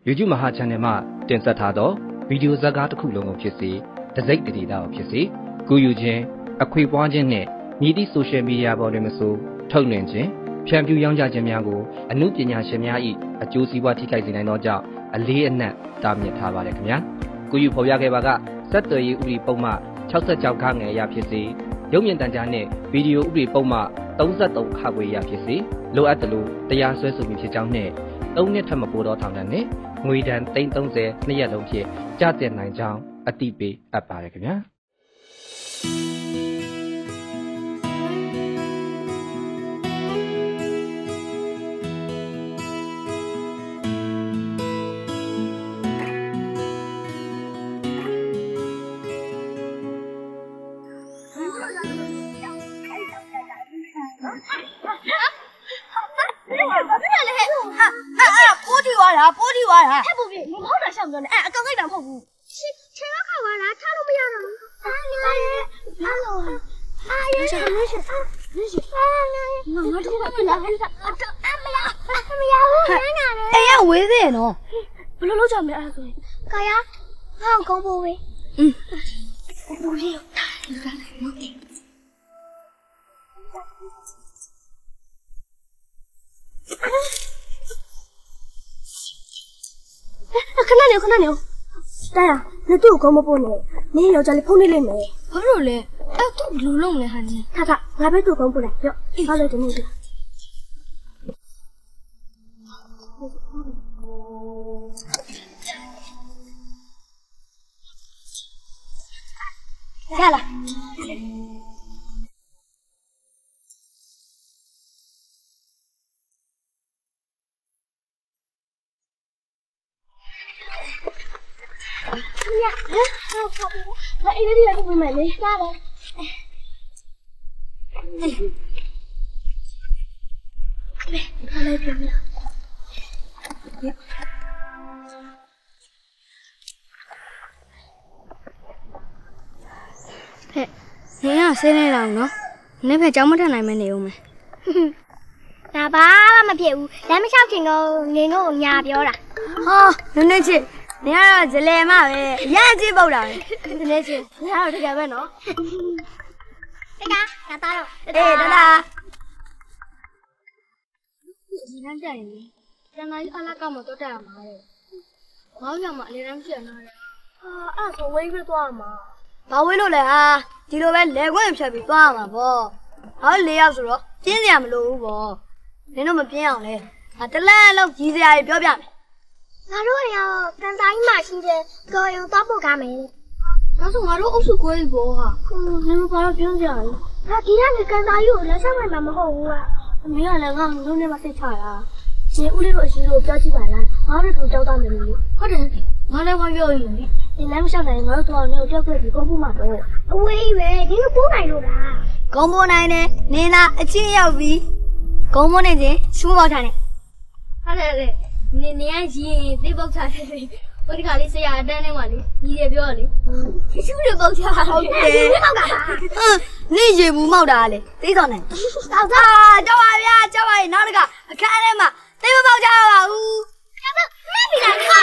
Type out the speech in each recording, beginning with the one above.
YouTube မဟာ channel မှာတင်ဆက်ထားသောဗီဒီယိုဇာတ်ကားတစ်ခုလုံးကိုဖြစ်စေတစိမ့်တည်တာကိုဖြစ်စေကူယူခြင်းအခွေပွားခြင်းနဲ့မြည်သည့် social media ပေါ်တွင်မဆိုထုတ်လွှင့်ခြင်းဖြန့်ဖြူးရောင်းချခြင်းများကိုအမှုပညာရှင်များ၏အကျိုးစီးပွားထိခိုက်စေနိုင်သောကြောင့်အလေးအနက်တားမြစ်ထားပါတယ်ခင်ဗျာကူယူဖော်ပြခဲ့ပါကဆက်သွယ်ရေးဥပဒေပုံမှ66ခန်းငယ်အရဖြစ်စေရုပ်မြင်သံကြားနှင့်ဗီဒီယိုဥပဒေပုံမှ33ခါခွေအရဖြစ်စေလိုအပ်သလိုတရားစွဲဆိုမှုဖြစ်ကြောင်းနှင့်3နှစ်ထက်မပိုသောထောင်ဒဏ်နှင့်ငွေဒဏ်330နှစ်ရက်လုံးဖြင့်ကျသင့်နိုင်ကြောင်းအသိပေးအပ်ပါတယ်ခင်ဗျာပိုးတီဝါတာဟဲ့ပိုးပြေမဟုတ်တာရှောင်ပြောနေအကောင်လိုက်တာမဟုတ်ဘူးချေရခါဝါလားထားလို့မရတော့ဘူးအားလေဘာလို့အားရရှိမရှိငါတို့ကပြလာဟဲ့အမလားမရဘူးငါငါလေအေးရဝေးသေးနော်ဘယ်လိုလုပ်ကြမလဲအဲ့ဒါဆိုရင်ကာယာဟောကောင်းပိုးဝေးပိုးလေးခဏနေတာရနေသူ့ကိုမပို့နဲ့နေယောက်ျားလေးဖုန်းနေလိမ့်မယ်ဘာလို့လဲအဲ့သူဘယ်လိုလုပ်မလဲဟာနေထငါပဲသူ့ကိုပို့လိုက်ရော့ဘာလို့တနေလဲရလာ呀，那一个地方都不买嘞，咋了？来，看来这边。ဟဲ့နင်ကဆင်းနေတာနော်နင်ဖက်ကြောင်းမထနိုင်မနေဦးမယ်ငါဘာမှမဖြစ်ဘူးလမ်းမလျှောက်ခင်တော့နင်တို့ညာပြောတာဟောနင်ချစ်နေရတော့ဇလဲမပဲရန်ကြည့်ပုတ်တာပဲဒီနေ့ချင်းနေရတော့တကယ်ပဲနော်တကငါသားတော့အေးတလားဒီလမ်းကြရင်လေကျန်တော်ကြီးအလကမတော့တက်ရမှာလေငေါ့ရမှာအလေတန်းဖြစ်နေတယ်အဲ့ဆိုဝေးပြီးသွားမှာဘာဝေးလို့လဲဟာဒီလိုပဲလဲခွင့်ဖြတ်ပြီးသွားမှာပေါ့ဟော၄ယောက်ဆိုတော့ပြင်းစရာမလိုဘူးပေါ့နင်တို့မပြင်းအောင်လေတလန့်လောက်ကြီးစရာကြီးပြောပြမယ်ငါတို့ရောကန်တိုင်းမှာရှိတဲ့ကြော်ရုံတော့ပို့ကားမယ်ဒါဆိုငါတို့အုပ်စုကိုကြီးပေါ်ဟာနင်ဘာလို့ပြောကြရလဲငါဒီကနေကန်တိုင်းကိုလက်ဆက်မှမဟုတ်ဘူးကအမေကလည်းငါတို့နဲ့မစိတ်ချတာရှင်ဦးလေးတို့အရှင်တို့ပြောကြည့်ပါလားငါတို့တို့ကြောက်တာမယ်လို့ဟုတ်တယ်ငါလည်းဝါပြောရင်ဒီလမ်းမလျှောက်နိုင်ငါတို့တော့နေကိုတက်ခွင့်ပြီးကောင်းဖို့မှာတော့အဝေးပဲဒီလိုပိုးနိုင်လို့လားကောင်းဖို့နိုင်တယ်နင်လားအချင်းရောက်ပြီကောင်းဖို့နိုင်ခြင်းရှူးပေါက်ထားတယ်ဟုတ်တယ်နေရရင်သိပုတ်ချတယ်လေဟိုဒီကလေးဆရာအတန်းထဲမှာလေညီတယ်ပြောလေရှူးရပုတ်ချဟုတ်တယ်မောက်တာနေရေဘူးမောက်တာလေသိတော်နိုင်တောက်တာကြောက်ပါဗျာကြောက်ပါရင်နောက်တကအခန်းထဲမှာသိမပေါက်ကြပါဘူးကြောက်တော့မင်းပြီလားခါ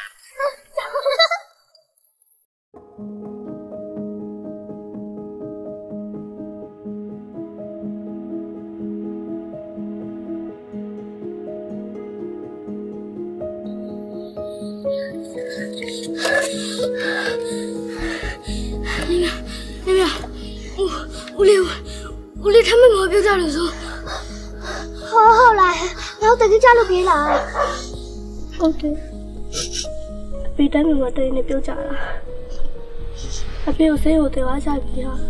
ဦးလေးထမင်းမပြောကြလို့ဆိုဟုတ်လားငါတို့တကယ်ကြလို့ပြေးလားဟုတ်တယ်အဖေတိုင်းမှာတည်းနဲ့ပြောကြတာအဖေကိုစိတ်ကိုတေဝါချပြီးဟာ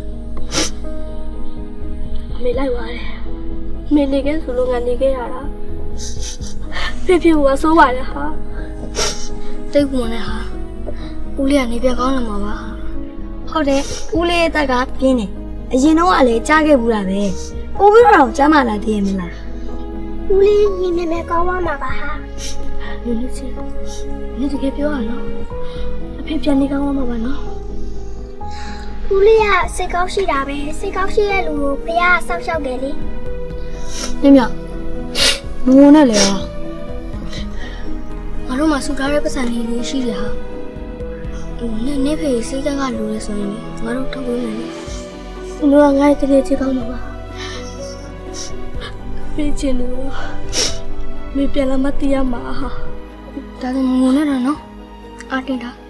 အမေလိုက်သွားတယ်မင်းနေခဲ့ဆိုလို့ငါနေခဲ့ရတာဖေဖေကဆိုးပါတယ်ဟာတိတ်ဝင်နေဟာဦးလေးကနေပြန်ကောင်းလာမှာပါဟုတ်တယ်ဦးလေးတက်ကပြင်းတယ်အရင်တော့ကလည်းကြားခဲ့ဘူးလားပဲပိုးပြီးတော့ကြားမလာသေးရဲ့မလားဦးလေးညီမြဲကောင်းသွားမှာပါဟာလူလူချင်းနေတကယ်ပြောရနော်အဖေပြန်နေကောင်းသွားမှာပါနော်ဦးလေးကစိတ်ကောင်းရှိတာပဲစိတ်ကောင်းရှိတဲ့လူကိုဖះဆောက်ရှောက်တယ်လေမြမြမငုံနဲ့လေငါတို့မှစူထားတဲ့ပတ်စံလေးလေးရှိတယ်ဟာနေဖေးစိတ်ကလူလဲဆိုရင်ငါတို့ထုတ်ပေးမယ်။လူကငါ့ရဲ့တကယ်ချစ်ကောင်းမှာပါ။ပြေးချင်လို့မေပြန်လာမတီးရမှာဟာ။ဒါဆိုငုံနေတာနော်။အားတင်တာ။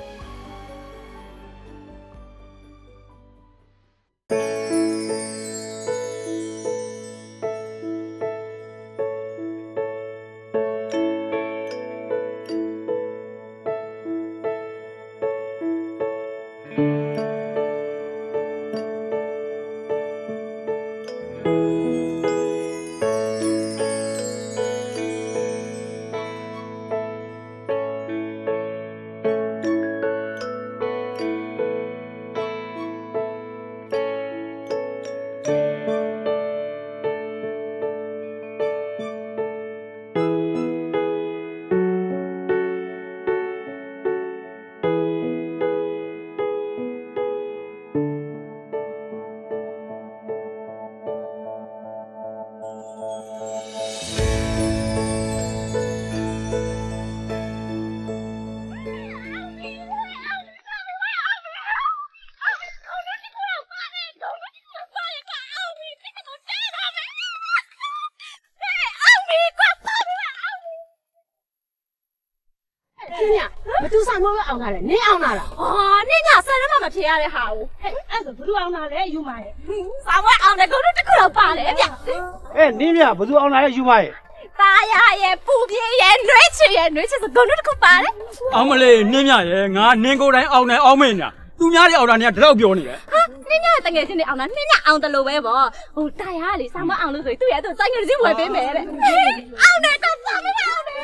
မတူဆောင်မအောင်လာတယ်နင်းအောင်လာတာဟာနင်းကဆယ်ရမမဖြေရတဲ့ဟာကိုအဲ့ဒါဘလူအောင်လာလဲယူမရဲ့ဆောင်မအောင်တယ်ကိုတို့တခုတော့ပါတယ်ဗျနင်းမြဘသူအောင်လာလဲယူမရဲ့ตาရရဲ့ပူပြေးရဲ့နှွေးချစ်ဆိုကိုတို့တခုပါတယ်အောင်မလေးနင်းမြရဲ့ငါနင်းကိုယ်တိုင်အောင်နေအောင်မင်းညာသူများတွေအောင်တာနေတတော့ပြောနေတယ်ဟာနင်းရဲ့တငယ်ချင်းတွေအောင်တာနင်းမြအောင်တယ်လို့ပဲပေါ့ဟိုตาရကလေဆောင်မအောင်လို့ဆိုသူ့ရဲ့သူစိုင်းငယ်ချင်းဝယ်ပေးမယ်တဲ့အောင်တယ်တော့ဆောင်မအောင်တယ်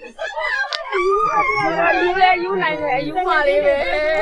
ယူလေယူနိုင်တယ်ယူပါလေးပဲ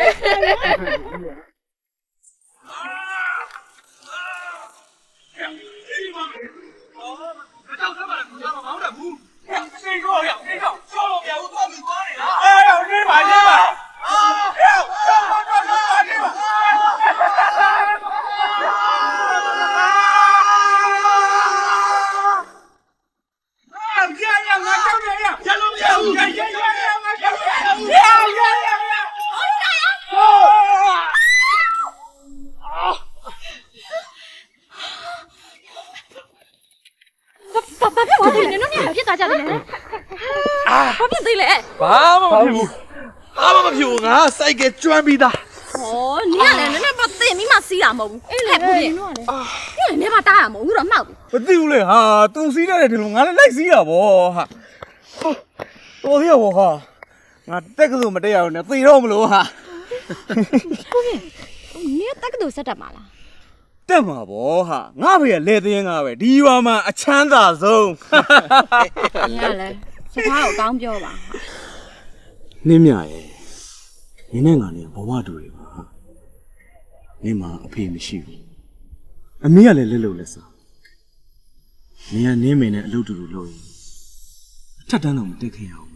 ဘာဖြစ်သေးလဲဘာမှမဖြစ်ဘူးဘာမှမဖြစ်ဘူးငါစိုက်ကကျွမ်းပြီးသားဟောနင်ကလည်းနည်းနည်းတော့သိမိမှစီးတာမဟုတ်ဘူးအဲ့လေဘူးပြင်တော့လေညနေမှာတားရမဟုတ်ဘူးတော့မှောက်ဘူးမသိဘူးလေဟာသူစီးရတယ်ဒီလိုငါလည်းလိုက်စီးတာဗောဟာတော်သေးရောဟာငါတက်ကစုံမတက်ရဘူးနဲ့သေတော့မလို့ဟာကိုပြင်နင်တက်ကတူဆက်တတ်မှာလားတက်မှာဗောဟာငါဖေကလဲသိရင်ငါပဲဒီရွာမှာအချမ်းသာဆုံးနင်ကလည်းစကားကိုကောင်းပြောပါနင်းမြရဲ့နင်းနဲ့ငါနဲ့ဘဝတူတွေပါနင်းမှာအဖေမရှိဘူးအမေကလည်းလက်လုံးလက်စားနင်းကနင်းမေနဲ့အလုပ်တူတူလုပ်ရင်အထက်တန်းတော့မတက်ခဲ့ရအောင်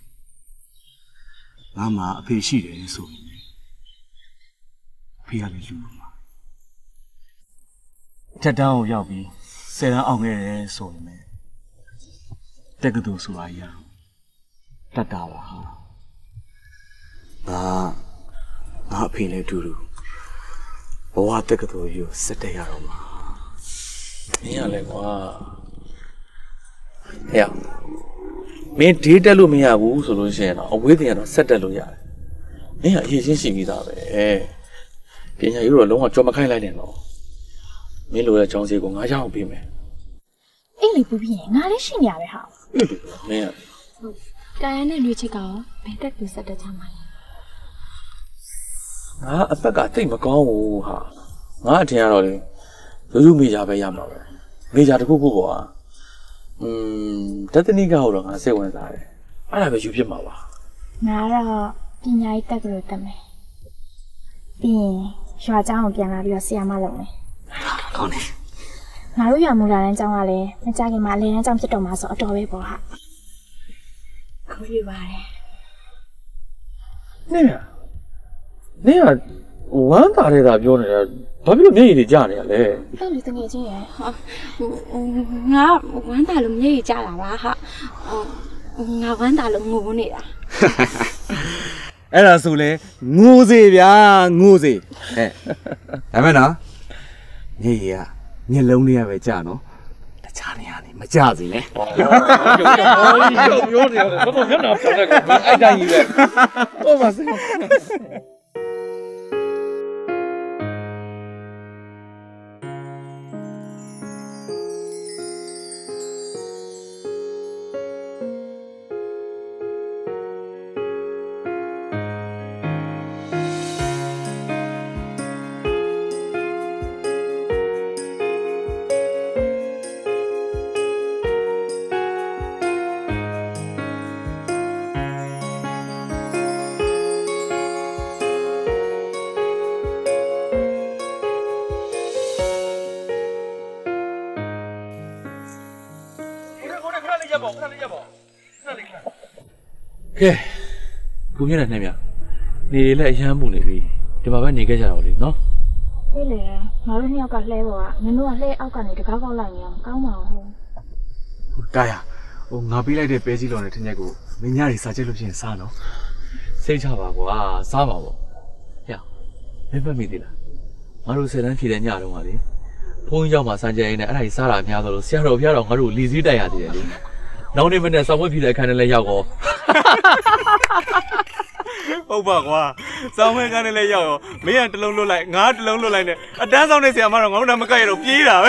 ငါမှာအဖေရှိတယ်ဆိုရင်အဖေကလည်းလူမှာအထက်တန်းကိုရောက်ပြီး10 တန်းအောင်ခဲ့တယ်ဆိုရင်တက်ကတူဆိုတာရတတ်တာပါဟာငါအဖေနဲ့တူတူဘဝတက်ကတူယူစက်တက်ရတော့မှာမင်းရလဲကွာဟဲ့မင်းဒေးတက်လို့မရဘူးဆိုလို့ရှိရင်တော့အဝေးတင်ကတော့ဆက်တက်လို့ရတယ်မင်းကအရေးချင်းရှိပြီးသားပဲပညာရေးတော့လုံးဝကြော်မခိုင်းလိုက်နဲ့တော့မင်းလိုတဲ့ကြောင်းစီကိုငါရအောင်ပေးမယ်အဲ့လေပူပြီးရင်ငါလည်းရှိနေရပဲဟာမင်းကာယနဲ့လွေချစ်ကရောဘယ်တက်ကူဆက်တက်ချမှာလဲငါအဖက်ကတိတ်မကောင်းဘူးဟာငါအထင်ကတော့လေရိုးရိုးမေဂျာပဲရမှာပဲမေဂျာတစ်ခုခုကွာတသနိကဟုတ်တော့ငါစိတ်ဝင်စားတယ်အဲ့ဒါပဲယူဖြစ်မှာပါငါတော့ပညာရေးတက်ကြလို့တက်မယ်ပြီးရင်ရွာเจ้าကိုပြန်လာပြီးတော့ဆရာမလုပ်မယ်ကောင်းတယ်ငါတို့ရွာမူလာတန်းเจ้าကလည်းမကြခင်မှာအလယ်တန်းเจ้าဖြစ်တော့မှာဆိုအတော်ပဲပေါ့ဟာခေါ်ရပါတယ်နင်ကဝမ်းသာတဲ့သာပြောနေတာဘာဖြစ်လို့မျက်ရည်တွေကျနေရလဲအဲ့လေတကယ်ချင်းရဟာငါဝမ်းသာလို့မျက်ရည်ကျလာပါဟာငါဝမ်းသာလို့ငိုနေတာအဲ့ဒါဆိုလေငိုစေဗျာငိုစေဟဲ့ဒါမဲ့နော်ညီရမျက်လုံးလေးရပဲကြာနော်တခြားနေရာနေမကြစေနဲ့ပြောနေရတယ်တော်တော်မျက်နှာပြောင်းတဲ့ကောင်အဲ့တိုင်းကြီးပဲဟုတ်ပါစေကဲကိုမြင်တဲ့နဲ့မြနေလေအရမ်းပူနေပြီဒီမှာပဲနေခဲ့ကြတော့လေနော်အေးလေငါတို့နှစ်ယောက်ကလှဲပေါ်ကနင်တို့ကလှဲအောက်ကနေတကားကောက်လိုက်နေအောင်ကောင်းပါအောင်ဟိုတာရဟိုငါပေးလိုက်တဲ့ပဲစည်းတော်နဲ့ထင်းရက်ကိုမင်းညတွေစားချက်လို့ရှိရင်စားနော်စိတ်ချပါကွာစားပါပေါ့ဟဲ့မင်းမမိသေးလားငါတို့10တန်းဖြည့်တဲ့ညတုန်းကလေဘုန်းကြီးရောက်မှစံကြရင်နဲ့အဲ့ဒါကြီးစားတာများတော့လို့ဆရာတော်ဖျားတော်ငါတို့လီစည်းတိုက်ရသေးတယ်လေနောက်နေ့မနေ့စောင်းဝဲဖြည့်တဲ့အခန်းထဲလဲရောက်တော့ဟုတ်ပါကွာစောင်းဝဲခန်းထဲလဲရောက်ရောမင်းကတလုံးလွတ်လိုက်ငါတလုံးလွတ်လိုက်နဲ့အတန်းဆောင်တဲ့ဆရာမတော့ငါတို့လည်းမကက်ရတော့ပြေးတာပဲ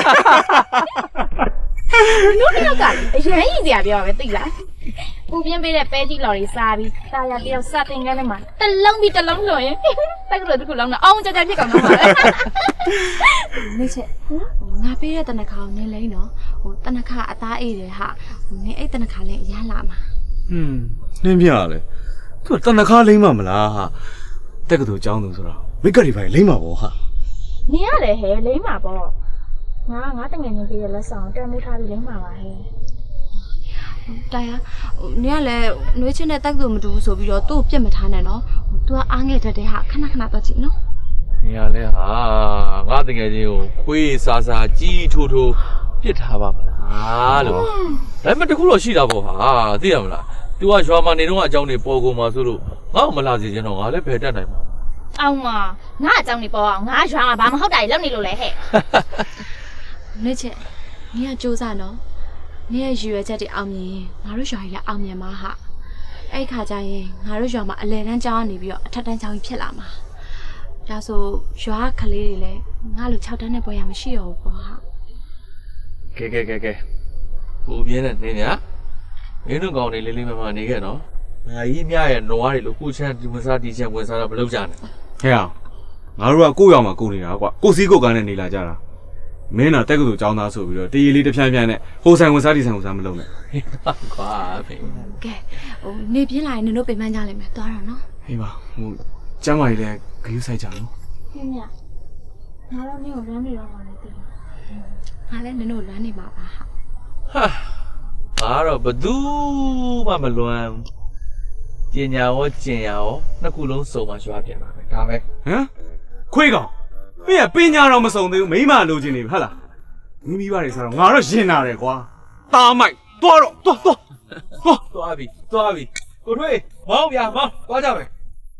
တို့တယောက်ကအရန်ကြီးစရာပြောပဲသိလားပူပြင်းပေးတဲ့ပဲကြီးလော်ကြီးစားပြီးတာရတယောက်စတင်ကန်းထဲမှာတလုံးပြီးတလုံးလွှရင်တက်ကြလို့တခုလုံးတော့အောင်ကြကြဖြစ်ကောင်တော့ပါပဲနေချက်ငါပေးတဲ့တနခါကိုနင်းလိမ့်နော်ဟိုတနခါအသားအေးတယ်ဟာနင်းအဲ့တနခါလည်းအရန်လာမှာနင်းပြရလေသူကတနခါလိမ့်မမလားဟာတက်ကတူចောင်းသူဆိုတော့မိတ်ကတွေပါလိမ့်မှာပေါ့ဟာနင်းရတယ်ဟဲလိမ့်မှာပေါ့ငါတငယ်ချင်းပေးတဲ့လက်ဆောင်တန်မိုးထားပြီးလိမ့်မှာပါဟဲတာယာနင်ကလည်းနှွေးချင်းနဲ့တက်သူမတူဘူးဆိုပြီးတော့သူ့ကိုပြစ်မထားနဲ့နော်သူကအားငယ်တတ်တဲ့ဟာခဏခဏတော့ကြည့်နော်နေရလဲဟာငါတကယ်ချင်းကိုခွေးစားစားကြီးထိုးထိုးပြစ်ထားပါမလားလို့ဒါပေမဲ့တခုတော့ရှိတာပေါ့ဟာသိရမလား तू ကရွာမှာနေတော့အကြောင်းတွေပေါ်ကုန်မှာဆိုလို့ငါ့ကိုမလာစေချင်တော့ငါလည်းဖယ်တတ်နိုင်မှာအောင်မငါအကြောင်းတွေပေါ်အောင်ငါရွာမှာဘာမဟုတ်တာတွေလုပ်နေလို့လဲဟဲ့နှွေးချင်းနင်ကစူးစမ်းနော်နင်ရဲ့ရွယ်ချက်တွေအောင်မြင်ရင်ငါတို့ရွာကြီးလည်းအောင်မြင်မှာဟာအဲ့ခါကျရင်ငါတို့ရွာမှာအလဲတန်းကျောင်းကနေပြီးတော့အထက်တန်းကျောင်းကြီးဖြစ်လာမှာဒါဆိုရွာကလေးတွေလည်းငါ့လို6တန်းနဲ့ပွဲရမရှိတော့ဘူးပေါ့ဟာကဲဟိုပြင်းတဲ့နေညာမင်းတို့ကောင်တွေလေးလေးမမနေခဲ့နော်ငါကြီးမြရဲ့နွားတွေလို့ကိုချမ်းဒီမစားဒီချမ်းဝင်စားတာမလုပ်ကြနဲ့ဟဲ့အောင်ငါတို့ကကိုယ့်ရောက်မှာကိုနေတာကွာကိုစီးကိုကန်းနဲ့နေလာကြတာမင်းတော့တက်ကတူចောင်းသားဆိုပြီးတော့တရေလေးတစ်ဖြန်းဖြန်းနဲ့ဟိုဆိုင်ဝင်စားဒီဆိုင်ဝင်စားမလုပ်နဲ့ကွာဖေကဲဟိုနေပြင်းလာရင်နင်တို့ပြင်ပန်းကြလိမ့်မယ်သွားတော့နော်ဟေးပါဟိုကျမ်းမာကြီးလည်းဂရုစိုက်ကြနော်ပြင်းမြငါတို့နင်ကိုလမ်းနေတော့မှလည်းသိတယ်ငါလည်းနင်တို့လမ်းနေပါပါဟာငါတော့ဘသူမှမလွမ်းပညာရောကျင်ရောနှစ်ခုလုံးစုံမှရွာပြန်ပါမယ်ဒါပဲဟမ်ခွေးကောင်မင်းကပညာတော့မစုံသေးဘူးမိမလိုချင်နေပြီဟုတ်လားမိမိပါလေဆိုတော့ငါတော့ရင်နာတယ်ကွာတားမိုက်သွားတော့သွားပြီကိုထွေးမောင်းပြမောင်းသွားကြမယ်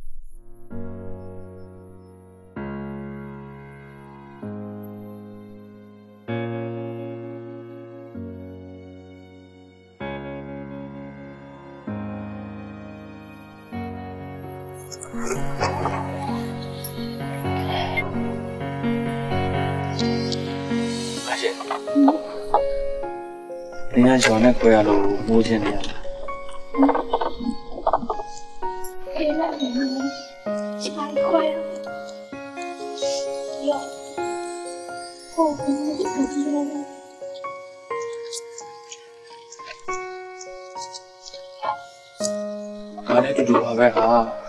你看小那块路摸见了。 哎，那你们太快了，哟，我不能再见了。 刚才就住旁边哈，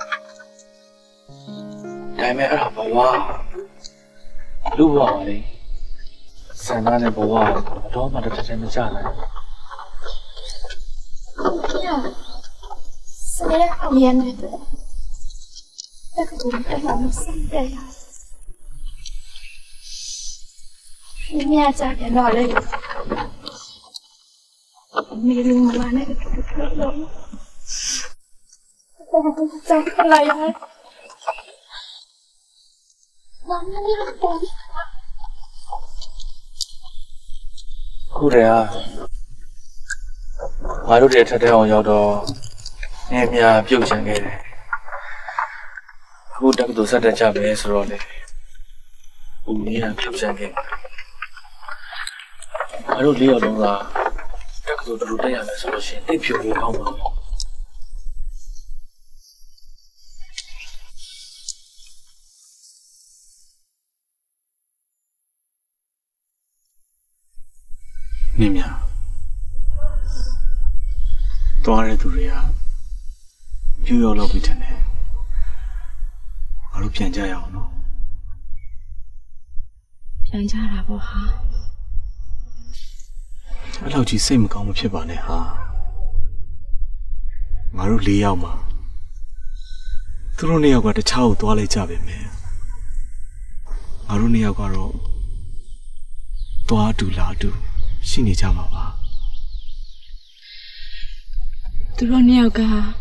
对面那爸爸，路不好嘞。ဆန္ဒနဲ့ဘဝတော့မှတစ်ထက်မကြနိုင်ဘူး။ဆဲအမြင်နဲ့တက်ကတူတက်လာလို့စတဲ့ရ။မြတ်ကြတယ်တော့လေ没录完那个。咋了呀？ ခုတည်းကငါတို့တွေထက်တဲ့အောင်ရောက်တော့နေမြပြုတ်ချင်ခဲ့တယ်အခုတက္ကသိုလ်ဆက်တက်ကြမယ်ဆိုတော့လေဦးနေရပြုတ်ချင်ခဲ့ငါတို့၄ယောက်လုံးကတက္ကသိုလ်တူတက်ရမယ်ဆိုလို့ရှိရင်တိတ်ဖြိုဖို့ကောင်းပါဘူးနေမြသွားတဲ့သူတွေကပြူရောက်လောက်ပြီးထင်တယ်ငါတို့ပြန်ကြရအောင်နော်ပြန်ကြတာပေါ့ဟာအဲ့လောက်ကြီးစိတ်မကောင်းမဖြစ်ပါနဲ့ဟာငါတို့၄ယောက်မှာသူတို့၂ယောက်ကတခြားကိုသွားလိုက်ကြပါမယ်ငါတို့၂ယောက်ကတော့သွားတူလာတူရှိနေကြပါပါသူတို့နှစ်ယောက်က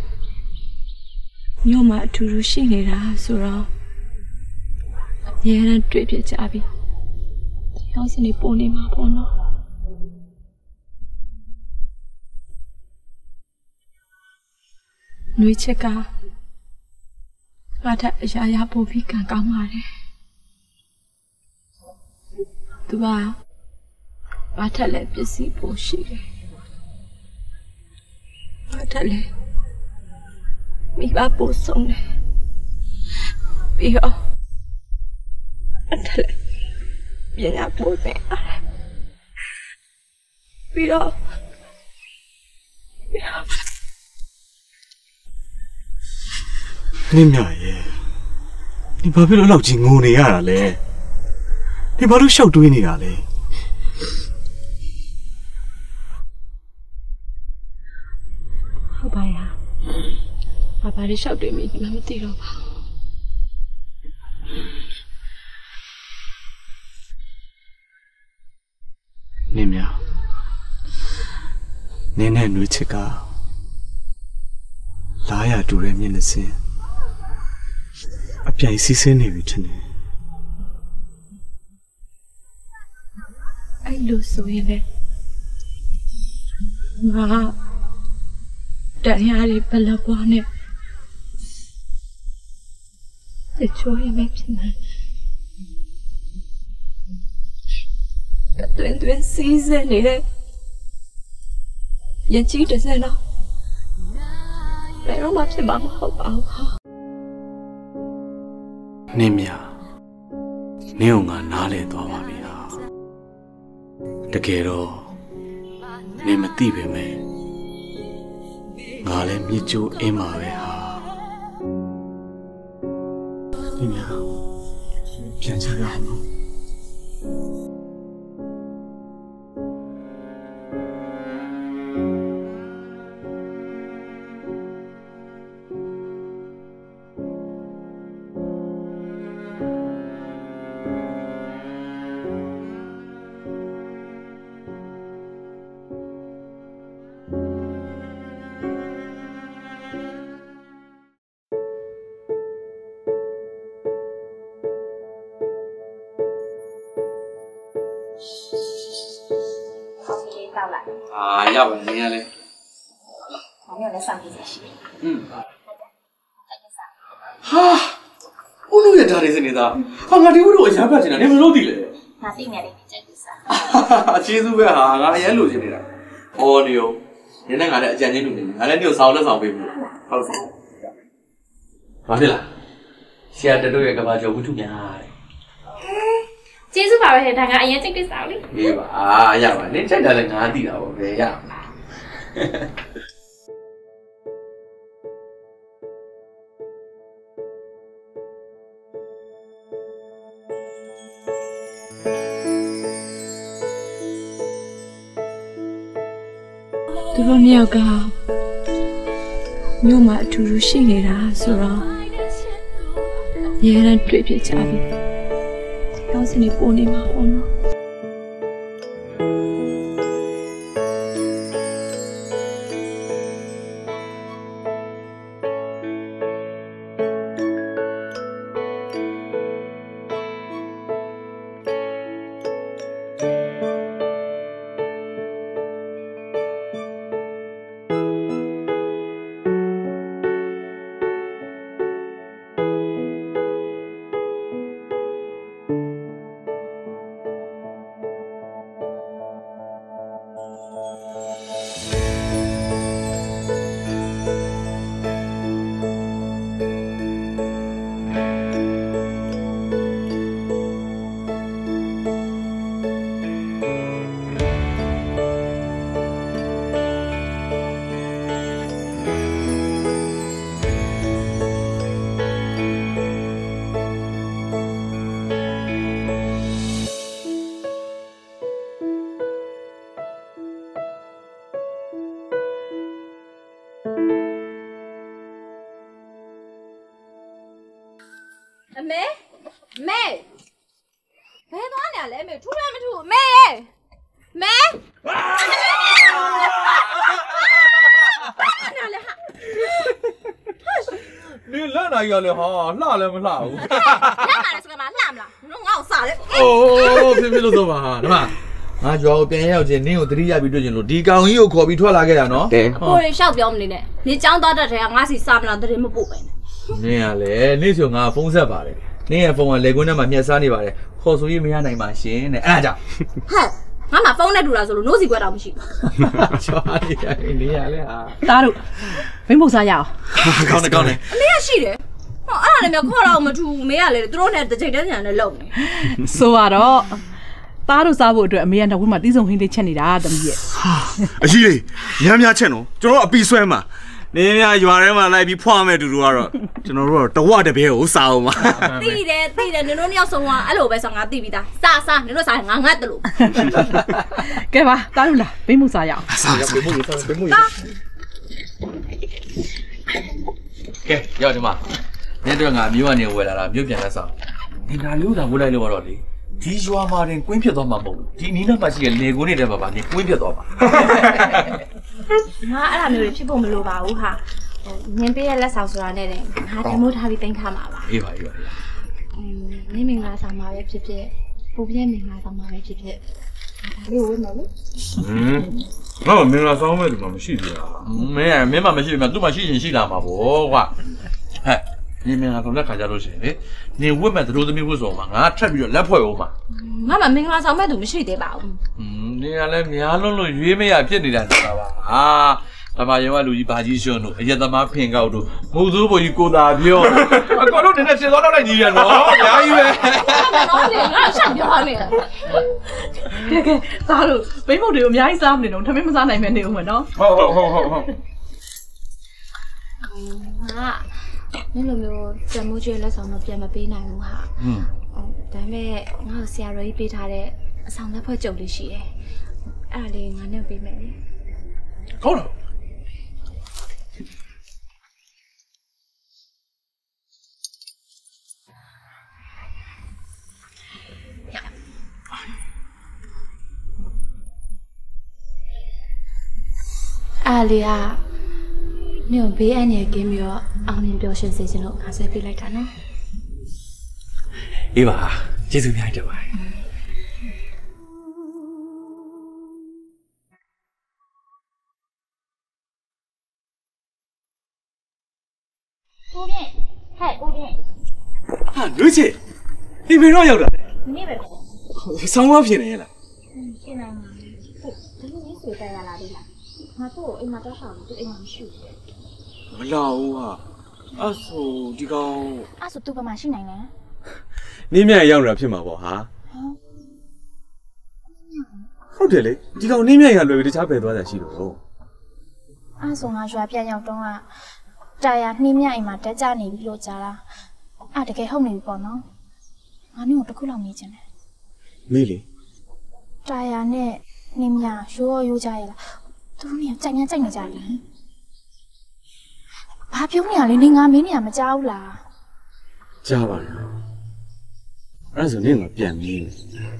မြို့မှာအထူးထူးရှိနေတာဆိုတော့အများနဲ့တွေ့ပြကြပြီရောက်စနေပုံနေမှာပေါ့နော်နှွေးချက်ကငါတဲ့အရာပို့ပြီးကံကောင်းပါတယ်သူကဘာထက်လဲပစ္စည်းပို့ရှိတယ်ဘာထက်လဲမိဘပို့ဆုံးတယ်ပြီးတော့ဘာထက်လဲပြန်ရပို့တယ်ပြီးတော့နေမြရဲ့ဒီဘာဖြစ်လို့လောက်ကြီးငိုနေရတာလဲဒီဘာလို့ရှောက်တွေးနေတာလဲဟုတ်ပါရဲ့ဘာလို့ရှောက်တွေးမိမှမသိတော့ပါနေမြနင်းနဲ့နှွေးချစ်ကလာရတူတဲ့မျက်နှာစင်းအပြိုင်စီးဆင်းနေပြီထင်တယ်အဲ့လိုဆိုရင်လေငါတရားတွေဘလပွားနဲ့တချို့ရင်မဖြစ်နိုင်တွင်စီးစဲနေတဲ့ရကြည့်တဲ့စဲတော့ဘယ်တော့မှဖြစ်မှာမဟုတ်ပါဘူးဟာနင်းမြနင်းကငါနားလဲသွားပါပြီဟာတကယ်တော့နင်းမသိပေမဲ့ငါလည်းမြစ်ကျိုးအင်းပါပဲဟာနင်းမြပြန်ချရအောင်နော်ရပါတယ်နင်းရလဲ我没有来上这些戏。 ဟာဦးလို့ရတာနေစနေတာဟာငါဒီဦးတို့အရမ်းပတ်ချင်တာနင်မလို့သိလေငါသိနေတယ်ကြိုက်လို့စားအကျေးဇူးပဲဟာငါအရန်လိုချင်နေတာအော်နေရောနင်နဲ့ငါလည်းအကြံချင်းတူနေတယ်ငါလည်းနေကိုစောင်းလက်ဆောင်ပေးပြီဟုတ်တယ်ဘာဖြစ်လားဆရာတတို့ရဲ့ကဘာကျော်ဝိထုများတဲ့ကျေးဇူးပါပဲဟဲ့ဒါကအရင်ကြိတ်တဲ့စားလေအေးပါရပါနင်ကြိုက်တာလည်းငါသိတာပေါ့ဘယ်ရသူတို့နှစ်ယောက်ကမြို့မှာအထူးထူးရှိနေတာဆိုတော့ရဲရန်တွေ့ပြကြပြီရောက်စနေပုံနေမှာပေါ့နော်အမေမေဘယ်သွားနေရလဲအမေထူးလည်းမထူးအမေမေနာလေဟာ你来哪样了哈？哪来没哪有？ လာမလားစကမလာမလားငါ့ကိုစားလေ哦，偏လို့ဆိုပါဟာဒီမှာငါကြောက်ပြန်ရောက်ချင်းနင်းကိုတတိယပြီးတွေ့ချင်းလို့ဒီကောင်ကြီးကိုခေါ်ပြီးထွက်လာခဲ့တာနော်တဲ့ကိုရင်ရှောက်ပြောမနေနဲ့နေចောင်းသွားတတ်တယ်ကငါစီစားမလားတရင်မပို့ပဲနဲ့နင်းရလေနေ့ဆိုငါဖုန်းဆက်ပါတယ်နင်းရဲ့ဖုန်းကလေကွင်းထဲမှာမျက်စားနေပါတယ်ခေါ်ဆိုရေးမရနိုင်ပါရှင်တဲ့အဲ့ဒါကြောင့်ဟဲ့ငါမှဖုန်းနဲ့တူလားဆိုလို့နို့စီခွဲတော့မရှိဘူးချောရီနေရလေဟာသားတို့ဘိမ့်ပုံစားရအောင်ကောင်းတယ်ကောင်းတယ်အမေကရှိတယ်ဟောအဲ့ဒါလည်းမျိုးခေါ်တော့မထူးမေကလည်းသူတို့နဲ့တစ်ချိန်တည်းညာနဲ့လုံနေဆိုတော့သားတို့စားဖို့အတွက်အမေကနောက်ဝင်းမှာတီးဆုံဟင်းလေးချက်နေတာတမီးရဲ့အကြီးလေးများများချက်နော်ကျွန်တော်အပီဆွဲမှာနင်းများရွာထဲမှာလိုက်ပြီးဖွာမဲ့တူတူကတော့ကျွန်တော်တို့တော့တဝတပဲကိုစားအောင်ပါသိတယ်နင်တို့နှစ်ယောက်ဆုံးကအဲ့လိုပဲဆိုငါသိပြီးသားစားနင်တို့စားငါငတ်တယ်လို့ကဲပါသားတို့လားဘိမ့်ပုံစားရအောင်စားဘိမ့်မှုကဲရောက်ဒီမှာနင်းတို့ငါမြို့ကနေဝယ်လာတာမြို့ပြန်လက်ဆောင်ဒီနာလေးကိုဝယ်လိုက်လို့တော့လေဒီရွာမှာတင်ကွင်းဖြစ်သွားမှာမဟုတ်ဘူးဒီနီးနားမှာရှိတဲ့လေကိုနေတဲ့ဘာနေကွင်းဖြစ်သွားပါငါအဲ့ဒါမျိုးတွေဖြစ်ဖို့မလိုပါဘူးဟာနင်ပေးရလက်ဆောင်ဆိုတာနဲ့ငါတမိုးထားပြီးတင်ထားမှာပါအေးပါနင်မင်္ဂလာဆောင်ပါပဲဖြစ်ဖြစ်ပူပြည့်မင်္ဂလာဆောင်ပါပဲဖြစ်ဖြစ်ဒါလေးဝယ်မယ်လေငါမင်္ဂလာဆောင်မဲ့ဒီမှာမရှိသေးဘူးမင်းမှမရှိဘူးသူ့မှာရှိရင်ရှိလာမှာပေါ့ကွာဟဲ့နင်မင်္ဂလာဆောင်တဲ့ခါကြလို့ရှိရင်လေနင်ဝတ်မဲ့သတို့သမီးဝတ်ဆောင်မှာငါထပ်ပြီးတော့လက်ဖွဲ့အောင်မှာငါမှမင်္ဂလာဆောင်မဲ့သူမရှိသေးပါဘူးနင်ကလည်းများလုံးလို့ရွေးမရဖြစ်နေတာဆိုတာပါဟာတမယံကလူကြီးဘာကြီးရှွန်းတို့အရက်သမားဖင်ကောက်တို့မုံစိုးဘိုကြီးကိုသာပြောအကောတို့နည်းနည်းရှင်းသွားတော့လိုက်ကြီးရနော်အများကြီးပဲနော်လေငါရှောက်ပြောနေတယ်ကဲသားတို့ဘိမ့်မုတ်တွေကိုအများကြီးစားမနေတော့ထမင်းမစားနိုင်မဲနေဦးမယ်နော်ဟုတ်ဟာနင်လိုမျိုးစံမိုးကျွေးလက်ဆောင်တော့ပြန်မပေးနိုင်ဘူးဟာဒါပေမဲ့ငါ့ကိုဆရာတော်ကြီးပေးထားတဲ့အဆောင်လက်ဖွဲ့ကြုံလေးရှိတယ်အဲ့ဒါလေးငါနဲ့ပေးမယ်လေဟုတ်တော့အားလေးကနင်ဘေးအန္တရာယ်ကင်းပြီးတော့အောင်မြင်ပျော်ရွှင်စေချင်လို့ငါဆွဲပေးလိုက်တာနော်အေးပါကျေးဇူးများတင်ပါတယ်ကိုပြင်းဟဲ့ကိုပြင်းဟာလူချစ်ဒီဘယ်တော့ရောက်တာလဲဒီနေ့ပဲဆောင်းမဖြစ်နေရလားဖြစ်နေမှာဟုတ်ဒီနေ့ဆွေးတက်ရလာသေးလားငါတို့အိမ်မှာတော့ဆောင်သူအိမ်မှာမရှိဘူးမလာဘူးဟာအဲ့ဆိုဒီကောင်အဲ့ဆိုသူ့ဘက်မှာရှိနိုင်တယ်နင်းမြတ်ရောက်နေတာဖြစ်မှာပေါ့ဟာဟုတ်တယ်လေဒီကောင်နင်းမြတ်ရလွယ်ပြီးတခြားပဲသွားတာရှိတော့အဲ့ဆိုငါရွာပြန်ရောက်တော့တာယာနှင်းမြအိမ်မှာတက်ကြနေပြီလို့ကြားတာအဲ့တကယ်ဟုတ်နေပြီပေါ့နော်ငါနင်းကိုတစ်ခုလောက်မေးချင်တယ်မေးလေတာယာနဲ့နှင်းမြရိုးကြရလားသူတို့နေကြိုက်နေကြတယ်ဘာပြောနေရလဲနေငါမင်းနေရမကြောက်လားကြားပါလားအဲ့ဆိုနင်းကပြန်မင်း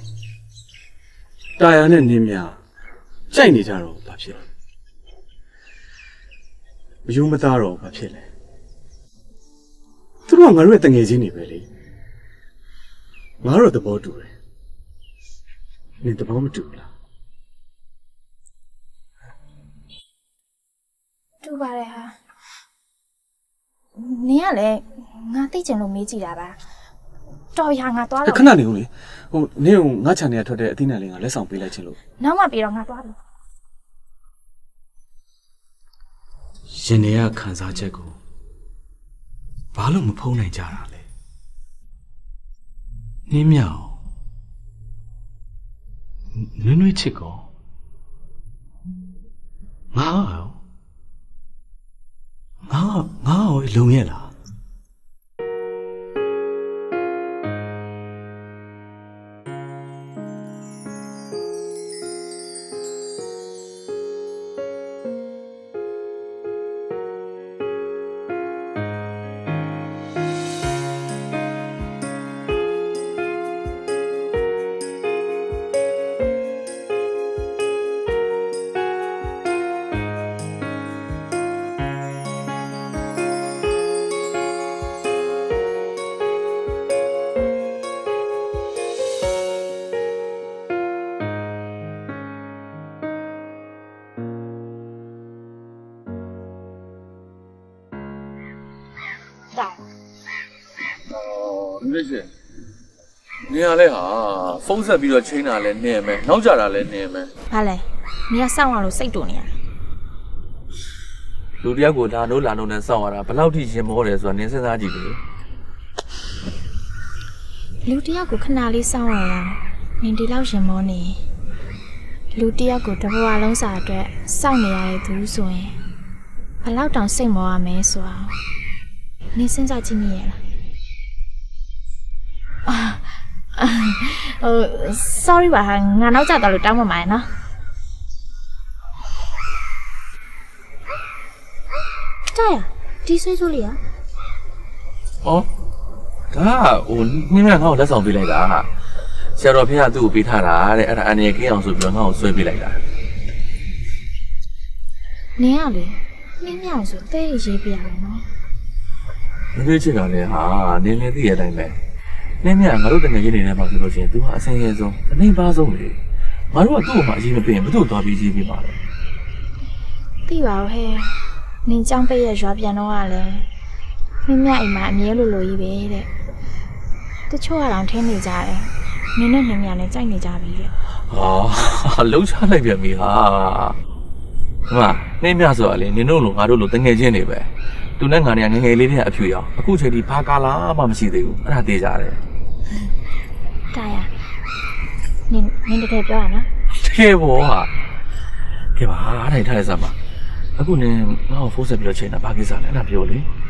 တာယာနဲ့နင်းမြကြိုက်နေကြတော့ဘာဖြစ်လဲမယုံမသားတော့ဘာဖြစ်လဲသူတို့ကငါတို့ရဲ့တငယ်ချင်းတွေပဲလေငါတို့သဘောတူတယ်နင်သဘောမတူဘူးလားတူပါတယ်ဟာနင်ကလည်းငါသိချင်လို့မေးကြည့်တာပါတော်ရငါသွားတော့ခဏနေဦးလေဟိုနင်ကငါချန်နေရထွက်တဲ့အသီးနှံလေးကလက်ဆောင်ပေးလိုက်ချင်လို့နောက်မှပြီးတော့ငါသွားပြီရှင်နေရခံစားချက်ကိုဘာလို့မဖုံးနိုင်ကြတာလဲနင်းမြောက်နွေ့နွေ့ချစ်ကောငါလုံရဲ့လားတာ你这是，你下来哈，风色比较清淡嘞，你们，老家那嘞你们。 ဘာလဲနင်ကစောင့်ရလို့စိတ်တူနေရလားလူတယောက်ကိုလာလို့နဲ့စောင့်ရတာဘယ်လောက်ထိရင်မောတယ်ဆိုတာနင်းစဉ်းစားကြည့်လေလူတစ်ယောက်ကိုခဏလေးစောင့်ရတာနင်ဒီလောက်ရင်မောနေလူတစ်ယောက်ကိုတစ်ဘဝလုံးစာအတွက်စောင့်နေရတဲ့သူဆိုရင်ဘယ်လောက်တောင်စိတ်မောရမလဲဆိုတာနင်စဉ်းစားကြည့်မိရဲ့လားsorry ပါဟာငါနောက်ကျတော့လို့တောင်းပန်ပါရနော်တာရဒီဆွေးချိုးလေးရ哦，ဒါဟိုနင်းကငါ့ကိုလက်ဆောင်ပေးလိုက်တာဆရာတော်ဖေကသူ့ကိုပေးထားတာတဲ့အဲ့ဒါအနေကင်းအောင်ဆိုပြီးတော့ငါ့ကိုဆွဲပေးလိုက်တာနင်ကလေနင်းမြောင်ဆိုတဲ့ရေးပြရတယ်နော်နင်းလေးချစ်တာလေဟာနင်းလေးသိရတဲ့အတိုင်းပဲနင်းမြငါတို့တကယ်ရင်းနေတယ်မှာဆိုလို့ရှိရင် तू ကအဆင်ရဲဆုံးအနှိမ့်ပါဆုံးလေငါတို့ကသူ့ကိုမှအရေးမပေးရင်ဘယ်သူ့ကိုသွားပြီးရေးပေးပါလဲသိပါဦးဟဲ့နင်ကြောင်းပိတ်ရဲ့ရွာပြန်တော့ကလည်းနင်းမြောင်အိမ်မှာအမြဲလိုကြီးပဲတဲ့တချို့ကတော့ထင်းနေကြတယ်နင်းနဲ့နင်းမြောင်နဲ့ကြိုက်နေကြပြီတဲ့ဟာလှုပ်ရှားလိုက်ပြန်ပြီဟာဒီမှာနင်းမြဆိုတာလေနင်တို့လိုငါတို့လိုတငယ်ချင်းတွေပဲသူနဲ့ငါနဲ့ငငယ်လေးတွေအဖြူရောင်အခုချိန်ဒီဘာကာလာမှမရှိသေးဘူးအဲ့ဒါသိကြတယ်တာရနင်တကယ်ပြောရနော်တကယ်ဘောဟာကဲပါအားထိုင်ထားရစမ်းပါအခုနင်ငါ့ကိုဖုန်းဆက်ပြီးတော့ချိန်တာဘာကိစ္စလဲအဲ့ဒါပြောလေ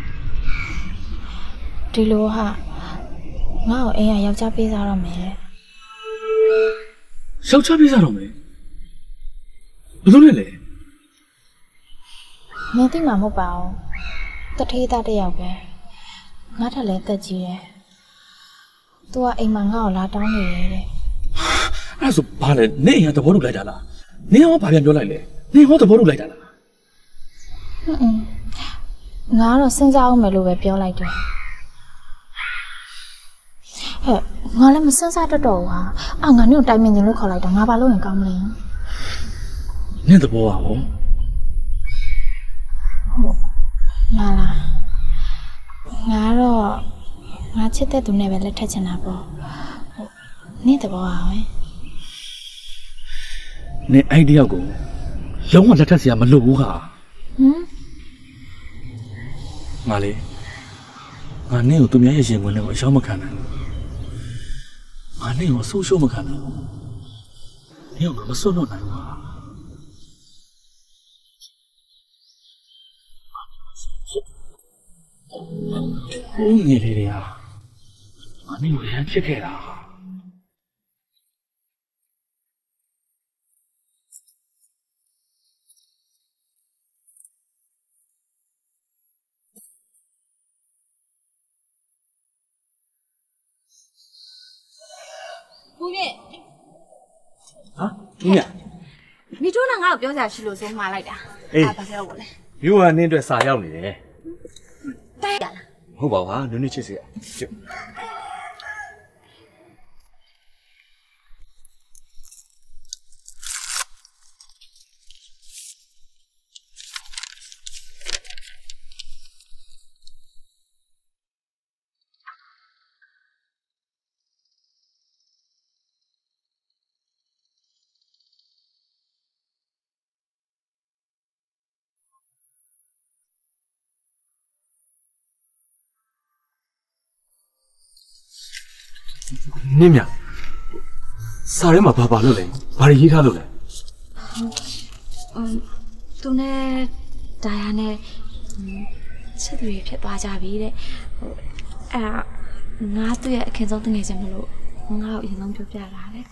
ဒီလိုဟာငါ့ကိုအိမ်ကယောက်ျားပေးစားတော့မယ်ရှောက်ချပေးစားတော့မယ်ဘယ်လိုလဲလဲမင်းသိမှာမဟုတ်ပါဘူးတထေးသားတစ်ယောက်ပဲငါထက်လည်းတက်ကြီးတယ်သူကအိမ်မှာငါ့ကိုလာတောင်းနေတယ်တဲ့အဲ့ဆိုဘာလဲနင်အရင်သဘောတူလိုက်တာလားနင်ဟောဘာပြန်ပြောလိုက်လဲနင်ဟောသဘောတူလိုက်တာလားငါကတော့စဉ်းစားအောင်မယ်လို့ပဲပြောလိုက်တယ်ဟဲ့ငါလည်းမစဉ်းစားတတ်တော့ဘူးဟာငါနဲ့တိုင်ပင်ခြင်းလို့ခေါ်လိုက်တာငါဘာလို့ရင်ကောင်းမလဲနင်သဘောပါဘောငါလားငါတော့ငါချစ်တဲ့သူနဲ့ပဲလက်ထပ်ချင်တာပေါ့နင့်တဘောပါပဲနင်အဲ့တယောက်ကိုလုံးဝလက်ထပ်စရာမလိုဘူးဟာဟမ်ငါလေငါနင့်ကိုသူများရဲ့ရင်ဝင်တွေကိုအရှောင်းမခံနိုင်ဘူးငါနင့်ကိုအဆိုးရှုံးမခံနိုင်ဘူးနင့်ကိုမစွန့်လွတ်နိုင်ဘူးဟာဟိုးငယ်လေးတွေဟာငါနင့်ကိုရမ်းချစ်ခဲ့တာဟာကိုပြည့်ဟာနင်းရမိတို့ကငါ့ကိုပြောစရာရှိလို့ဆုံးမှားလိုက်တာအေးဘာပြောလို့လဲမျိုးကနင်းအတွက်စာရောက်နေတယ်တိုက်ရလားမဟုတ်ပါဘူးဟာနွေးနွေးချစ်စီချစ်နင်းမြစာထဲမှာဘာလို့လဲဘာရေးထားလို့လဲသူနဲ့ဒါယာနဲ့ချစ်သူတွေဖြစ်သွားကြပြီတဲ့အဲ့ဒါငါသူ့ရဲ့အခင်ဆုံးတငယ်ချင်းမလို့ငါ့ကိုအရင်ဆုံးပြောပြလာတယ်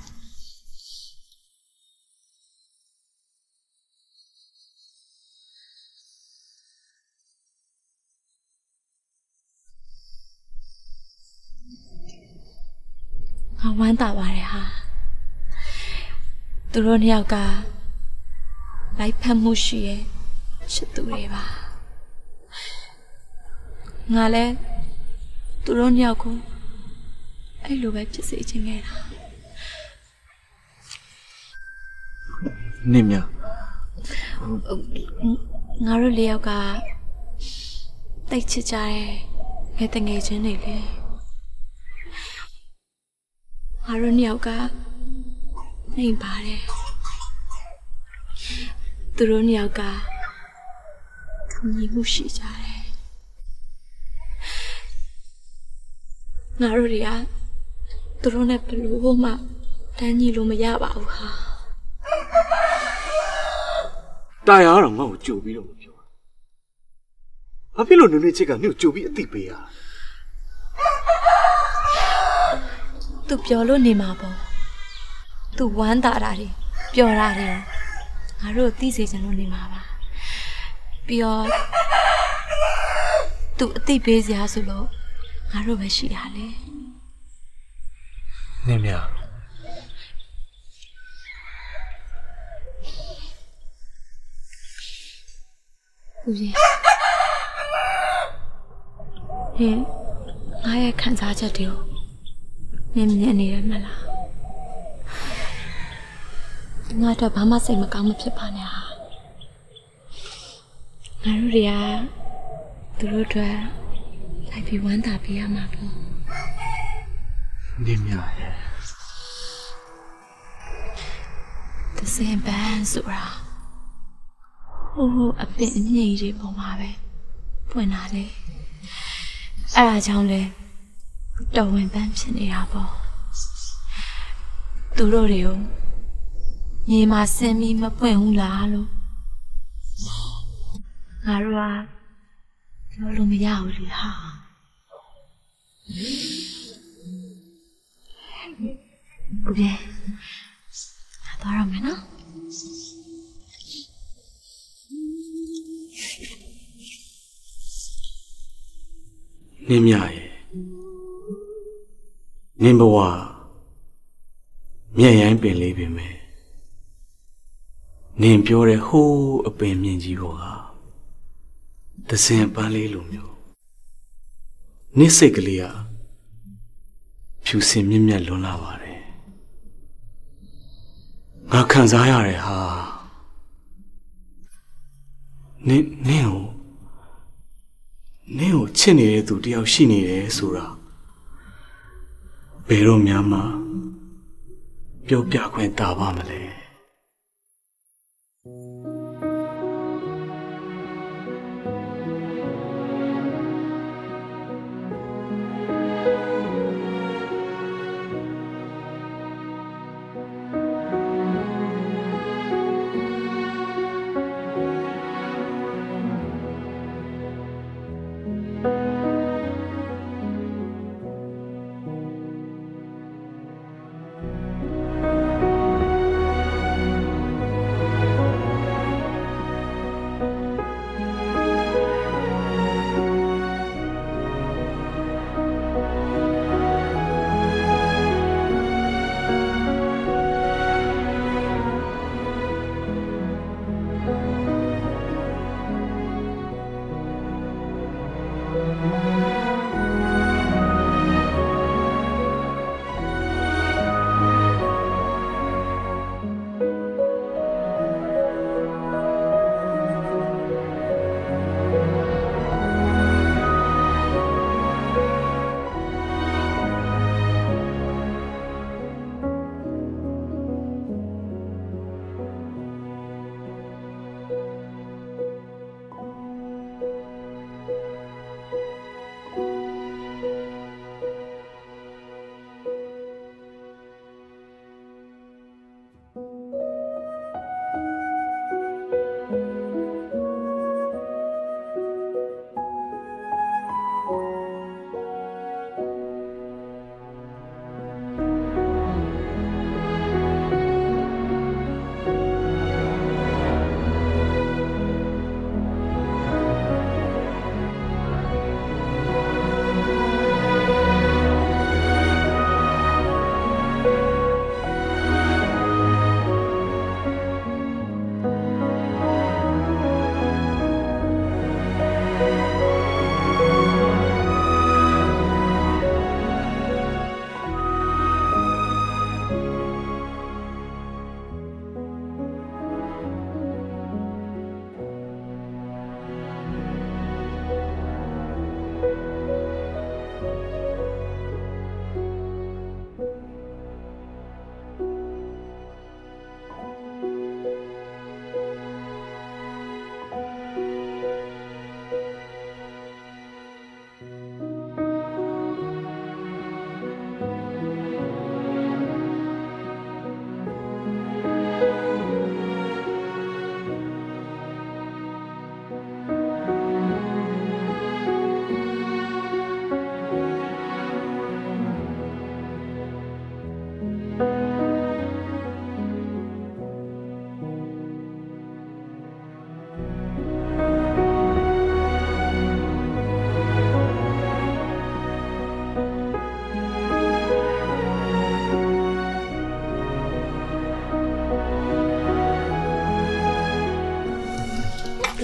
ငါဝမ်းသာပါတယ်ဟာသူတို့နှစ်ယောက်ကလိုက်ဖက်မှုရှိရဲ့ချစ်သူတွေပါငါလည်းသူတို့နှစ်ယောက်ကိုအဲ့လိုပဲဖြစ်စေချင်ခဲ့တာနင်းမြငါတို့လေးယောက်ကတိတ်ချစ်ကြတယ်ငယ်တငယ်ချင်းတွေလေငါတို့နှစ်ယောက်ကနှိမ်ပါတယ်သူတို့နှစ်ယောက်ကညီမှုရှိကြတယ်ငါတို့တွေကသူတို့နဲ့ဘယ်လိုမှတန်းညီလို့မရပါဘူးဟာတာယာတော့ငါ့ကိုကြိုပြီးတော့မပြောဘာဖြစ်လို့နွေနွေချစ်ကနင့်ကိုကြိုပြီးအသိပေးရသူပြောလို့နေမှာပေါ့သူဝမ်းသာတာတွေပျော်တာတွေငါတို့သိစေချင်လို့နေမှာပါပြီးတော့သူအသိပေးစရာဆိုလို့ငါတို့ပဲရှိတာလေနင်းမြဦးကြီးဟင်ငါရဲ့ခံစားချက်တွေကိုနင်းမြင်နေရမလားငါတော့ဘာမှစိတ်မကောင်းမဖြစ်ပါနဲ့ဟာငါတို့တွေကသူတို့အတွက်လိုက်ပြီးဝမ်းသာပေးရမှာပေါ့နင်းမြရဲ့သစင်ပန်းဆိုတာဟိုအပင်အမြင့်ကြီးပုံမှာပဲပွင့်လာလေအဲ့ဒါကြောင့်လေတော်ဝင်ပန်းဖြစ်နေတာပေါ့သူတို့တွေကိုမြေမှာဆင်းပြီးမပွင့်ဘူးလားလို့ငါတို့ကပြောလို့မရဘူးလေဟာဦးပြေသွားရမယ်နော်နင်းမြရဲ့နင်းဘဝမြက်ရိုင်းပင်လေးပင်ပဲနင်းပြောတဲ့ဟိုးအပင်မြင့်ကြီးပေါ်ကသစင်ပန်းလေးလိုမျိုးနင်းစိတ်ကလေးကဖြူစင်မြင့်မြတ်လွန်းလာပါတယ်ငါခံစားရတယ်ဟာနင်းကိုချစ်နေတဲ့သူတယောက်ရှိနေတယ်ဆိုတာဘယ်တော့မှပြောပြခွင့်တာပါမလဲ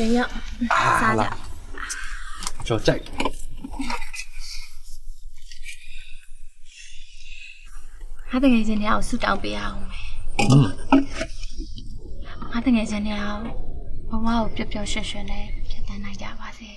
ရောစားကြကျော်ကြိုက်ငါတကယ်ချင်းတရားကိုဆူတောင်းပေးရအောင်မယ်ငါတကယ်ချင်းတရားကိုဘဝကိုပျော်ပျော်ရွှင်ရွှင်နဲ့ဖြတ်သန်းနိုင်ကြပါစေ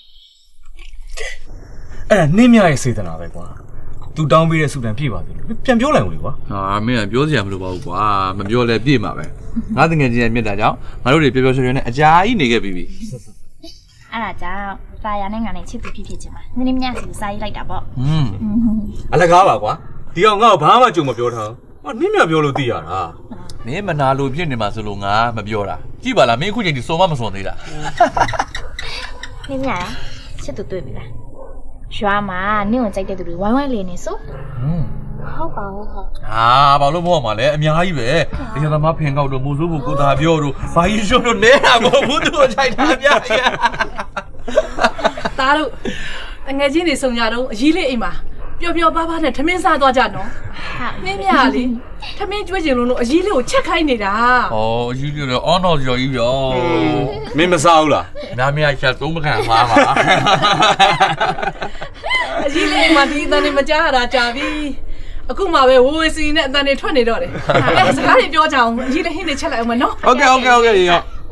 အဲ့ဒါနင်းမြရဲ့စေတနာပဲကွာသူတောင်းပေးတဲ့ဆူတန်ပြည့်ပါသေးတယ်ပြန်ပြောလိုက်ဦးလေကွာဟာမင်းကပြောစရာမလိုပါဘူးကွာမပြောလဲပြည့်မှာပဲငါတကယ်ချင်းရဲ့မြတ်တာကြောင့်ငါတို့တွေပျော်ပျော်ရွှင်ရွှင်နဲ့အကြာကြီးနေခဲ့ပြီအဲ့ဒါကြောင့်တာယာနဲ့ငါနဲ့ချစ်သူဖြစ်ဖြစ်ချင်ပါနင်းမြစီကိုစားရေးလိုက်တာပေါ့အလကားပါကွာဒီအောင်ငါ့ကိုဘာမှကြုံမပြောထားဘူးနင်းမြပြောလို့သိရတာမင်းမနာလို့ဖြစ်နေမှာဆိုလို့ငါမပြောတာကြည့်ပါလားမင်းအခုချိန်ဒီစုံမစွန်သေးလားနင်းမြချစ်သူတွေ့ပြီလားရွာမှာနင့်ကိုကြိုက်တဲ့သူတွေဝိုင်းဝိုင်းလေးနေဆိုဟုတ်ပါဘူးဟုတ်ဘာလို့မဟုတ်မှာလဲအများကြီးပဲဒီသမားဖင်ကောက်တို့မိုးစိုးဖို့ကိုသာပြောတို့ဘာကြီးရှုံတို့နဲတာမဟုတ်ဘူးသူ့ကိုခြိုက်တာအများကြီးသားတို့ငယ်ချင်းတွေစုံကြတော့အကြီးလေးအိမ်မှာပျော်ပျော်ပါးပါးနဲ့ထမင်းစားသွားကြနော်နင်းမြလေထမင်းကျွေးချင်လို့အကြီးလေးကိုချက်ခိုင်းနေတာဩအကြီးလေးတော့အော်နော်ကျော်ကြီးပြောမင်းမစားဘူးလားများများချက်သုံးမခံပါပါအကြီးလေးမှဒီအတန်တွေမကြားရတာကြာပြီအခုမှပဲဝေဝေစီနဲ့အတန်တွေထွက်နေတော့တယ်အဲစကားတွေပြောကြအောင်အကြီးလေးဟင်းတွေချက်လိုက်အောင်မနော်โอเคရောကဲဟဲ့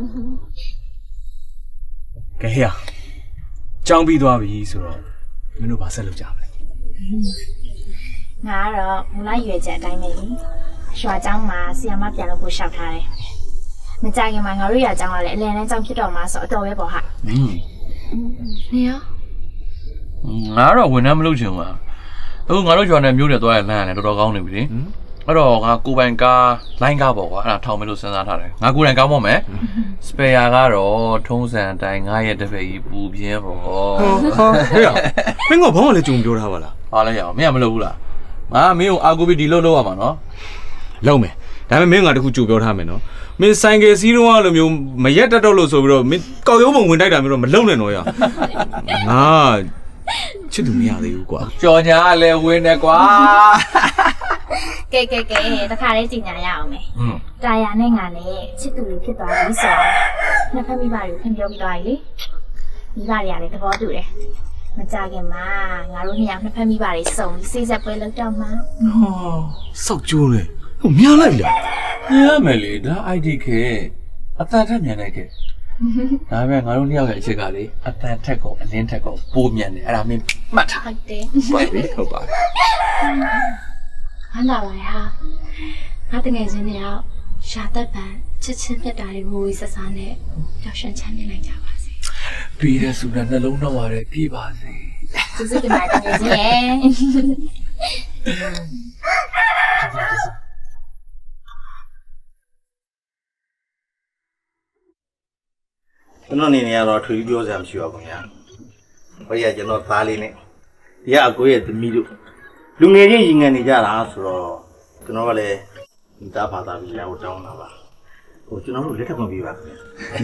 ကြောင်းပြီးသွားပြီဆိုတော့မင်းတို့ဘာဆက်လုပ်ကြမလဲငါကတော့မူလရွယ်ချက်အတိုင်းပဲရွာကျောင်းမှာဆီယာမပြန်လို့ကိုရှောက်ထားတယ်မကြခင်မှာငါတို့ရွာကျောင်းကလည်းအလယ်တန်းကျောင်းဖြစ်တော့မှာဆိုအတော်ပဲပေါ့ဟာနေရောငါတော့ဝန်ထမ်းမလုပ်ချင်ဘူးအခုငါတို့ရွာနဲ့မျိုးတွေသွားရလမ်းရတယ်တော်တော်ကောင်းနေပြီလေအဲ့တော့ငါကိုပိုင်ကားလိုင်းကားပေါ့ကွာအဲ့ဒါထောင်မယ်လို့စဉ်းစားထားတယ်ငါကိုယ်တိုင်ကောင်းပါမယ်စပယ်ယာကတော့ထုံးစံအတိုင်းငါရဲ့တစ်ဖက်ကြီးပူပြင်းပေါ့ဟေးမင်းကဘာမှလည်းကြုံပြောထားပါလားဟာလဲရအောင်မင်းကမလုပ်ဘူးလားငါမင်းကိုအာကိုပြီးဒီလုပ်ရမှာနော်လုပ်မယ်ဒါပေမဲ့မင်းကတခုကြိုပြောထားမယ်နော်မင်းဆိုင်ကယ်စီးတော့လိုမျိုးမရက်တက်တော့လို့ဆိုပြီးတော့မင်းကောက်ရုံးပုံဝင်တိုက်တာမျိုးတော့မလုပ်နဲ့တော့ရငါချစ်သူမရသေးဘူးကွာကြော်ညာလည်းဝင်တယ်ကွာကဲတခါလေးကြင်ညာရအောင်မယ်တာယာနဲ့ငါနဲ့ချစ်သူလေးဖြစ်သွားပြီဆိုတော့နှစ်ဖက်မိဘတွေကိုခင်ပြောပြီးသွားပြီလေမိဘတွေကလည်းသဘောတူတယ်မကြခင်မှာငါတို့နှစ်ယောက်နှစ်ဖက်မိဘတွေစုံပြီးစိတ်ဆက်ပွဲလုပ်တော့မှာစောက်ကျိုးလေမြန်လိုက်လားမြန်မယ်လေဒါ ID ခဲအတန်ထက်မြန်နေခဲ့ဒါပေမဲ့ငါတို့နှစ်ယောက်ရဲ့အချက်ကလေအတန်ထက်ကောအလင်းထက်ကောပိုမြန်တယ်အဲ့ဒါမင်းမှတ်ထားဟုတ်တယ်ဟုတ်ပြီဟုတ်ပါဟန်လာပါဟာငါတကယ်ချင်းတယောက်ရှာတတ်ပံချစ်ချင်းပြတ်တာတွေဝေဝေဆဆာနဲ့ပျော်ရွှင်ချမ်းမြေ့နိုင်ကြပါစေပြီးတဲ့စုနဲ့နှလုံးတော့ရတယ်ပြည့်ပါစေကျေးဇူးတင်ပါတယ်တကယ်ချင်းရဲ့ကျွန်တော်အနေနဲ့ကတော့ထွေပြီးပြောစရာမရှိပါဘူးခင်ဗျာ။ဟောရကျွန်တော်သားလေးနဲ့ဒီကအကိုရဲ့သမီးတို့လူငယ်ချင်းရင်ငယ်နေကြတာဆိုတော့ကျွန်တော်ကလည်းဒီသားဘာသာပြီးရအောင်တောင်းတာပါ။ကျွန်တော်တို့လက်ထပ်ခွင့်ပေးပါခင်ဗျာ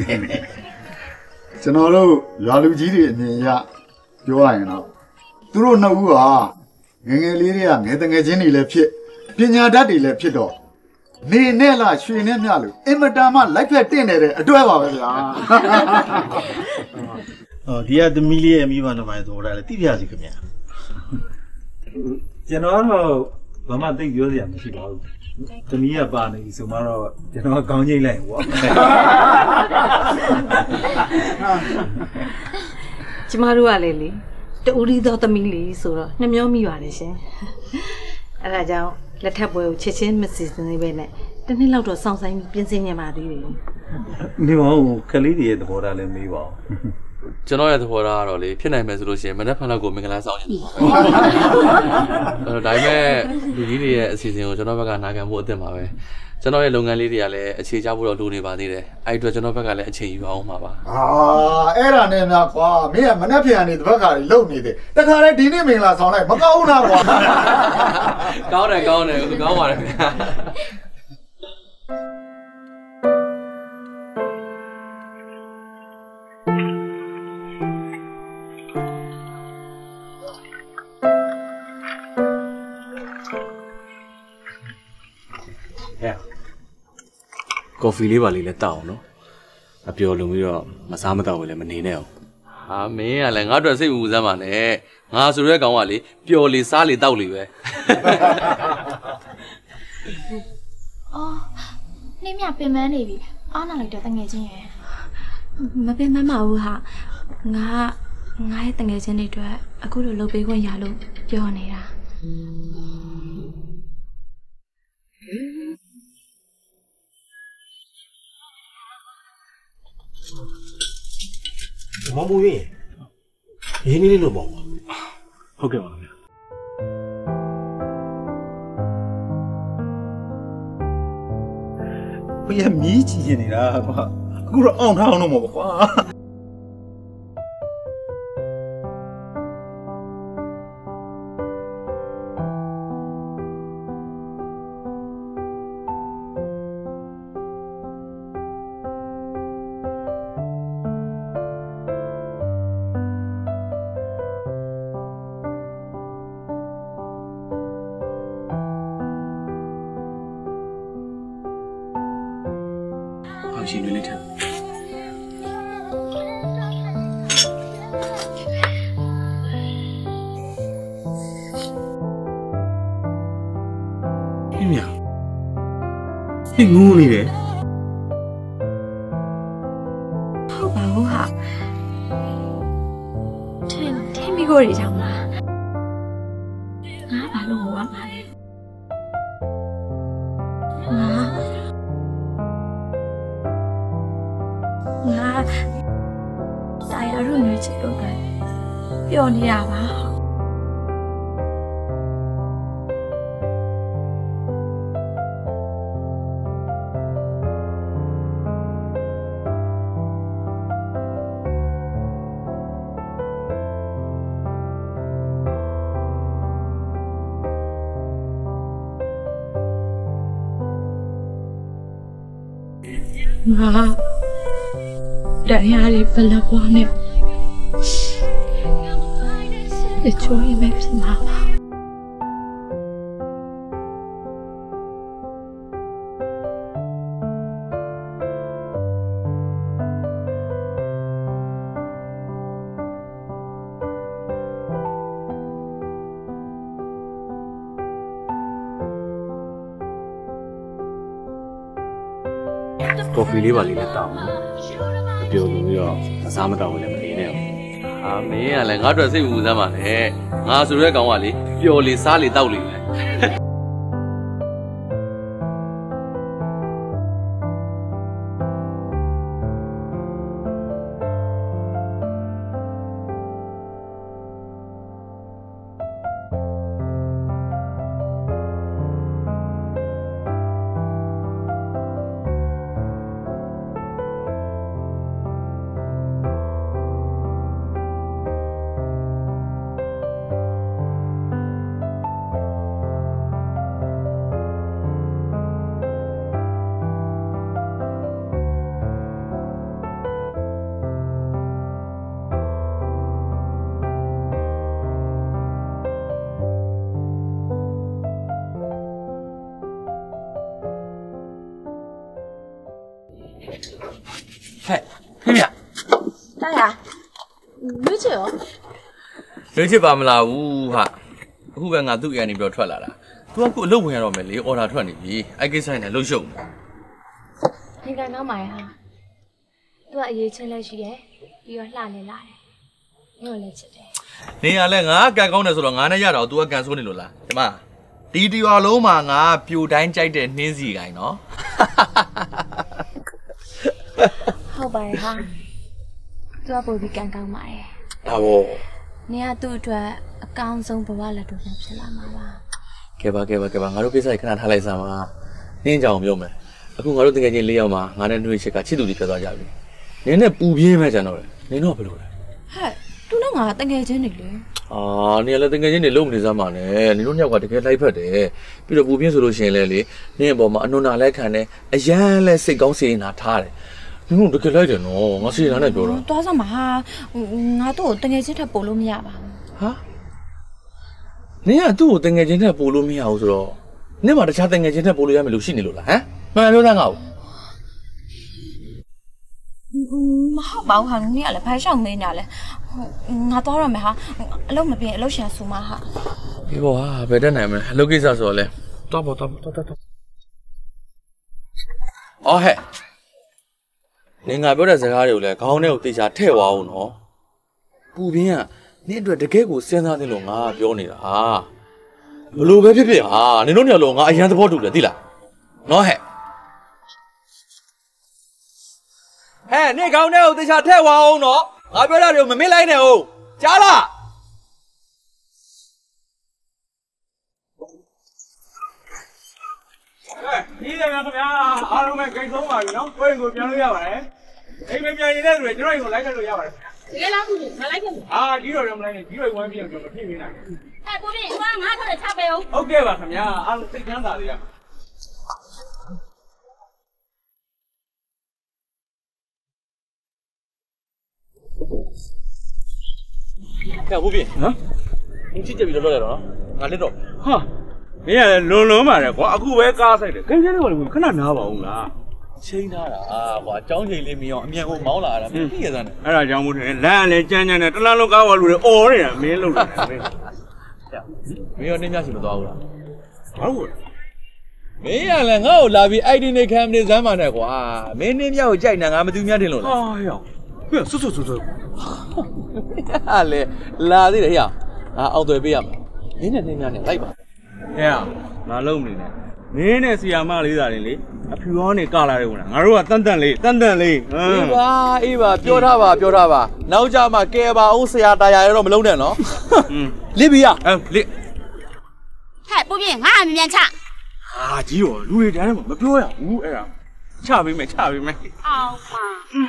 ။ကျွန်တော်တို့ရွာလူကြီးတွေအမြင်အရပြောရရင်တော့သူတို့နှစ်ဦးဟာငယ်ငယ်လေးတွေကငယ်တငယ်ချင်းတွေလည်းဖြစ်ပညာတတ်တွေလည်းဖြစ်တော့နေနဲ့လားရွှေနဲ့မြလို့အင်မတန်မှလိုက်ဖက်တင့်နေတဲ့အတွက်ပါပဲဗျာဒီကသမီးလေးရဲ့မိဘနှစ်ပိုင်းဆိုတာလည်းသိပြစီခင်ဗျာကျွန်တော်ကတော့ဘာမှသိပြောစရာမရှိပါဘူးသမီးကပါနေပြီဆိုမှတော့ကျွန်တော်ကောင်းချိန်လိုက်ပေါ့ကျမတို့ကလည်းလေတူရီသောသမီးလေးဆိုတော့နှမျောမိပါတယ်ရှင်အဲ့ဒါကြောင့်လက်ထပ်ပွဲကိုချစ်ချင်းမစီစဉ်သေးပဲနဲ့တစ်နှစ်လောက်တော့စောင့်ဆိုင်ပြင်ဆင်နေပါသေးတယ်နေပါဦးကလေးတွေရဲ့သဘောထားလည်းမေးပါဦးကျွန်တော်ရဲ့သဘောထားကတော့လေဖြစ်နိုင်မယ်ဆိုလို့ရှိရင်မနက်ဖြန်လောက်ကိုမင်္ဂလာဆောင်ရအောင်ဒါပေမဲ့လူကြီးတွေရဲ့အစီအစဉ်ကိုကျွန်တော်ဘက်ကနာခံဖို့အသင့်ပါပဲကျွန်တော်ရဲ့လုပ်ငန်းလေးတွေကလည်းအခြေချဖို့တော့လိုနေပါသေးတယ်အဲ့အတွက်ကျွန်တော်ဘက်ကလည်းအခြေယူအောင်ပါပါအဲ့ဒါနဲ့များကွာမင်းကမနှက်ပြန်နေတပတ်ခါတွေလုံနေတယ်တခါတည်းဒီနေ့မင်္ဂလာဆောင်လိုက်မကောင်းလားကွာကောင်းတယ်ကောင်းပါတယ်ခင်ဗျာကော်ဖီလေးပါလေးလည်းတောက်အောင်နော်အပျော်လုံပြီးတော့မစားမတော့ဘူးလည်းမနေနဲ့အောင်ဟာမင်းကလည်းငါတို့စိတ်မူစမ်းပါနဲ့ငါဆိုတဲ့ကောင်ကလေပျော်လေစားလေတောက်လေပဲအော်နှင်းမြပင်ပန်းနေပြီအားနာလိုက်တော့တငယ်ချင်းရယ်မပင်မမဘူးဟာငါရဲ့တငယ်ချင်းတွေအတွက်အခုလိုလုပ်ပေးခွင့်ရလို့ပြောနေတာမမူရင်ရင်းနေလေးလို့ပေါ့ဟုတ်ကဲ့ပါဗျာဘယ်မြည်ချင်နေတာကွာအခုတော့အောင်ထားအောင်တော့မဟုတ်ကွာအောင်ရှင်တွေလေးထပ်ပြင်းမြစိတ်ငုံနေတယ်ဟုတ်ပါဘူးဟာထင်ပြီးကိုရကြောင်လားငါဘာလို့ဟောရမှာလဲငါတာယာရုံနဲ့ချစ်တော့ပဲပျော်နေရပါ ငါတရားတွေဘလပွားနဲ့ဒီချိုးရမယ်ဖြစ်မှာပါကော်ဖီလေးပါလေးနဲ့တောင်းအပျော်လုံပြီးတော့မစားမတော့ဘူးလည်းမနေနဲ့အောင်ဟာမင်းကလည်းငါတို့စိတ်မူစမ်းပါနဲ့ငါဆိုတဲ့ကောင်ကလေပျော်လေစားလေတောက်လေပဲ ဟဲ့ခင်ဗျတာယာလူချေရောလွှဲချစ်ပါမလားဘူးဟာအခုပဲငါသူ့ရန်နေပြီးတော့ထွက်လာတာ तू ကခုအလုပ်ဝင်ရတော့မယ်လေအော်ဒါထွက်နေပြီအဲ့ကိစ္စနဲ့လှုပ်ရှုပ်နေဒီကနောက်မှာဟာသူကအရေးချင်းလည်းရှိတယ်ပြီးတော့လှနေလာတယ်ညို့လည်းချစ်တယ်နေရလဲငါကန်ကောင်းတယ်ဆိုတော့ငါနဲ့ရတော့ तू ကကန်ဆိုးနေလို့လားဒီမှာဒီတရွာလုံးမှာငါပြိုတိုင်းကြိုက်တဲ့နှင်းစီကိုင်းနော်ဟုတ်ပါရဲ့ဟာသူကပို့ပြီးကန်ကောင်းပါတယ်ဒါပေါ့နေကသူ့အတွက်အကောင်းဆုံးဘဝလက်တို့ပဲဖြစ်လာမှာပါကဲပါငါတို့ကိစ္စခဏထားလိုက်စမ်းပါနင်းကြောင်ပြောမယ်အခုငါတို့တကယ်ချင်း၄ယောက်မှာငါနဲ့နှွေးချစ်ကချစ်သူတွေဖြစ်သွားကြပြီနင်းနဲ့ပူပြင်းမဲ့ကြတော့နင်းတော့ဘယ်လိုလဲဟဲ့သူနဲ့ငါတငယ်ချင်းနေလေအာနင်လည်းတကယ်ချင်းနေလုံးမနေစမ်းပါနဲ့နင်တို့ညောက်ကတကယ်လိုက်ဖက်တယ်ပြီးတော့ပူပြင်းဆိုလို့ရှိရင်လည်းလေနင်းအပေါ်မှာအနုနာလဲခံတယ်အရန်လဲစိတ်ကောင်းစေနာထားတယ်နင်တို့တကယ်လိုက်တယ်နော်ငါစီနာနဲ့ပြောတာသွားစမ်းပါဟာငါတို့တငယ်ချင်းထပ်ပို့လို့မရပါဘူးဟာနင်ကသူ့ကိုတငယ်ချင်းထက်ပို့လို့မရဘူးဆိုတော့နင်မှတခြားတငယ်ချင်းထက်ပို့လို့ရမယ်လို့ရှိနေလို့လားဟမ်မှန်ပြောသားငါ့ကိုဟုတ်ပါဘူးဟာနင်ကလည်းဘာရှောင်နေညာလဲငါတော့ရမယ်ဟာအလုံးမပြင်းအလုံးရှာဆူမဟာဒီဘောဟာဘယ်တက်နိုင်မလဲအလုပ်ကိစ္စဆိုတော့လဲတော့ပေါ့အော်ဟဲ့နင်ငါပြောတဲ့စကားတွေကိုလည်းခေါင်းထဲကိုတေချာထည့်သွားအောင်နော်ပူပြင်းကနင်အတွက်တကယ်ကိုစဉ်းစားနေလို့ငါပြောနေတာဘလို့ပဲဖြစ်ဖြစ်ဟာနင်တို့ညလုံးငါအရန်သဘောတူတယ်သိလားနော်ဟဲ့နင်ခေါင်းထဲကိုတေချာထည့်သွားအောင်နော်ငါပြောတာတွေကိုမမေ့လိုက်နဲ့ဟုတ်ကြားလားဒီတယ်ခင်ဗျာအားလုံးပဲဂိတ်ဆုံးပါပြီနော်ကိုယ့်ကိုပြန်လို့ရပါတယ်အိမ်မပြန်နေတဲ့သူတွေကျွန်တော်ကိုလိုက်ခဲ့လို့ရပါတယ်တကယ်လားခုမလိုက်ခဲ့ဘူးကြီးတော်မလိုက်နဲ့ကြီးတော်ဝမ်းပြအောင်ကျွန်တော်ဖြည့်ပေးနိုင်တယ်ပို့ပြီးငါထားတယ်ချပေးအောင်ဟုတ်ကဲ့ပါခင်ဗျာအားလုံးစိတ်ချမ်းသာလေးရကဲဟုတ်ပြီနော်အင်းချစ်ကြပြီတော့တော့ငါလက်တော့ဟာမင်းကလည်းလွန်ပါတယ်ကွာအခုပဲကားဆိုင်တယ်ခင်ဗျားတို့ကခဏနားပါဦးလားချိန်ထားတာကွာအကြောင်းချိန်လေးမအောင်အမြန်ကိုမောင်းလာတာမင်းသိရစမ်းတယ်အဲ့ဒါကြောင့်မို့တယ်လမ်းလည်းကြမ်းနဲ့တလားလုံးကားဝါလူတွေအော်နေတာမင်းလုပ်နေတာမင်းရောနင်းမြရှိမသွားဘူးလားဟုတ်ဘူးမင်းကလည်းငါ့ကိုလာပြီး ID နဲ့ခံနေစမ်းပါနဲ့ကွာမင်းနင်းမြကိုကြိုက်နေငါမသူများတင်လို့လားဟာရောက်ဟဲ့ဆွဟာလေလာသေးတယ်ဟဲ့ငါအောင်သွယ်ပေးရမှာမင်းနဲ့နင်းမြနဲ့လိုက်ပါဟဲ့ငါလုံးနေတယ်မင်းနဲ့ဆီယာမလေးသားတွေလေအဖြူရောနေကလာတယ်ဝင်ငါတို့ကတန်တန်လေးအေးပါပြောထားပါနောက်ကြမှာကဲပါအောင်ဆရာတရားရတော့မလုံးနဲ့နော်လစ်ပြီရလစ်ဟဲ့ပို့ပြင်းငါအမြန်ချကြီးရောလူတွေတန်းထဲမှာမပြောရဘူးအဲ့ဒါချပေးမယ်အောင်ပါ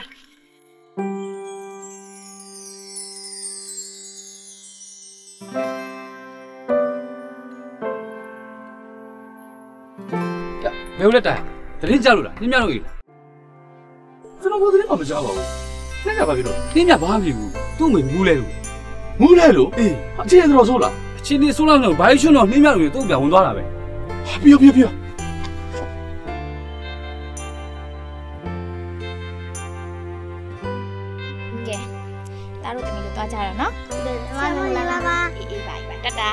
ဘယ်လိုလဲတိုင်တရင်ကြလို့လားနင်းမြလို့ကြီးကျွန်တော်ဘာသတင်းမှမကြားပါဘူးနင်းကဘာဖြစ်လို့နင်းမြဘာဖြစ်ဘူးသူ့မိမူးလဲလို့အေးအခြေအနေတော့ဆိုးလားအခြေအနေဆိုးလားလို့ဘာလို့ရှင်တော့နင်းမြလို့သူ့ပြန်ဝင်သွားတာပဲပြောကဲတားတို့တမီးတို့သွားကြရအောင်နော်ဟုတ်တယ်ပါအေးပါတတာ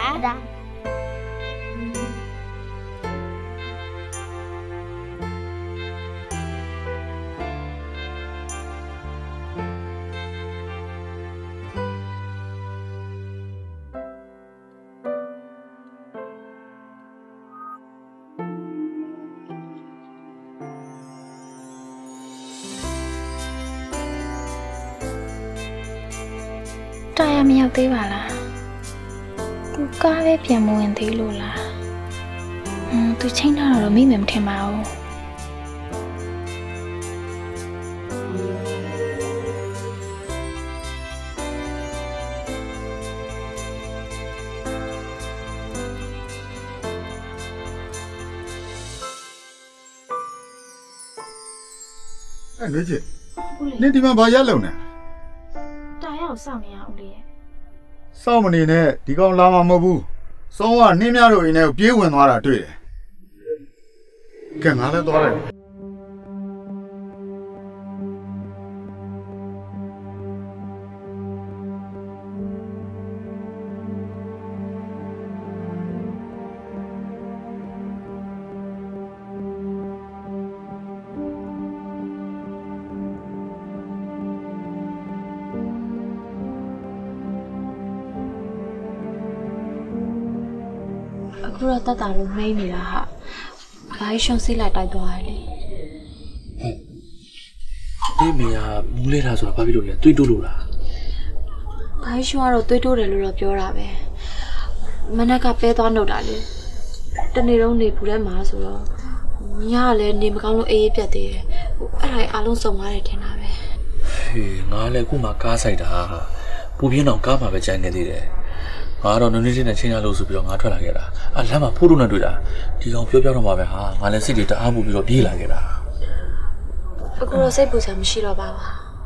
တာယာမရောက်သေးပါလားသူကားပဲပြန်မဝင်သေးလို့လားသူချိန်ထားတော့မိမယ်မထင်ပါဘူးအဲ့လွေးချစ်နင်ဒီမှာဘာရလုံနေတာယာကိုစောင့်နေရဦးလေးရဲ့စောင့်မနေနဲ့ဒီကောင်လာမှာမဟုတ်ဘူးစောင်းကနှင်းများတို့အိမ်ထဲကိုပြေးဝင်သွားတာတွေ့တယ်ကဲငါလည်းသွားလိုက်အခုတော့တတ်တာလို့မိန်နေတာဟာဘာရှုံးစိတ်လိုက်တိုက်သွားရလေဒီမယားမူးလဲတာဆိုတာဘာဖြစ်လို့လဲတွေးတိုးလို့လားဘာရှုံးကတော့တွေးတိုးတယ်လို့တော့ပြောတာပဲမနက်ကပဲသွားနှုတ်တာလေတနေ့လုံးနေဘူးထဲမှာဆိုတော့ညကလည်းနေမကောင်းလို့အေးအေးပြတ်သေးတယ်အဲ့ဒါအားလုံးစုံသွားတယ်ထင်တာပဲဟေးငါလည်းခုမှကားဆိုင်တာပူပြင်းအောင်ကားမှာပဲကြိုင်နေသေးတယ်ငါတော့နည်းနည်းချင်းနဲ့ချင်းရလို့ဆိုပြီးတော့ငါထွက်လာခဲ့တာလမ်းမှာဖိုးတို့နဲ့တွေ့တာဒီကောင်ပြောတော့မှာပဲဟာငါလည်းစိတ်တွေတအားပူပြီးတော့ပြေးလာခဲ့တာအခုတော့စိတ်ပူစရာမရှိတော့ပါ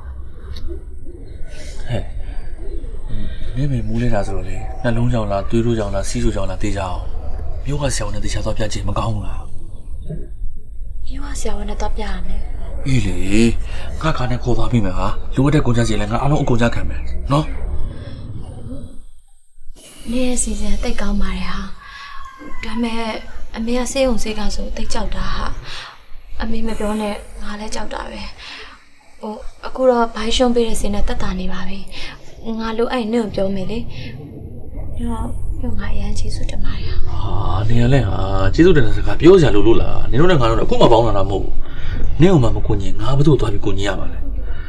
ဘူးဟဲ့မင်းမူးလဲတာဆိုတော့လေနှလုံးကြောင်လားသွေးတို့ကြောင်လားစီးဆိုကြောင်လားတေးကြအောင်မြို့ကဆရာဝန်နဲ့တေချာသွားပြကြည့်မကောင်းဘူးလားမြို့ကဆရာဝန်နဲ့သွားပြရမယ်အေးလေငါခါနဲ့ခေါ်သွားပြီမယ်ဟာလိုအပ်တဲ့ကုန်ကြစီလဲငါအားလုံးအကုန်ကြခံမယ်နော်နေရဲ့စီစဉ်တိတ်ကောင်းပါတယ်ဟာဒါပေမဲ့အမေကစေးုံစေးကဆိုတိတ်ကြောက်တာဟာအမေမပြောနဲ့ငါလည်းကြောက်တာပဲအခုတော့ဘိုင်းရှုံးပေးတဲ့စင်းနဲ့တက်တာနေပါပြီငါလိုအဲ့နဲ့ပြောမယ်လေပြောငါအရန်ကျေးဇူးတင်ပါတယ်ဟာနေရလဲဟာကျေးဇူးတင်တဲ့စကားပြောစရာလို့လားနင်တို့နဲ့ငါတို့အခုမှပေါင်းလာတာမဟုတ်ဘူးနင့်အောင်မကိုကြီးငါဘာလို့သွားပြီးကိုကြီးရမှာလဲ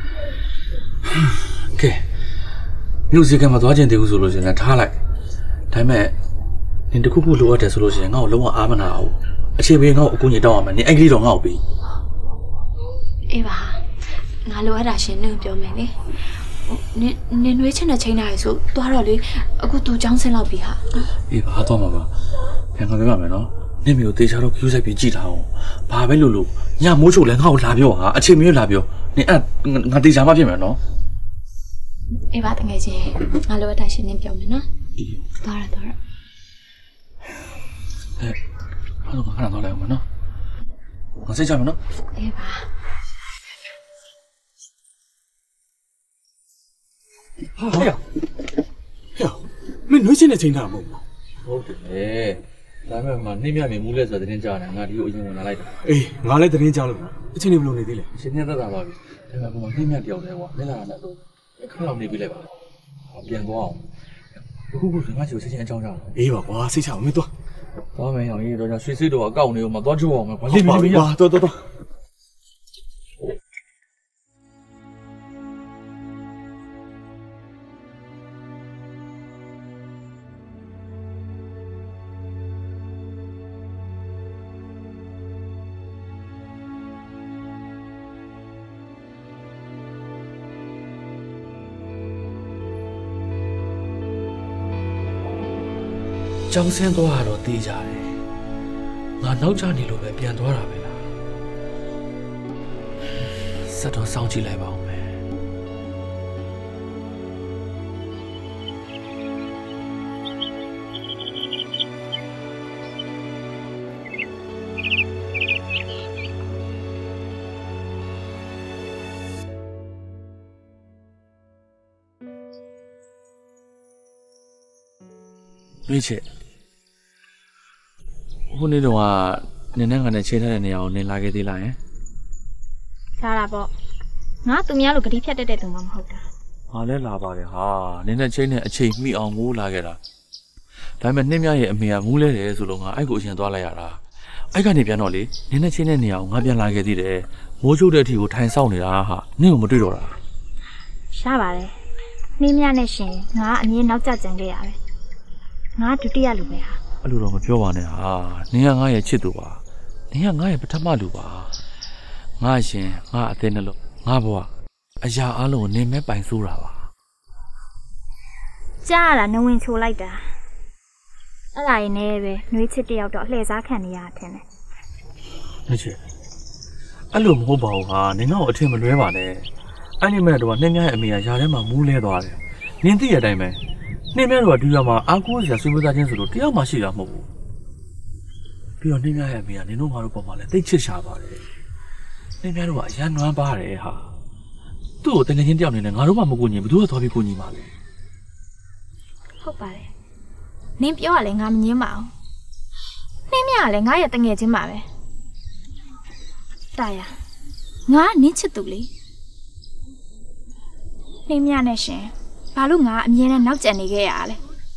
ကဲမြို့စီကမှာသွားခြင်းတည်းဘူးဆိုလို့ရှိရင်ထားလိုက်ဒါပေမဲ့နင်တခုခုလိုအပ်တယ်ဆိုလို့ရှိရင်ငါ့ကိုလုံးဝအားမနာအောင်အခြေပေးငါ့ကိုအကူကြီးတောင်းရမယ်နင်အဲ့ကလေးတော့ငါ့ကိုပြီးအေးပါငါလိုအပ်တာရှင်နင့်ပြောမယ်လေနင်နှွေးချင်တဲ့ချိန်တိုင်းဆိုသွားတော့လေအခုသူចောင်းဆင်းလောက်ပြီဟာအေးပါသွားမှာပါပြန်ခေါ်ပြပါမယ်နော်နင့်မျိုးတေချာတော့ကျူးဆိုင်ပြီးကြည့်ထားအောင်ဘာပဲလို့ညမိုးချိုလဲငါ့ကိုလာပြောဟာအချိန်မရွေးလာပြောနင်အဲ့ငါတေချာမှဖြစ်မယ်နော်အေးပါတကယ်ချင်းငါလိုအပ်တာရှင်နင့်ပြောမယ်နော်သွားရဟဲ့ဘာလို့ငါခဏသွားလိုက်အောင်မနော်ငါစိတ်ချမယ်နော်အေးပါဟဲ့မင်းနှွေးချင်းတဲ့ချိန်တာမဟုတ်ဘူးဟုတ်တယ်ဒါပေမဲ့နှိမ့်မြမြင်မှုလဲဆိုတဲ့တင်းကြားတယ်ငါဒီကိုအရင်ဝင်လာလိုက်တာအေးငါလည်းတင်းကြားလို့အချင်းနေဘလို့နေသေးလဲအချင်းနဲ့သက်သာပါပြီဒါပေမဲ့နှိမ့်မြတယောက်တည်းကွာလက်လာတာတော့ခဏလောက်နေပြီလိုက်ပါပြန်သွားအောင်အခုငါ့ချိုချက်ချင်းအကြောင်းကြားအေးပါကွာစိတ်ချအောင်မင်းသွားမယ်အောင်ကြီးတော့ရွှေစိတ်တော့အကောက်နေဦးမှာသွားချိုးအောင်မယ်ကွာလိမ့်ပါသွားကျောင်းဆင်းသွားတော့တေးကြတယ်ငါနောက်ကျနေလို့ပဲပြန်သွားတာပဲလားဆက်တော့စောင့်ကြည့်လိုက်ပါဦးမယ်မေးချစ်ခုနေ့တော့နင်းနဲ့ငါနဲ့ချိန်ထားတဲ့နေရာကိုနင်းလာခဲ့သေးလားယင်လာတာပေါ့ငါသူများလိုဂတိဖြတ်တတ်တဲ့သူမှမဟုတ်တာငါလည်းလာပါတယ်ဟာနင်းနဲ့ချိန်နဲ့အချိန်မိအောင်မိုးလာခဲ့တာဒါပေမဲ့နှင်းမြရဲ့အမေကမူးလဲတယ်ဆိုလို့ငါအဲ့ကိုအရင်သွားလိုက်ရတာအဲ့ကနေပြန်တော့လေနင်းနဲ့ချိန်တဲ့နေရာကိုငါပြန်လာခဲ့သေးတယ်မိုးချုပ်တဲ့အထိကိုထိုင်ဆောင်နေတာဟာနင်းကိုမတွေ့တော့တာရပါတယ်နှင်းမြနဲ့ရှင်ငါအမြင်နောက်ကျကြံခဲ့ရတယ်ငါဒုတိယလူပဲဟာအဲ့လိုတော့မပြောပါနဲ့ဟာနင်ကငါရဲ့ချစ်သူပါနင်ကငါရဲ့ပထမလူပါငါရှင်ငါအသေးနှလုံးငါဘဝအရာအလုံးကိုနင်မဲပိုင်ဆိုးတာပါကြားရတာနဝင်ချိုလိုက်တာအဲ့ဒါရင်လည်းပဲနှွေးချစ်တယောက်တော့အလှည့်စားခံနေရတဲ့နဲ့နှွေးချစ်အဲ့လိုမဟုတ်ပါဘူးဟာနင်တော့အထင်မလွဲပါနဲ့အဲ့ဒီမဲ့တော့နှင်းမြရဲ့အမေကယာထဲမှာမူးလဲသွားတယ်နင်သိရတဲ့အတိုင်းပဲနှင်းမြတို့ကဒီရွာမှာအားကိုးစရာဆွေးနွေးသားချင်းဆိုလို့တယောက်မှရှိတာမဟုတ်ဘူးပြီးတော့နှင်းမြရဲ့အမေကနင်တို့ငါတို့ပေါ်မှာလည်းသိချစ်ရှာပါတယ်နှင်းမြတို့ကအရန်နွမ်းပါတယ်ဟာသူ့ကိုတကယ်ချင်းတယောက်နေနဲ့ငါတို့မှမကူညီဘူးသူကသွားပြီးကူညီပါလေဟုတ်ပါတယ်နင်ပြောရလဲငါမငင်းပါဘူးနှင်းမြကလည်းငါရဲ့တငယ်ချင်းပါပဲတာယာငါနင်းချစ်သူလေနှင်းမြနဲ့ရှင်ဘာလို့ငါအမြဲတမ်းနောက်ကျန်နေခဲ့ရလဲ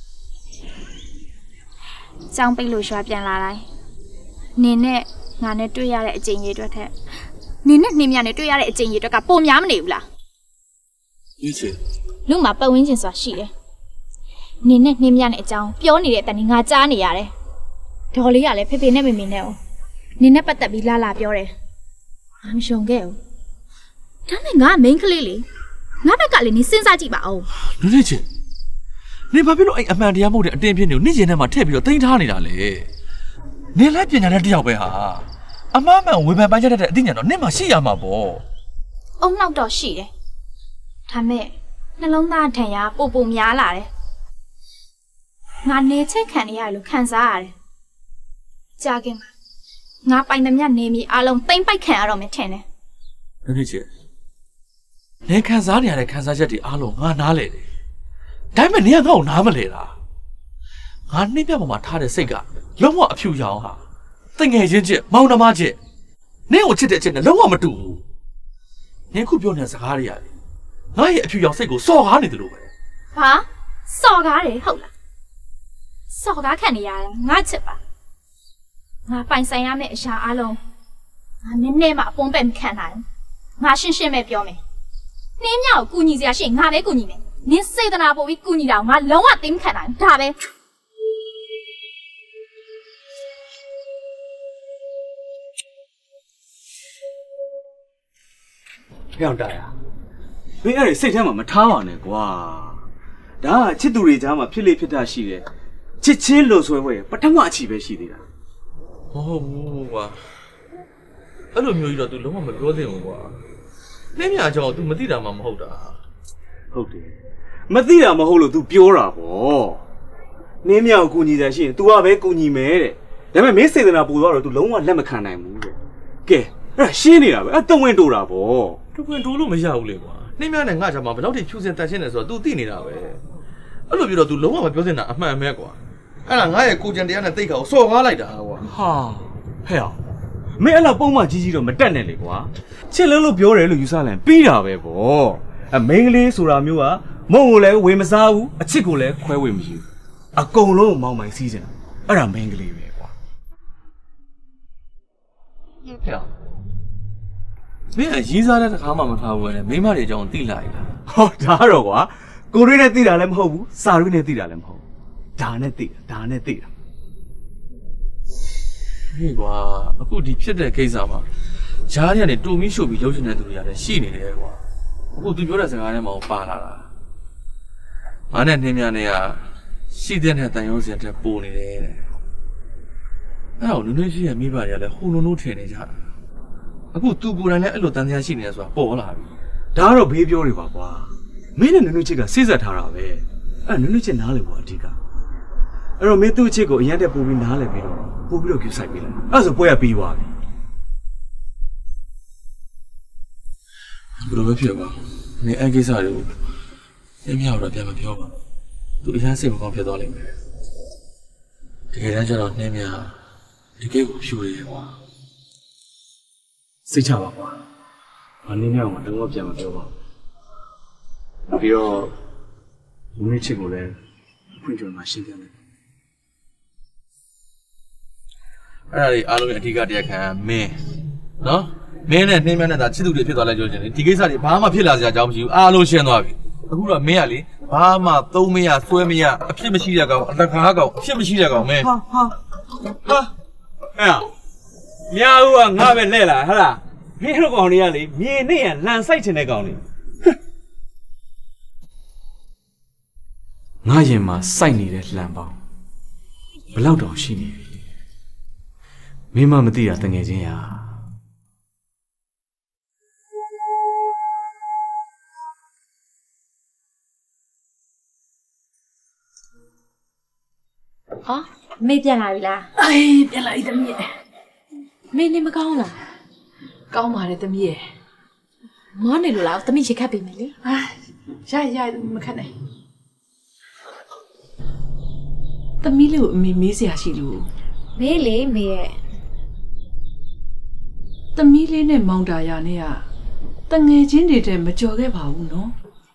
ကျောင်းပိတ်လို့ရွာပြန်လာတိုင်းနင်နဲ့ငါနဲ့တွေ့ရတဲ့အချိန်ကြီးအတွက်ထက်နင်နဲ့နှင်းမြနဲ့တွေ့ရတဲ့အချိန်ကြီးအတွက်ကပုံများမနေဘူးလားဒီချေလူမှာပတ်ဝန်းကျင်ဆိုတာရှိတယ်နင်နဲ့နှင်းမြနဲ့အကြောင်းပြောနေတဲ့အတန်ငါကြားနေရတယ်ဒေါ်လေးကလည်းဖေဖေနဲ့မေမေနဲ့哦နင်နဲ့ပတ်သက်ပြီးလာပြောတယ်ငါမရှုံခဲ့ဘူးဒါနဲ့ငါမိန်းကလေးလေငါဘက်ကလည်းနင်စဉ်းစားကြည့်ပါဦးလူလေးချင်းနင်ဘာဖြစ်လို့အဲ့အမှန်တရားမဟုတ်တဲ့အတင်းပြင်းတွေကိုနင့်ရင်ထဲမှာထည့်ပြီးတော့တင်ထားနေတာလေနင်လည်းပညာတဲ့တယောက်ပဲဟာအမှားမှန်ဝေဖန်ပိုင်းချက်တဲ့အသိဉာဏ်တော့နင့်မှာရှိရမှာပေါ့အုံနောက်တော့ရှိတယ်ဒါမဲ့နှလုံးသားထန်ရပိုများလာတယ်ငါနေချက်ခံနေရလို့ခံစားရတယ်ကြာခင်မှာငါပိုင်သမျှနေမီအလုံးသိမ့်ပိုက်ခံရတော့မယ်ထင်တယ်နည်းချစ်နင်ခံစားနေရတဲ့ခံစားချက်တွေအားလုံးငါနားလေတယ်ဒါပေမဲ့နင်ကငါ့ကိုနားမလဲတာငါနှိမ့်ပြပေါ်မှာထားတဲ့စိတ်ကလုံးဝအဖြူရောင်ဟာတငယ်ချင်းချစ်မောင်နှမချစ်နင်ကိုချစ်တဲ့အချက်နဲ့လုံးဝမတူဘူးနင်ခုပြောနေတဲ့စကားတွေရတယ်ငါရဲ့အဖြူရောင်စိတ်ကိုစော်ကားနေတယ်လို့ပဲဟာစော်ကားတယ်ဟုတ်လားစော်ကားခံနေရတယ်ငါချစ်ပါငါပိုင်ဆိုင်ရမယ့်အရာအလုံးငါနည်းနည်းမှအပွန်းပဲမခံနိုင်ငါရှင်းရှင်းပဲပြောမယ်နှင်းမြောက်ကိုကူညီစရာရှိရင်ငါပဲကူညီမယ်နင်းစေတနာပို့ပြီးကူညီတာငါလုံးဝသိမခံနိုင်ဒါပဲပြောင်းတာရမင်းအဲ့ဒီစိတ်ထဲမှာမထားပါနဲ့ကွာဒါကချစ်သူတွေကြားမှာဖြစ်လေဖြစ်တာရှိတယ်ချစ်ချင်းလို့ဆွဲပွဲပထမအချီပဲရှိသေးတာဟုတ်ဘူးကွာအဲ့လိုမျိုးကြီးတော့ तू လုံးဝမပြောသင့်ဘူးကွာနှင်းမြအကြောင်း तू မသိတာမှမဟုတ်တာဟုတ်တယ်မသိတာမဟုတ်လို့ तू ပြောတာပေါ့နှင်းမြကိုကူညီတယ်ရှိရင် तू ကပဲကူညီမယ်တဲ့ဒါပေမဲ့မင်းစေတနာပူသွားတော့ तू လုံးဝလက်မခံနိုင်ဘူးတဲ့ကဲအဲ့ဒါရှင်းနေတာပဲအဲ့တဝင်းတိုးတာပေါ့တဝင်းတိုးလို့မရဘူးလေကွာနှင်းမြနဲ့ငါ့ကြားမှာဘယ်လောက်ထိဖြူစင်တန်ရှင်းနေဆိုတော့ तू သိနေတာပဲအဲ့လိုပြောတော့ तू လုံးဝမပြောသင့်တာအမှန်ပဲကွာအဲ့ဒါငါရဲ့ကိုကြံတရားနဲ့တိတ်ခါကိုစော်ကားလိုက်တာကွာဟာဟဲ့အောင်မင်းအဲ့လောက်ပုံမှန်ကြီးတော့မတက်နဲ့လေကွာချစ်လုံးလို့ပြောတယ်လို့ယူဆလိုက်ပြီးတာပဲပေါ့အမင်းကလေးဆိုတာမျိုးကမုံကိုလည်းဝေမစားဘူးအချစ်ကိုလည်းခွဲဝေမယူအကုန်လုံးမောင်းမိုင်စီးနေတာအဲ့ဒါမင်းကလေးပဲကွာဟဲ့မင်းအရေးစားတဲ့တခါမှမထားဘူးလေမိမတွေအကြောင်းသိလိုက်လားဟောဒါတော့ကွာကိုရွေးနဲ့သိတာလည်းမဟုတ်ဘူးစာရွေးနဲ့သိတာလည်းမဟုတ်ဒါနဲ့သိတာဟေးကွာအခုဒီဖြစ်တဲ့ကိစ္စမှာဂျားတွေကနေတူမီရှို့ပြီးရုပ်ရှင်တဲ့သူတွေကလည်းရှိနေတယ်ကွာအခုသူပြောတဲ့စကားထဲမှာပါလာတာငါနဲ့နှင်းမြနဲ့ကရှိတဲ့နဲ့တန်ရုံးစင်တဲ့ပိုနေတယ်တဲ့အဲ့တော့နွေးနွေးရှိရဲ့မိဘတွေကလည်းဟိုလိုလိုထင်နေကြတာအခုသူကိုယ်တိုင်လည်းအဲ့လိုတန်တရားရှိနေတယ်ဆိုတာပေါ်လာပြီဒါကတော့ဘေးပြောတွေပါကွာမင်းနဲ့နွေးနွေးချစ်ကစိတ်ဆက်ထားတာပဲအဲ့နွေးနွေးချစ်နားလေပေါ့အဓိကအဲ့တော့မင်းသူ့ချစ်ကိုအရင်တည်းပို့ပြီးနားလည်ပြီးတော့ပို့ပြီးတော့ကြည့်ဆိုင်ပေးလိုက်အဲ့ဆိုပွဲရပြီးသွားပြီဘယ်လိုပဲဖြစ်ပါနေအဲ့ကိစ္စတွေကိုအင်းမြောက်တော့ပြန်မပြောပါသူအရင်စိတ်မကောင်းဖြစ်သွားလိမ့်မယ်တကယ်တမ်းကျတော့နှင်းမြဒီကိစ္စကိုဖြူရကွာစိတ်ချပါကွာငါနှင်းမြောက်မှာတော့ပြန်မပြောပါဘူးပြီးတော့ဒီနေ့ချစ်ကိုလည်းဖွင့်ကြမှာရှင်းပြမယ်အဲ့ဒါတွေအားလုံးရဲ့အထူးတရားခံမင်းနော်မင်းနဲ့နှင်းမြနဲ့သာချစ်သူတွေဖြစ်သွားလိုက်ကြခြင်းလေဒီကိစ္စတွေဘာမှဖြစ်လာစရာအကြောင်းမရှိဘူးအားလုံးရှင်းသွားပြီအခုတော့မင်းကလေဘာမှသုံးမရဆွဲမရအဖြစ်မရှိတဲ့ကောင်အတကားကောင်အဖြစ်မရှိတဲ့ကောင်မင်းဟာအဲ့မြားဦးကငါပဲလဲလာဟဟလားမင်းတို့ကောင်တွေကလေမြေနဲ့ရလန်ဆိုင်ချင်တဲ့ကောင်တွေငါရင်မှာစိုက်နေတဲ့လှံပေါင်းဘလောက်တောင်ရှိနေပြီမင်းမမသိတာတငယ်ချင်းရာဟာမေးပြန်လာပြီလားအေးပြန်လာပြီသမီးရဲ့မေးနေမကောင်းလားကောင်းပါတယ်သမီးရဲ့မောနေလို့လားသမီးရေခတ်ပေးမယ်လေရမခတ်နိုင်သမီးလေးကိုအမေမေးစရာရှိလို့မေးလေမေးရဲ့သမီးလေးနဲ့မောင်တာယာနဲ့ကတငယ်ချင်းတွေတဲ့မကြော်ခဲ့ပါဘူးနော်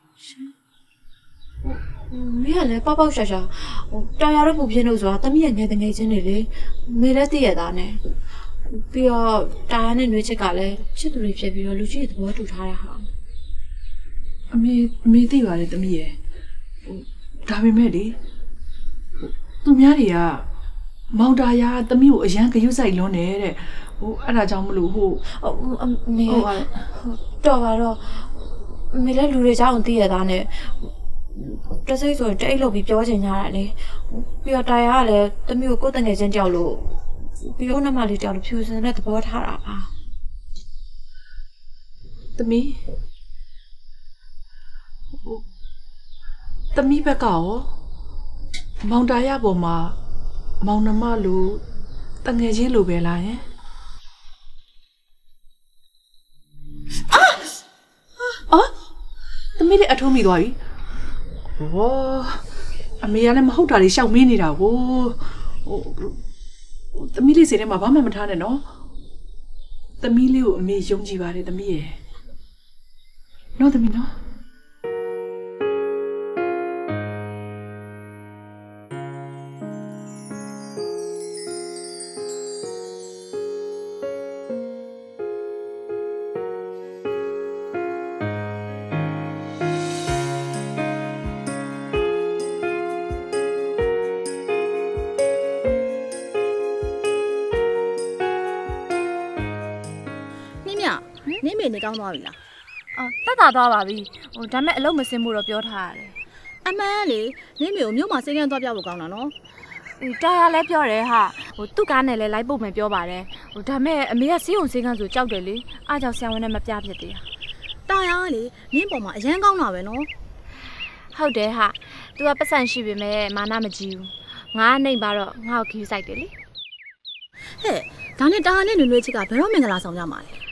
မေးကလည်းပေါက်ရှာရှာတာယာတော့ပူပြင်းလို့ဆိုတာသမီးရဲ့ငယ်တငယ်ချင်းတွေလေမေးလည်းသိရတာနဲ့ပြီးတော့တာယာနဲ့နှွေးချက်ကလည်းချစ်သူတွေဖြစ်ပြီးတော့လူကြီးသဘောတူထားရဟာအမေသိပါတယ်သမီးရဲ့ဒါပေမဲ့လေသူများတွေကမောင်တာယာသမီးကိုအရန်ဂရုစိုက်လွန်းနေတဲ့အဲ့ဒါကြောင့်မလို့မေတော်ပါတော့မေလည်းလူတွေကြောင်းသိရတာနဲ့တစိမ့်ဆိုရင်တိတ်လို့ပြီးပြောချင်ကြတာလေပြီးတော့တာယာကလည်းသမီးကိုကိုယ်တငယ်ချင်းကြောက်လို့ပြီးတော့နှမလေးကြောက်လို့ဖြူစင်တဲ့သဘောထားတာပါသမီးဘက်ကရောမောင်တာယာပေါ်မှာမောင်နှမလိုတငယ်ချင်းလိုပဲလားယင်အထုံးမိသွားပြီဟောအမေကလည်းမဟုတ်တာလေးရှောက်မင်းနေတာကိုသမီးလေးစိတ်ထဲမှာဘာမှမထားနဲ့နော်သမီးလေးကိုအမေယုံကြည်ပါတယ်သမီးရဲ့နော်သမီးနော်နေကောင်းသွားပြီလားအော်တက်တာသွားပါပြီဒါမဲ့အလုံးမစင်းမှုတော့ပြောထားရတယ်အမှန်လေနင်းမျိုးမြို့မှာစိတ်ကန်းသွားပြဖို့ကောင်းတာနော်တာယာလည်းပြောတယ်ဟာသူ့ကားနဲ့လည်းလိုက်ပို့မယ်ပြောပါတယ်ဒါမဲ့အမေကစီးုံစိတ်ကန်းဆိုကြောက်တယ်လေအားကြောင့်ဆရာဝန်နဲ့မပြဖြစ်သေးတာယာလေနင်းပေါ်မှာအရန်ကောင်းတာပဲနော်ဟုတ်တယ်ဟာသူကပတ်စံရှိပေမဲ့မာနမကြီးဘူးငါနှိမ်ပါတော့ငါ့ကိုခီးဆိုင်တယ်လေဟဲ့ဒါနဲ့တာယာနဲ့နွေနွေချစ်ကဘယ်တော့မင်္ဂလာဆောင်ကြမှာလဲ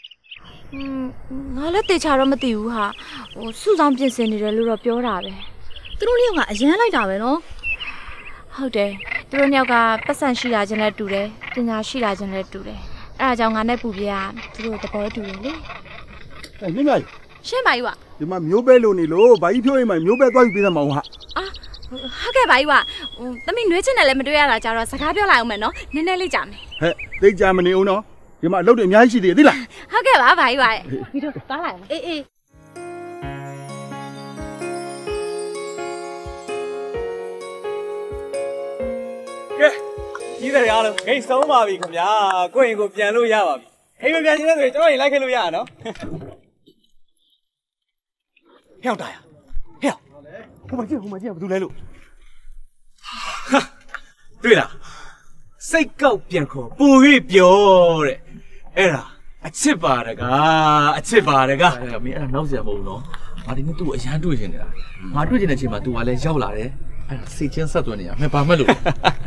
ငါလည်းတေချာတော့မသိဘူးဟာစုဆောင်ပြင်ဆင်နေတယ်လို့တော့ပြောတာပဲသူတို့နှစ်ယောက်ကအရန်လိုက်တာပဲနော်ဟုတ်တယ်သူတို့နှစ်ယောက်ကပတ်စံရှိတာချင်းလည်းတူတယ်ပညာရှိတာချင်းလည်းတူတယ်အဲဒါကြောင့်ငါနဲ့ပူပြကသူတို့သဘောတူတယ်လေမိမရှင်းပါယူပါဒီမှာမျိုးပဲလို့နေလို့ဘာကြီးဖြိုးရင်မှမျိုးပဲသွားပြီးပေးသမှာဟာဟုတ်ကဲ့ပါယူပါသမီးနှွေးချင်တယ်လည်းမတွေ့ရတာကြတော့စကားပြောလိုက်အောင်မယ်နော်နည်းနည်းလေးကြာမယ်ဟဲ့သိကြမနေအောင်နော်ဒီမှာအလုပ်တွေအများကြီးရှိသေးတယ်သိလားဟုတ်ကဲ့ပါဘာကြီးပါဒီတော့သွားလိုက်အေးကဲကြီးတယ်အားလုံးဂိတ်ဆုံးပါပြီခင်ဗျာကိုယ့်ရင်ကိုပြန်လို့ရပါပြီအိမ်မပြန်ချင်တဲ့ဆိုရင်ကျွန်တော်ရင်လိုက်ခဲ့လို့ရရနော်ဟဲ့တာရဟဲ့ဟိုမှာကြည့်ဘာတူလဲလို့တွေ့လားစိတ်ကောက်ပြန်ခေါ်ပူ၍ပြောတဲ့အဲ့ဒါအချစ်ပါတကားအချစ်ပါတကားမင်းအဲ့ဒါနောက်စရာမဟုတ်ဘူးနော်ငါဒီနေ့သူ့အရန်တွေ့ချင်နေတာငါတွေ့ချင်တဲ့အချိန်မှာ तू ကလည်းရောက်လာတယ်အဲ့ဒါစိတ်ချင်းဆက်သွင်းနေရမင်းဘာမှလို့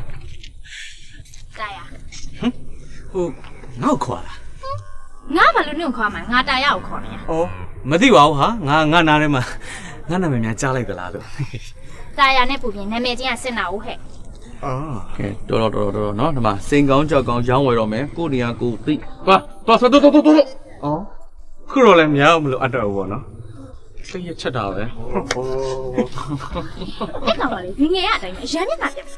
တာယာဟိုငါ့ကိုခေါ်လာငါဘာလို့နင့်ကိုခေါ်မှာငါတာယာကိုခေါ်နေရဩမသိပါဘူးဟာငါနားထဲမှာငါနာမည်များကြားလိုက်သလားလို့တာယာနဲ့ပူပြင်းနာမည်ချင်းကစစ်နာဦးဟဲ့ကဲတော်နော်ဒီမှာစိန်ကောင်းကြောက်ကောင်းရောင်းဝယ်တော့မယ်ကိုနေရာကိုသိသွားတော်ဩခုတော့လည်းများအောင်မလို့အတော့ဘူးပေါ့နော်စိတ်ရချက်တာပဲအဲ့ကောင်ကလေငငယ်ရအတိုင်းအရန်မျက်နှာပြတ်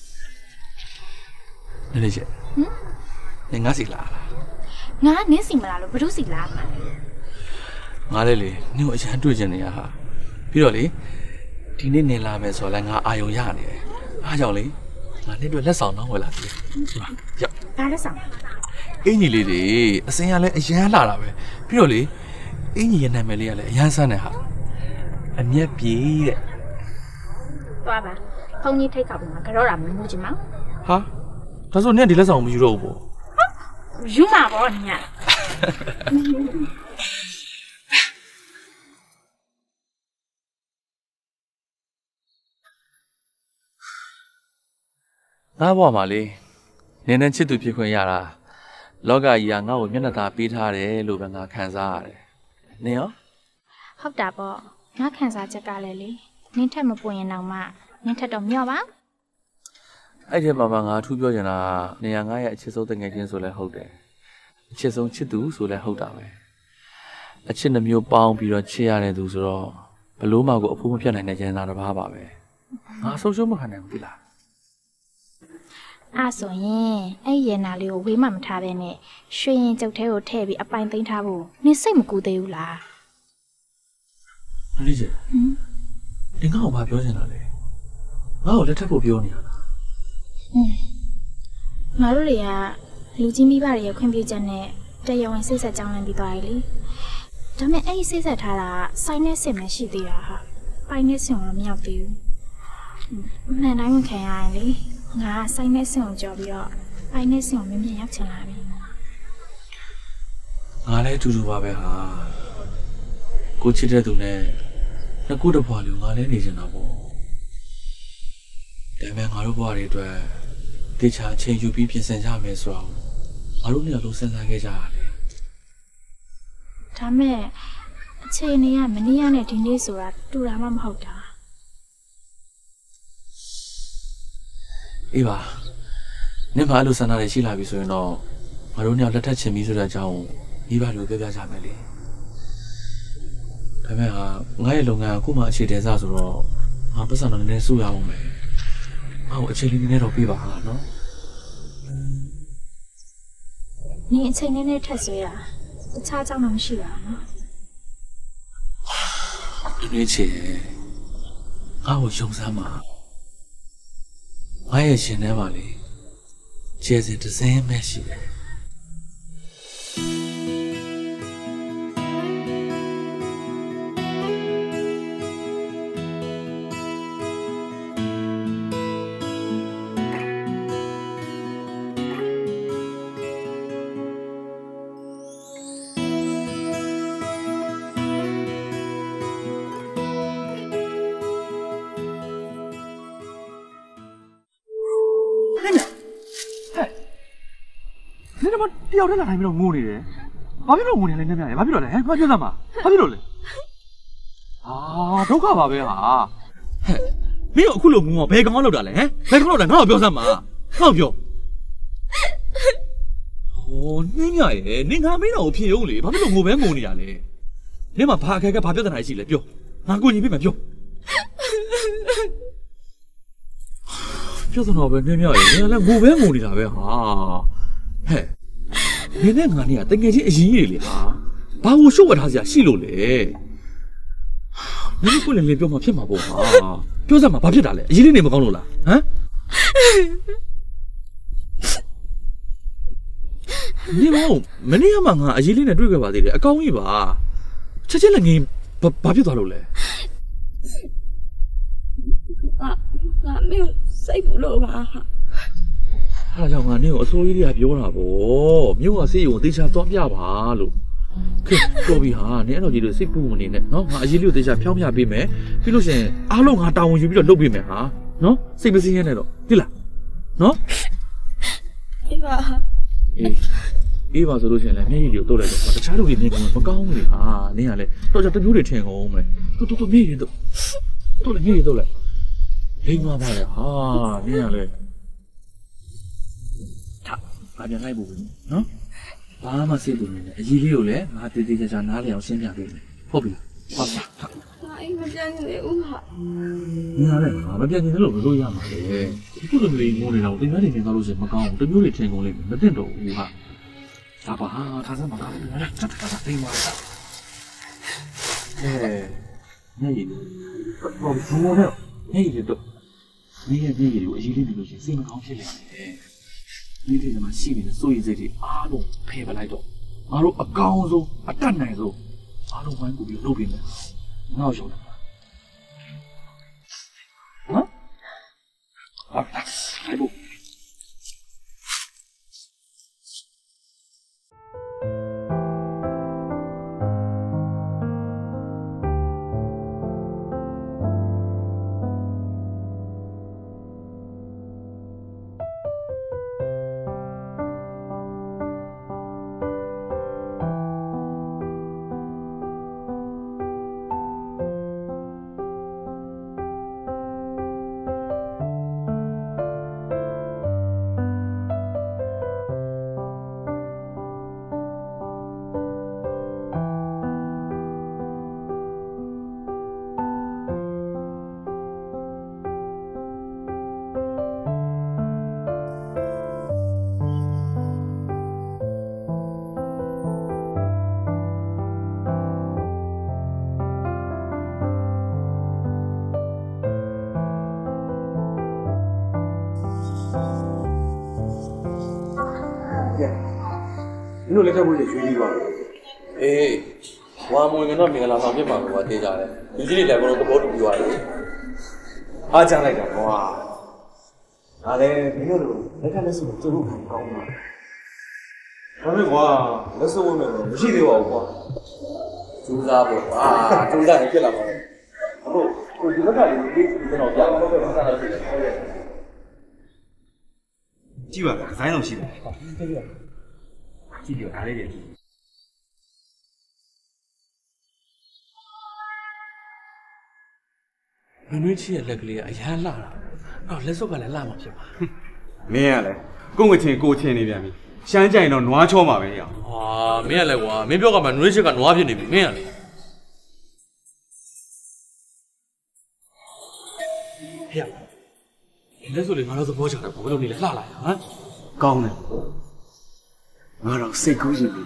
နေချက်နေငါစီလာငါနင်းစီမလားလို့ဘယ်သူစီလာမှာငါလည်းလေနင်းကိုအရန်တွေ့ချင်နေရဟာပြီးတော့လေဒီနေ့နေလာမယ်ဆိုတော့လည်းငါအာယုံရနေတယ်အားကြောင့်လေငါနေ့တွေ့လက်ဆောင်တော့ဝယ်လာပြီရောက်ဘာလက်ဆောင်အင်ကြီးလေးတွေအစင်ကလည်းအရန်လာတာပဲပြီးတော့လေအင်ကြီးရဲ့နာမည်လေးကလည်းအရန်ဆန်းတယ်ဟာအမျက်ပြေးတဲ့သွားပါဖုန်းကြီးထိတ်ခေါက်ပြီးမှကြောတာမမှုချင်မဟာဒါဆိုနင်ဒီလက်ဆောင်မယူတော့ဘူးပေါ့ယူမှာပေါ့ညငါ့ဘဝမှာလေနင်းနဲ့ချစ်သူဖြစ်ခွင့်ရတာလောကကြီးကငါ့ကိုမျက်နှာသာပေးထားတယ်လို့ပဲငါခံစားရတယ်နင်ရောဟုတ်တာပေါ့ငါခံစားချက်ကလည်းလေနင်းထက်မပွင့်ရင်တော့မှနင်းထက်တော့မြော့ပါအဲ့ဒီမှာငါထူးပြောချင်တာနေရငါရဲ့အချစ်ဆုံးတငယ်ချင်းဆိုလဲဟုတ်တယ်အချစ်ဆုံးချစ်သူဆိုလဲဟုတ်တာပဲအချစ်နှမျိုးပေါင်းပြီးတော့ချစ်ရတဲ့သူဆိုတော့ဘလို့မှကိုအဖိုးမဖြတ်နိုင်တဲ့ကျန်တာတစ်ပါးပါပဲငါဆုံးရှုံးမခံနိုင်ဘူးလားအဲ့ဆိုရင်အဲ့ရနာလေးကိုဝေးမှမထားဘဲနဲ့ရွှေရင်ကျုပ်ထဲကိုထည့်ပြီးအပိုင်သိမ်းထားဖို့နင်စိတ်မကူသေးဘူးလားမလေးကျဒီငါ့ကိုဘာပြောချင်တာလဲငါ့ကိုလက်ထပ်ဖို့ပြောနေတာလားငါတို့တွေကလူကြီးမိဘတွေရဲ့ခွင့်ပြုချက်နဲ့တရားဝင်စိတ်ဆက်ကြောင်းလန့်ပြီးသွားပြီလေဒါပေမဲ့အဲ့ဒီစိတ်ဆက်ထားတာစိုင်းနဲ့ဆင်မရှိသေးတာဟာပိုင်နဲ့ဆင်တော့မရောက်သေးဘူးမှန်တိုင်းခံရရင်လေငါစိုင်းနဲ့ဆင်ကိုကြော်ပြီးတော့ပိုင်နဲ့ဆင်ကိုမြင်ရောက်ချင်လာပြီငါလည်းအတူတူပါပဲဟာကိုချစ်တဲ့သူနဲ့နှစ်ခုတစ်ဖွာလူငါလည်းနေချင်တာပေါ့ဒါပေမဲ့ငါတို့ဘဝတွေအတွက်တေချာချိန်ယူပြီးပြင်ဆင်ကြမယ်ဆိုတော့ငါတို့နှစ်ယောက်လုံးစဉ်းစားခဲ့ကြရတယ်ဒါမဲ့အအခြေအနေကမနေ့ကနဲ့ဒီနေ့ဆိုတာတူတာမှမဟုတ်တာအေးပါနင်မအဲ့လိုဆန္ဒတွေရှိလာပြီဆိုရင်တော့ငါတို့ညလက်ထက်ချင်ပြီးဆိုတဲ့အကြောင်းမိဘတွေကိုပြောပြကြမယ်လေဒါပေမဲ့ငါရဲ့လုပ်ငန်းကခုမှအခြေတည်စားဆိုတော့ငါပတ်စံတော့နည်းနည်းစိုးရအောင်ပဲငါ့ကိုအခြေလေးနည်းနည်းတော့ပေးပါဟာနော်နင်အချိန်နဲ့ထက်ဆွဲတာတခြားအကြောင်းတော့မရှိပါဘူးနော်ဒီနေ့ချေငါ့ကိုယုံစမ်းပါငါရဲ့ရှင်ထဲမှာလေကျဲစင်တစ်စင်းပဲရှိတယ်တယောက်တည်းလာတိုင်းပြီးတော့ငိုနေတယ်။ဘာဖြစ်လို့ငိုနေလဲနည်းနည်းရယ်။ဘာဖြစ်လို့လဲဟဲ့။ဘာပြောစမ်းပါ။ဘာဖြစ်လို့လဲ။အာဒုက္ခပါပဲဟာ။ဟဲ့မင်းအခုလိုငိုအောင်ဘယ်ကောင်လောက်တာလဲဟမ်။ဘယ်ကောင်လောက်တာငါ့ကိုပြောစမ်းပါ။ငါ့ကိုပြော။ဟိုနင်းရရဲ့နင်းငါမင်းတော်ကိုဖြေရုံးလေ။ဘာဖြစ်လို့ငိုပဲငိုနေရလဲ။နင်းမှာဘာအခက်အခဲဘာပြဿနာရှိလဲပြော။ငါကိုညီပြမယ်ပြော။ပြဿနာပဲနင်းရရဲ့နင်းလည်းငိုပဲငိုနေတာပဲဟာ။ဟဲ့နင်းနဲ့ငါနဲ့ကတကယ်ချင်းအရင်ကြီးလေဟာဘာလို့ရှုပ်ဝတ်ထားစရာရှိလို့လဲနင်းကိုလည်းပြောမှဖြစ်မှာပေါ့ဟာပြောစမ်းမှာဘာဖြစ်တာလဲအရင်လေးနေမကောင်းလို့လားဟမ်နင်းမနေ့ကမှငါအရင်လေးနဲ့တွေ့ခဲ့ပါသေးတယ်အကောင်းကြီးပါချက်ချင်းလည်းငင်းဘာဖြစ်သွားလို့လဲငါမင်းစိတ်ဘူးလို့ပါဟာအဲ့ဒါကြောင့်ငါနင်းကိုအစိုးရကြီးကပြောတာဗောမြို့ကစိတ်ကိုတေချာသွားပြပါလို့ခေတော်ပြီဟာနင်းအဲ့တော့ကြီးလို့စိတ်ပူမနေနဲ့နော်ငါအရေးလေးကိုတေချာဖြောင်းပြပေးမယ်ပြီးလို့ရှိရင်အားလုံးငါတာဝန်ယူပြီးတော့လုပ်ပေးမယ်ဟာနော်စိတ်မစင်းရဲနဲ့တော့သိလားနော်အေးပါအေးပါဆိုလို့ရှိရင်လည်းမျက်ရည်တွေကိုတုတ်လိုက်တော့တခြားလူတွေမြင်ကုန်မကောင်းဘူးလေဟာနင်းကလည်းတော့တမျိုးတွေထင်ကုန်မယ်တူမျက်ရည်တုတ်လည်းမျက်ရည်တုတ်လိုက်လိမ့်သွားပါလေဟာနင်းကလည်းဘာပြန်လိုက်ဖို့နော်ဘာမှစိတ်ပူနေတယ်အကြီးလေးကိုလည်းငါတည်တည်ချာချာနားလည်အောင်ရှင်းပြပေးမယ်ဟုတ်ပြီဟုတ်ပါငါအိမ်မပြန်နေဦးဟာငါလည်းငါမပြန်နေလို့မလို့ရမှာလေခုလိုမျိုးငိုနေတာကိုတင်သားနေနေသွားလို့ရှိရင်မကောင်းဘူးတမျိုးတွေထင်ကုန်လိမ့်မယ်မသိတော့ဘူးဟာဒါပါထားစမ်းပါလားတက်တိမ်ပါနေရည်ဘာဘူးမောနဲ့နေရည်တော့နေရည်ကိုအကြီးလေးပြီးလို့ရှိရင်စိတ်မကောင်းဖြစ်နေတယ်ဒီဒီမှာရှိနေတဲ့စိုးရိမ်စိတ်တွေအားလုံးဖယ်ပလိုက်တော့ငါတို့အကောင်းဆုံးအတတ်နိုင်ဆုံးအားလုံးဝိုင်းကူပြီးလုပ်ပေးမယ်ငါ့ကိုရှောက်တယ်နော်ဟာဟဲ့ဘူးနင်တို့လက်ထပ်ဖို့ရွေးပြီးပါအေးဝါမွေကတော့မင်္ဂလာဆောင်ဖြစ်မှာကွာတေးကြတယ်လူကြီးတွေလည်းကတော့သဘောတူပြီးသွားတယ်အားချလိုက်တာကွာဒါလည်းမင်းတို့လက်ထပ်လက်စုပ်သူတို့ကောင်းပါဒါပေမဲ့ကွာလက်စုပ်ဝင်မယ်မရှိသေးပါဘူးကွာကျူးစားပေါ့ကွာကျူးစားရင်ဖြစ်လာမှာဟုတ်ကိုဒီဘက်ကလေးဒီကျွန်တော်ပြပါတော့ဆက်လာဖြစ်တယ်ကြည့်ပါဒီဇိုင်းလုံးရှိတယ်ကြည့်ကြဒါလေးတွေနွေးချီရဲ့လက်ကလေးကအရန်လှတာအော်လက်စုပ်ကလည်းလှမှာဖြစ်ပါမင်းကလည်းကိုငွေချင်းကိုချင်းနေပြန်ပြီရှမ်းကြိုင်တော့နွားချောမှာပဲရအောင်ဟာမင်းကလည်းကွာမင်းပြောကမှနွေးချစ်ကနွားဖြစ်နေပြီမင်းကလည်းဟဲ့လက်စုပ်လေးငါတို့သဘောကျတယ်ဘယ်လိုနေလဲလှလာဟမ်ကောင်းတယ်ငါတော့စိတ်ကူးရင်ပြီ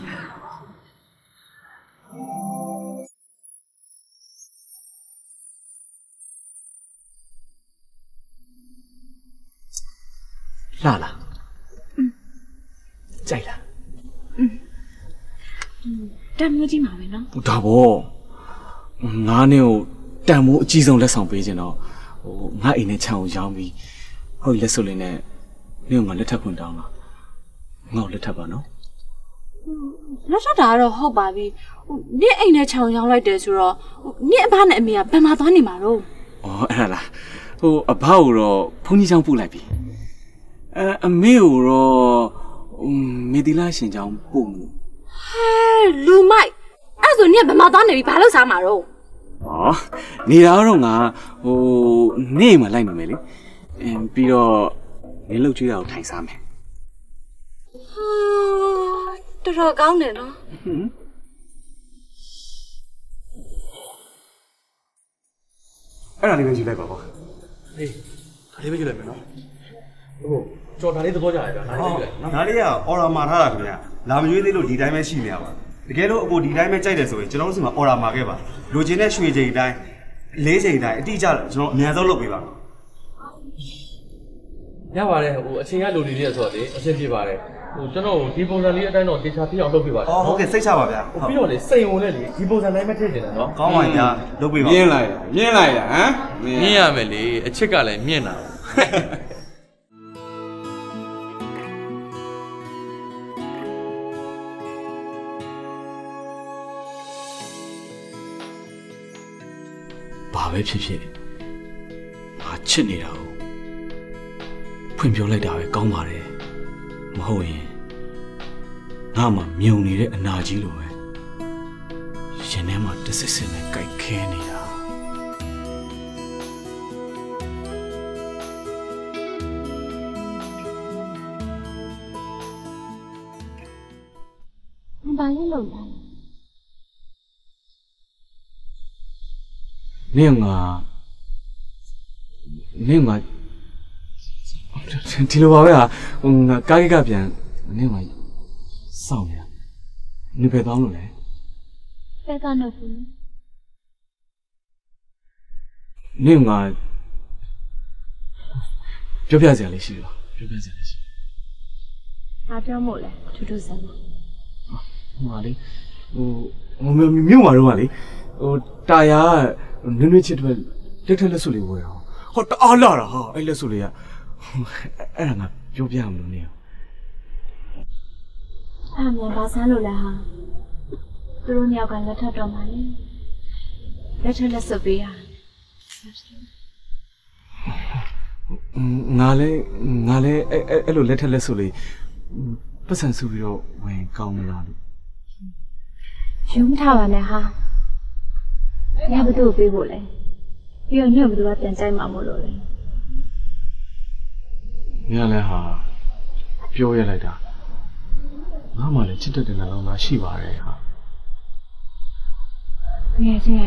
လာလာကြိုက်လားတမ်းမျိုးကြီးမှာပဲနော်ဒါပေါ့ငါနဲ့ကိုတန်မိုးအကြီးဆုံးလက်ဆောင်ပေးခြင်းတော့ငါအိမ်နဲ့ခြံကိုရောင်းပြီးဟုတ်လက်စုပ်လေးနဲ့နင့်ကငါလက်ထပ်ခွင့်တောင်းတာငါ့ကိုလက်ထပ်ပါနော်လက်ထပ်တာကတော့ဟုတ်ပါပြီနင့်အိမ်နဲ့ခြောင်ရောင်းလိုက်တယ်ဆိုတော့နင့်အဘနဲ့အမေကဘယ်မှာသွားနေမှာတော့အော်အဲ့ဒါလားအဘကိုတော့ဘုန်းကြီးကျောင်းပို့လိုက်ပြီအမေကိုတော့မေဒီလာရှင်ကျောင်းပို့မှုဟဲလူမိုက်အဲ့ဆိုနင့်ဘယ်မှာသွားနေပြီဘာလို့စားမှာတော့ဩနေတာတော့ငါနေ့မှလိုက်နေမယ်လေပြီးတော့နေလောက်ကျွေးတာကိုထိုင်စားမယ်တော်တော်ကောင်းတယ်နော်အဲ့ဒါလေးပဲယူလိုက်ပါပေါ့ဟေးဒါလေးပဲယူလိုက်မယ်နော်ဟုတ်ကြော်ဒါလေးသဘောကျတယ်ဗျာဒါလေးယူလိုက်နော်ဒါလေးကအော်ရာမာထားတာခင်ဗျာလာမရွေးသေးလို့ဒီတိုင်းပဲရှိနေရပါတကယ်လို့အကိုဒီတိုင်းပဲကြိုက်တယ်ဆိုရင်ကျွန်တော်တို့စီမှာအော်ရာမာခဲ့ပါလိုချင်တဲ့ရွှေချိန်တိုင်းလေးချိန်တိုင်းအတိအကျကျွန်တော်အများဆုံးလုပ်ပေးပါရပါတယ်အချိန်ကလိုနေတယ်ဆိုတော့လေအဆင်ပြေပါတယ်ကျွန်တော်ဒီပုံစံလေးအတိုင်းတော့တေချာပြအောင်လုပ်ပေးပါအော်ဟုတ်ကဲ့စိတ်ချပါဗျာပြီးတော့လေစိန်ဝင်နဲ့လေဒီပုံစံတိုင်းပဲထည့်နေတာနော်ကောင်းပါဗျာလုပ်ပေးပါမြင်လိုက်ဟမ်မြင်ရမယ်လေအချစ်ကလည်းမြင်တာဘာပဲဖြစ်ဖြစ်ငါချစ်နေတာကိုဖွင့်ပြောလိုက်တာပဲကောင်းပါတယ်မဟုတ်ရင်ငါမှမြုံနေတဲ့အနာကြီးလိုပဲရင်ထဲမှာတဆစ်စင်နဲ့ကြိုက်ခဲနေတာဘာလို့လုပ်လဲနင့်ကဒီလိုပါပဲဟာငါကားကိကပြန်နင့်ကစောင့်နေတာနေပဲတောင်းလို့လဲဘယ်ကတော့ဘူးနင့်ကပြောပြစရာလေးရှိတယ်ပြောပြစရာလေးရှိဘာပြောမို့လဲထူးထူးဆန်းဆန်းဟိုလေမြို့မှာတော့ကလေတာယာနွေ့နွေ့ချစ်တဲ့လက်ထက်လက်စွပ်လေးဝယ်အောင်ဟောတအားလာတာဟာအဲ့လက်စွပ်လေးကအဲ့ဒါငါပြောပြမလို့နေအဲ့မြန်ဘာဆန်းလို့လဲဟာသူတို့နှစ်ယောက်ကလက်ထပ်တော့မှလေလက်ထပ်လက်စွပ်ပေးရငါလည်းအဲ့လိုလက်ထက်လက်စွပ်လေးပတ်စံစုပြီးတော့ဝင်ကောင်းမလားလို့ယူမထားပါနဲ့ဟာညဘသူ့ကိုပေးဖို့လဲပြီးတော့ညဘသူကပြန်ကြိုက်မှာမို့လို့လေညလည်းဟာပြောရလိုက်တာငါမှလည်းချစ်တတ်တဲ့နှလုံးသားရှိပါတယ်ဟာငယ်ချင်း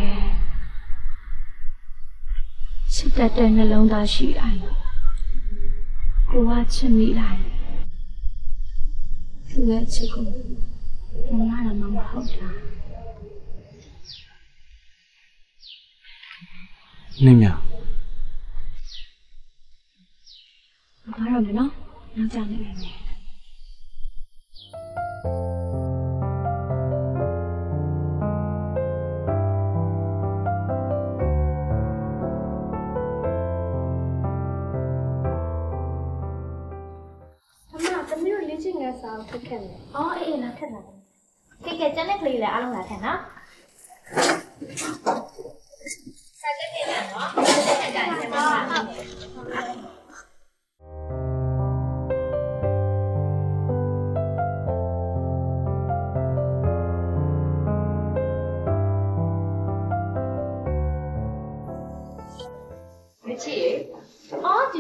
ချစ်တတ်တဲ့နှလုံးသားရှိတိုင်းကိုကချစ်မိလိုက်သူရဲ့ချစ်ကိုငါရမှာမဟုတ်တာနင့်မြဘာလို့လဲနော်နောက်ကြနေမယ်သမီးတို့လေ့ကျင့်ငယ်စာကိုခက်နေ။အော်အေးလားခက်တာ။ကဲကျန်တဲ့ကလေးလည်းအားလုံးလာထက်နော်။စာကြည့်နေတယ်နော်။ဆက်ကြည့်နေမှာ။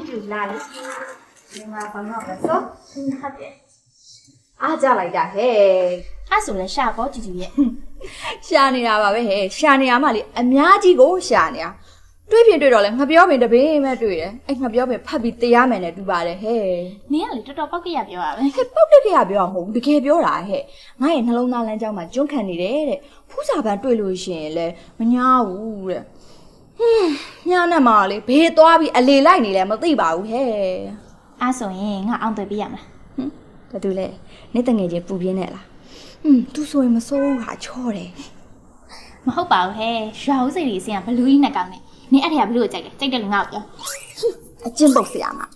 လူလာလေဒီမှာဘာမှမဆိုဟုတ်တယ်အားကြလိုက်တာဟဲ့အဲ့ဆိုလဲရှာကောကြည့်ကြည့်ရဲ့ရှာနေတာပါပဲဟဲ့ရှာနေရမှလေအများကြီးကိုရှာနေတာတွေ့ဖြစ်တွေ့တော့လဲငါပြောပင်တပင်းမဲ့တွေ့တယ်အဲ့ငါပြောပင်ဖတ်ပြီးတရားမယ်နဲ့တူပါတယ်ဟဲ့နင်ကလေတော်တော်ပောက်ကရပြောရပဲဟဲ့ပောက်တက်ကရပြောမဟုတ်ဘူးတကယ်ပြောတာဟဲ့ငါရဲ့နှလုံးသားလမ်းကြောင်းမှာကျွန်းခံနေတယ်တဲ့ဖူးစာပန်းတွေ့လို့ရှိရင်လဲမညာဘူးတဲ့ညနေမှာလေဘေးသွားပြီးအလေလိုက်နေလဲမသိပါဘူးဟဲ့အဲ့ဆိုရင်ငါအောင်တွေ့ပြရမလားဘာတူလဲနေတငယ်ချင်းပူပြင်းနေလားသူဆိုရင်မစိုးဘူးဟာချောတယ်မဟုတ်ပါဘူးဟဲ့ရွာဦးစိတ်ကြီးအစင်ကဘလူးကြီးနဲ့ကောင်းနေနင်အဲ့ထက်ဘလူးကိုကြိုက်တယ်ကြိုက်တယ်လို့ငါ့ကိုပြောအကျဉ်းပုတ်ဆရာမ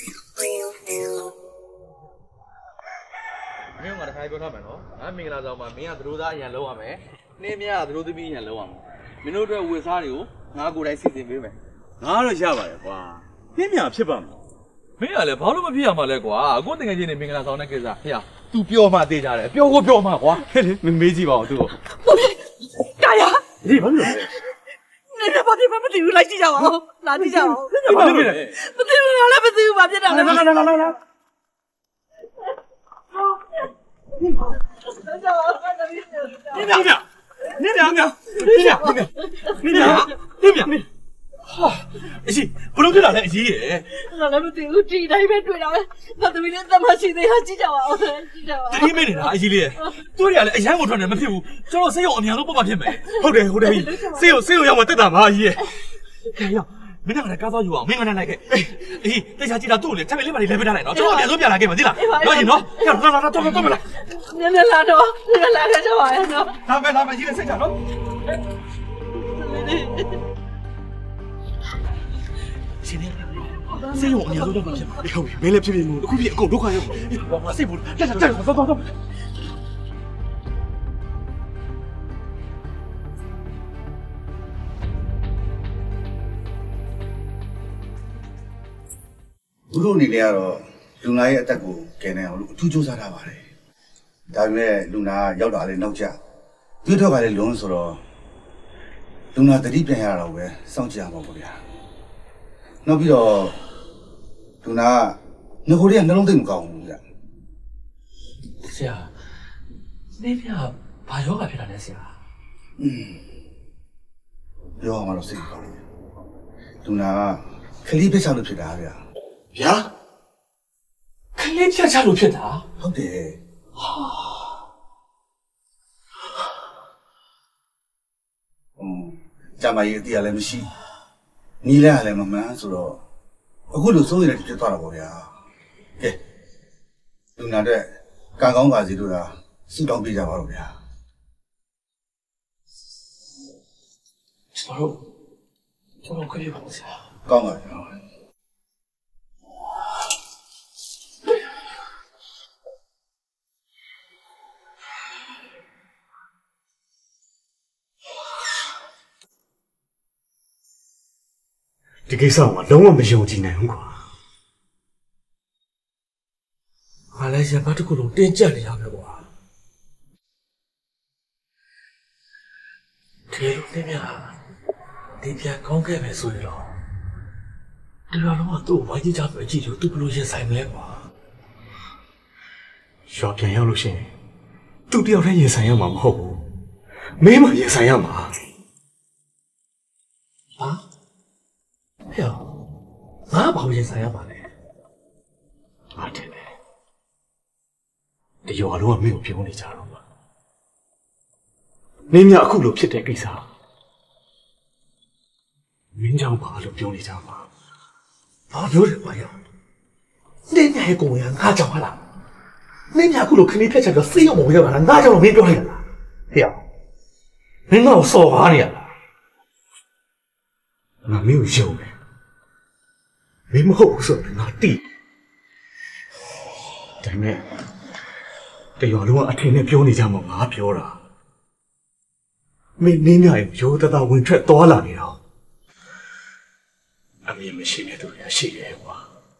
မင်းကတခါပြောထားမယ်နော်ငါမင်္ဂလာဆောင်မှာမင်းကသတို့သားအရင်လုံးရမယ်နှင်းမြကသတို့သမီးအရင်လုံးရမယ်မင်းတို့အတွက်ဝေစားတွေကိုငါကိုယ်တိုင်စီစဉ်ပေးမယ်ငါတော့ရပါတယ်ကွာနှင်းမြဖြစ်ပါမလားမင်းကလည်းဘာလို့မဖြစ်ရမှာလဲကွာအခုတကယ်ချင်းနေမင်္ဂလာဆောင်တဲ့ကိစ္စဟေ့သူပြောမှသိကြတယ်ပြောကိုပြောမှကွာဟဲ့လေမမေးကြည့်ပါဦးသူ့ကိုကာယာဒီဘာလို့လဲနေရပါဒီမသိဘူးလိုက်ကြည့်ကြပါဦးလာကြည့်ကြပါဦးဘာလို့လဲမသိဘူးလားမသိဘူးဘာဖြစ်တာလဲလာနင်းဟာအကြီးဘလို့ဖြစ်လာလဲအကြီးရယ်ငါလည်းမသိဘူးဒီတိုင်းပဲတွေ့တာပဲငါသမီးလေးတမရှိသေးဟာကြည့်ကြပါဦးကြည့်ကြပါတတိမင်းနေတာအကြီးလေးသူတွေကလည်းအရန်ကိုထွက်နေမဖြစ်ဘူးကျွန်တော်စိတ်ရောအများဆုံးပတ်မှဖြစ်မယ်ဟုတ်တယ်စိတ်ရောရောက်မှတက်တာပါအကြီးရယ်ခဲရောက်မင်းကလည်းကားသွားယူအောင်မင်းကလည်းလိုက်ခဲ့အေးတေချာကြည့်တာသူ့ကိုလေချက်ပဲလေးပါလေးလဲပေးထားလိုက်နော်ကျွန်တော်အများဆုံးပြန်လာခဲ့မှာသိလားနော်ရှင်နော်လာတော့မလားနည်းလာတော့လာခဲ့ကြပါရဲ့နော်လာမယ်ကြီးလေးစိတ်ချနော်ရှင်နေစိတ်ရောအများဆုံးတော့မဖြစ်ဘူးဟုတ်ပြီမင်းလည်းဖြစ်ဖြစ်မို့အခုဖြစ်အကုန်ဒုက္ခရောက်ပြီဘာမှစိတ်ဘူးတက်တော့သူတို့အနေနဲ့ကတော့လူနာရဲ့အသက်ကိုကယ်နိုင်အောင်လို့အထူးစူးစမ်းထားပါတယ်ဒါပေမဲ့လူနာရောက်တာလည်းနောက်ကျတွေးထောက်ကလည်းလုံးဆိုတော့လူနာတတိပြန်ရတော့ပဲစောင့်ကြည့်ရမှာပေါ့ဗျာနောက်ပြီးတော့လူနာငကိုတွေကနှလုံးသိမ့်မကောင်းဘူးဗျာဆရာနေပြဘာယောဂဖြစ်တာလဲဆရာပြောအောင်လို့စိတ်ကောင်းတယ်လူနာကခလီးပြချလို့ဖြစ်တာဗျာဗျာခလေးဖြတ်ချလို့ဖြစ်တာဟုတ်တယ်ဂျမကြီးအတီးလည်းမရှိနီးလည်းလည်းမမှန်ဆိုတော့အခုလိုစိုးရိမ်နေဖြစ်သွားတာပေါ့ဗျာကဲလူနာတဲ့ကံကောင်းပါစေလို့သာဆုတောင်းပေးကြပါတော့ဗျာကျွန်တော်ခရီးပါဆရာကောင်းပါဗျာဒီကိစ္စကလုံးဝမယုံကြည်နိုင်ဘူးကွာငါလည်းရပါတခုလုံးတင်းကျပ်နေရမယ်ကွာဒီလိုနေမြဒီပြန်ကောင်းခဲ့မယ်ဆိုရင်တော့ဒီလိုတော့သူ့ဝိုင်းကြည့်ကြပဲကြည့်လို့သူဘလို့ရင်ဆိုင်မလဲကွာရွာပြန်ရောက်လို့ရှိရင်သူတယောက်တည်းရင်ဆိုင်ရမှာမဟုတ်ဘူးမင်းမရင်ဆိုင်ရမှာဟာဟဲ့ငါဘာလို့ရင်ဆိုင်ရပါလဲအားတယ်ဒီရွာလုံးကမင်းကိုပြောနေကြတော့မှာမင်းများအခုလိုဖြစ်တဲ့ကိစ္စမင်းကြောင့်ဘာလို့ပြောနေကြမှာဘာပြောတယ်ကွာရောနေမြရဲ့ကိုယ်ကငါကြောင့်ဟာလားနေမြအခုလိုခလေးဖြတ်ချက်တော့စိတ်ရောမဝင်ရပါလားငါကြောင့်မင်းပြောရလားဟဲ့မင်းတော့စော်ကားနေရလားငါမင်းကိုယုံတယ်မင်းမဟုတ်ဘူးဆိုတော့ငါတိဒါပေမဲ့တရွာလုံးကအထင်နဲ့ပြောနေကြမှာငါပြောတာမင်းနင်းမြရဲ့ရိုးသားဝင်ထွက်သွားလာနေတော့အမြင်မရှိတဲ့သူတွေရှိတယ်ကွာ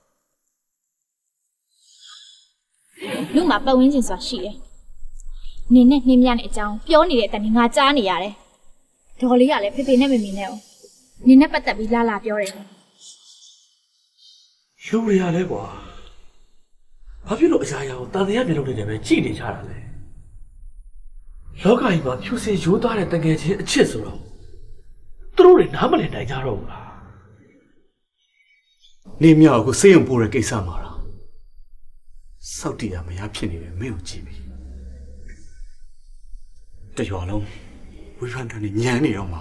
လူမှာပတ်ဝန်းကျင်ဆိုတာရှိတယ်နင်းနဲ့နှင်းမြနဲ့အကြောင်းပြောနေတဲ့အတိုင်းငါကြားနေရတယ်ဒေါ်လေးကလည်းဖေဖေနဲ့မမေနဲ့အောင်နင်းနဲ့ပတ်သက်ပြီးလာပြောတယ်လူတွေရလဲကွာဘာဖြစ်လို့အရာရာကိုတန်တရားမျိုးလုပ်နေတယ်ပဲကြည်နေကြတာလဲလောကကြီးမှာဖြူစင်ရိုးသားတဲ့တကယ်ချင်းအချစ်ဆိုတော့သူတို့တွေနားမလည်နိုင်ကြတော့ဘူးလားနေမြောက်ကိုစေးရုံပို့တဲ့ကိစ္စမှာတော့စောက်တီရမရဖြစ်နေတယ်မင်းကိုကြည့်ပြီတရွာလုံးဝိရန်တန်ညံနေတော့မှာ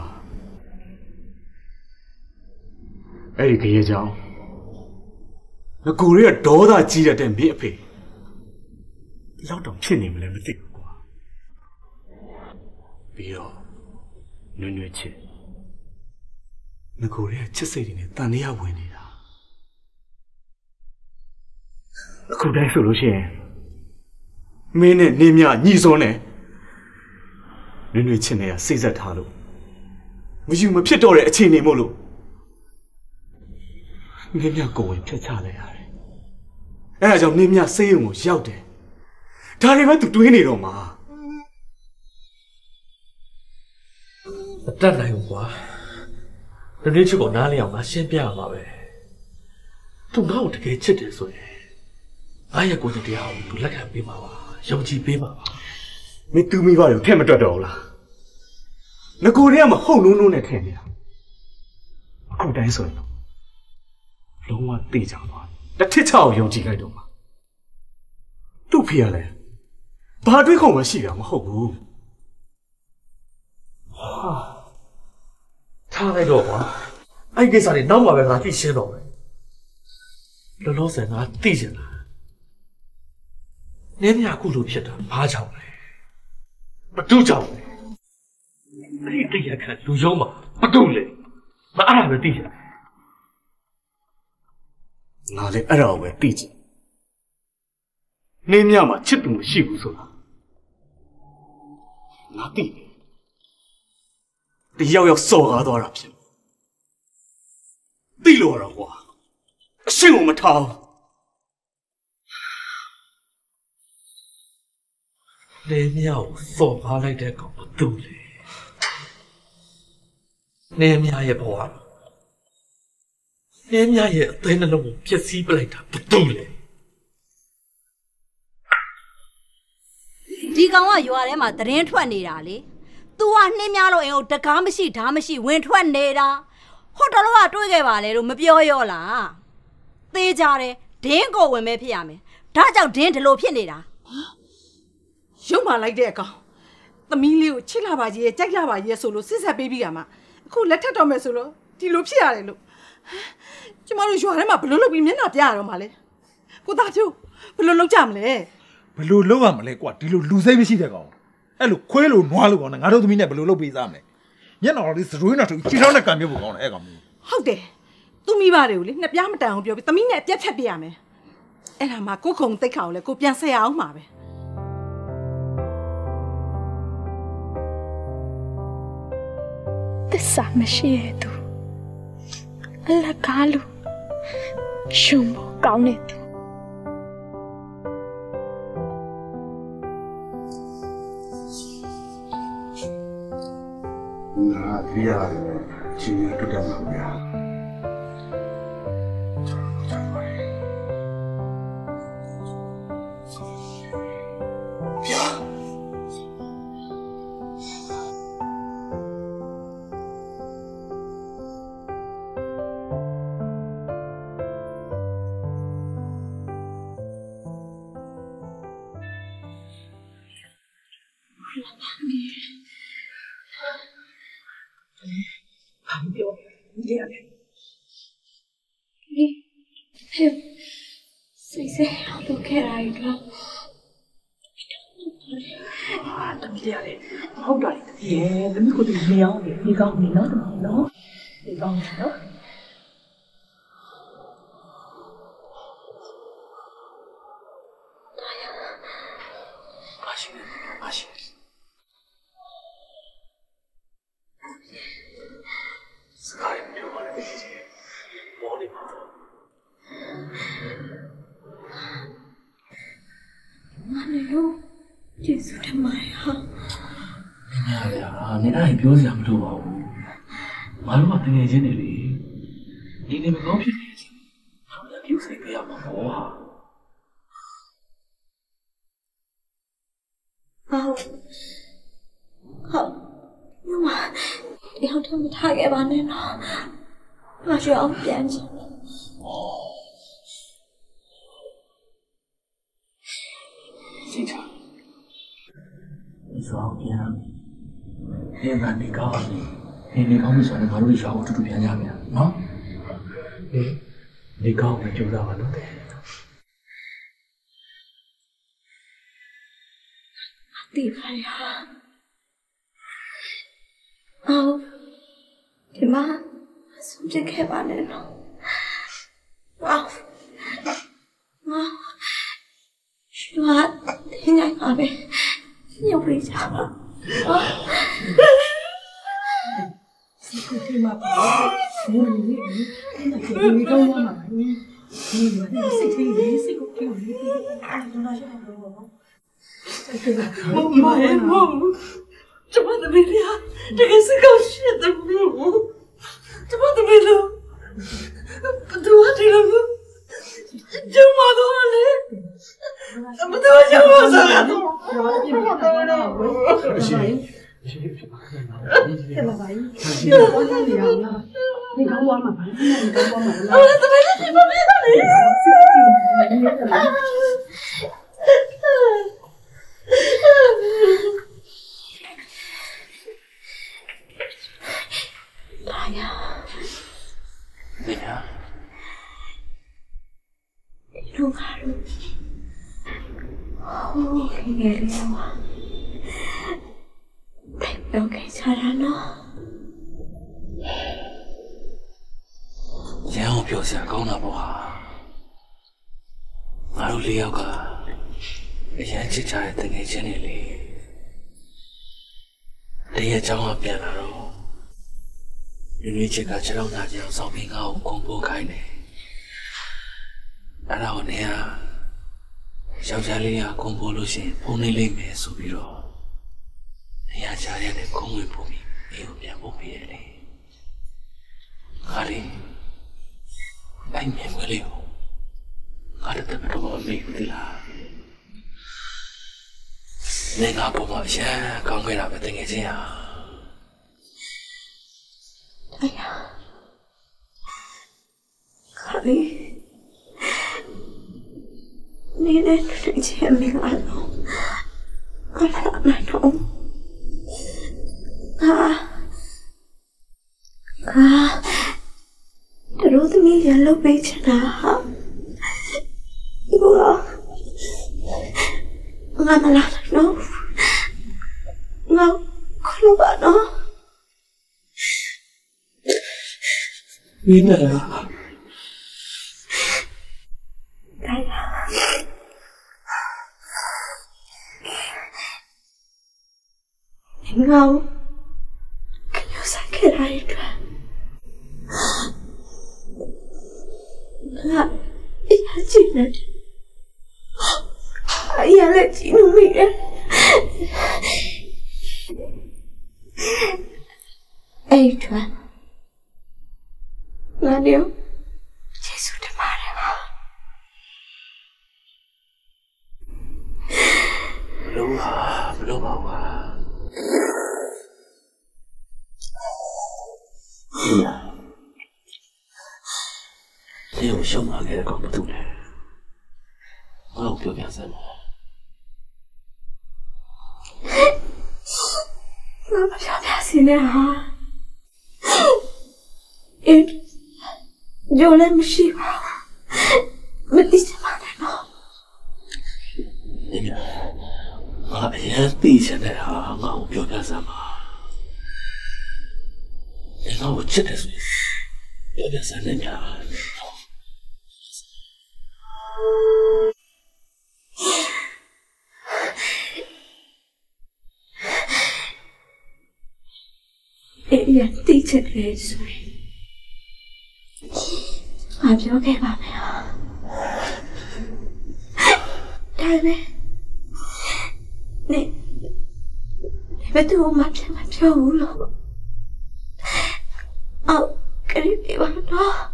အဲ့ဒီခရီးကြောင်းငကူတွေကဒေါသကြီးတဲ့မင်းအဖေလောက်တော့ဖြစ်နေမလဲမသိဘူးကွာပြီးတော့နွေ့နွေ့ချစ်ငကူတွေကချစ်စိတ်တွေနဲ့တန်တရားဝင်နေတာအခုတိုင်းဆိုလို့ရှိရင်မင်းနဲ့နေမြညီစွန်းနဲ့နွေ့နွေ့ချစ်နေရစိတ်ဆက်ထားလို့မယူမဖြစ်တော့တဲ့အခြေအနေမို့လို့နေမြကိုဝင်ဖြတ်ချလိုက်ရတယ်အဲဒါကြောင့်နေမြစေးရုံကိုရောက်တယ်ဒါတွေပဲသူတွေးနေတော့မှာမတတ်နိုင်ဘူးကွာနွေ့နွေ့ချစ်ကိုနားလည်အောင်ငါရှင်းပြရမှာပဲသူငါ့ကိုတကယ်ချစ်တယ်ဆိုရင်ငါရဲ့ကိုယ်တရားကိုသူလက်ခံပေးမှာပါယုံကြည်ပေးမှာပါမင်းသူမိဘတွေကိုထည့်မတွက်တော့ဘူးလားငကိုတွေကမဟုတ်လုံးလုံးနဲ့ထည့်နေတာအခုတိုင်းဆိုရင်လုံးဝသိကြသွားတစ်ထစ်ချောက်ယုံကြည်လိုက်တော့မှာသူ့ဖေရလဲဘာတွေးခုံမရှိတာမဟုတ်ဘူးဟာထားလိုက်တော့ကွာအဲ့ဒီကိစ္စတွေနောက်မှပဲငါသိရှင်းတော့မယ်လောလောဆယ်ငါသိချင်တာနင်းမြအခုလိုဖြစ်တာဘာကြောင့်လဲမတူကြောင့်လဲအဲ့ဒီတရားခံလူယုံမှာမတူလေမအားရပဲသိချင်ငါလည်းအဲ့ဒါကိုပဲသိချင်နေမြမှာချစ်သူမရှိဘူးဆိုတာငါသိတယ်တယောက်ယောက်စော်ကားသွားတာဖြစ်သိလို့ရတော့ကွာအရှင်းကိုမထားဘူးနေမြကိုစော်ကားလိုက်တဲ့ကောင်မတူလေနေမြရဲ့ဘဝနေမြရဲ့အသိနှလုံးကိုဖျက်ဆီးပလိုက်တာမတူလေဒီကောင်ကရွာထဲမှာသတင်းထွက်နေတာလေ။ तू ကနှင်းများလို့အိမ်ကိုတကားမရှိဓာမရှိဝင်ထွက်နေတာ။ဟိုတလောကတွေးခဲ့ပါလေလို့မပြောရောလား။သေးကြတယ်ဒင်းကိုဝင်မဲဖြစ်ရမယ်။ဒါကြောင့်ဒင်းဒီလိုဖြစ်နေတာ။ရုံမှလိုက်တဲ့အကောင်သမီးလေးကိုချစ်လာပါကြီးရဲ့ကြိုက်လာပါကြီးရဲ့ဆိုလို့စစ်ဆက်ပေးပြီးကမှအခုလက်ထပ်တော့မယ်ဆိုလို့ဒီလိုဖြစ်ရတယ်လို့ကျမတို့ရွာထဲမှာဘလို့လုပ်ပြီးမျက်နှာပြရတော့မှလဲ။ကိုသားကျိုးဘလို့လုပ်ကြမလဲ။ဘလို့လုပ်ရမလဲကွာဒီလိုလူစိတ်မရှိတဲ့ကောင်အဲ့လိုခွေးလိုနွားလိုကောင်နဲ့ငါတို့သမီးနဲ့ဘယ်လိုလုပ်ပေးစားမလဲညက်တော်လေးစရွေးနောက်ထူကြီးထောင်းနဲ့ကံပြုတ်ဖို့ကောင်းတယ်အဲ့ကောင်မျိုးဟုတ်တယ်သူမိဘတွေကိုလေနှစ်ပြားမတန်အောင်ပြောပြီးသမီးနဲ့အပြက်ဖြတ်ပြရမယ်အဲ့ဒါမှကိုခုံတိတ်ခါကိုလေကိုပြန်ဆက်ရအောင်မှာပဲသစ္စာမရှိရသူအလကားလို့ရှုံဖို့ကောင်းနေသူငါခရီးရတယ်ချင်းရတူတယ်မှာဗျာစိတ်တော့ခဲ့ရတော့တမီးရတယ်ဟုတ်တယ်တမီးရဲ့တမီးကိုဒီနေအောင်နေကောင်းနေနော်တမီးနော်ဒီကောင်းနော်ကျေးဇူးတင်ပါတယ်ဟာမင်းရတာနင်အဲ့ပြောစရာမလိုပါဘူးငါတို့ကတကယ်ချင်းနေလေဒီနေမကောင်းဖြစ်နေချင်းဟာလည်းပြုစိတ်你好听不太给吧？那呢？我需要编辑。 警察，你说好编啊？现在你告诉你刚没说的，马路里说我住编下面啊？你告诉就让我弄的。 地方呀。ဒီမှာဆုံးဖြတ်ခဲ့ပါနဲ့နော်ငါရှင်ကတင်းနိုင်ပါပဲညှို့ပြကြပါစိတ်ကိုထိမှာပါဘယ်လိုလဲဒီတော့ရမှာပါဒီစိတ်ထိလေးစိတ်ကိုထိလေးအဲ့ဒါတော့ရတော့ဘာ怎么的没了？这个是搞血的路，怎么的没了？不多这个路，就马多了，怎么都就马上了？大呀， 妹妹， 你弄啥了？我给你了啊，太不要给家人了。 今天我表现讲得不好，我理解个，以前警察等你经理里，你也讲我变了喽。你这个这种大家上面我公布开呢，然后呢啊，小家里啊公布路线，碰你里面手比咯，你家家里的公会不明，没有变不明的，阿里，哎面不了，阿里怎么都没有的啦，你家不冒险，刚回来不等个这样。 哎呀，卡里，你那之前没按到，俺俩那种，这都是你家老辈子的哈，我们俩那种，我可能吧呢。 你呢？ 大呀，你好，跟有啥给来一个？那也记得，也来记录没人。哎，川。那你有结束的嘛了？不录啊！你有想法给他讲不懂嘞？我有表表什么？ 我不表表什么哈？有人没睡吧？没地方来了。 妹妹，我也对现在啊，我表表什么？你看我真的是表表什么妹妹？ 也对着来睡。我表给爸爸呀，大妹，你们对我妈飘舞了，给你别玩了。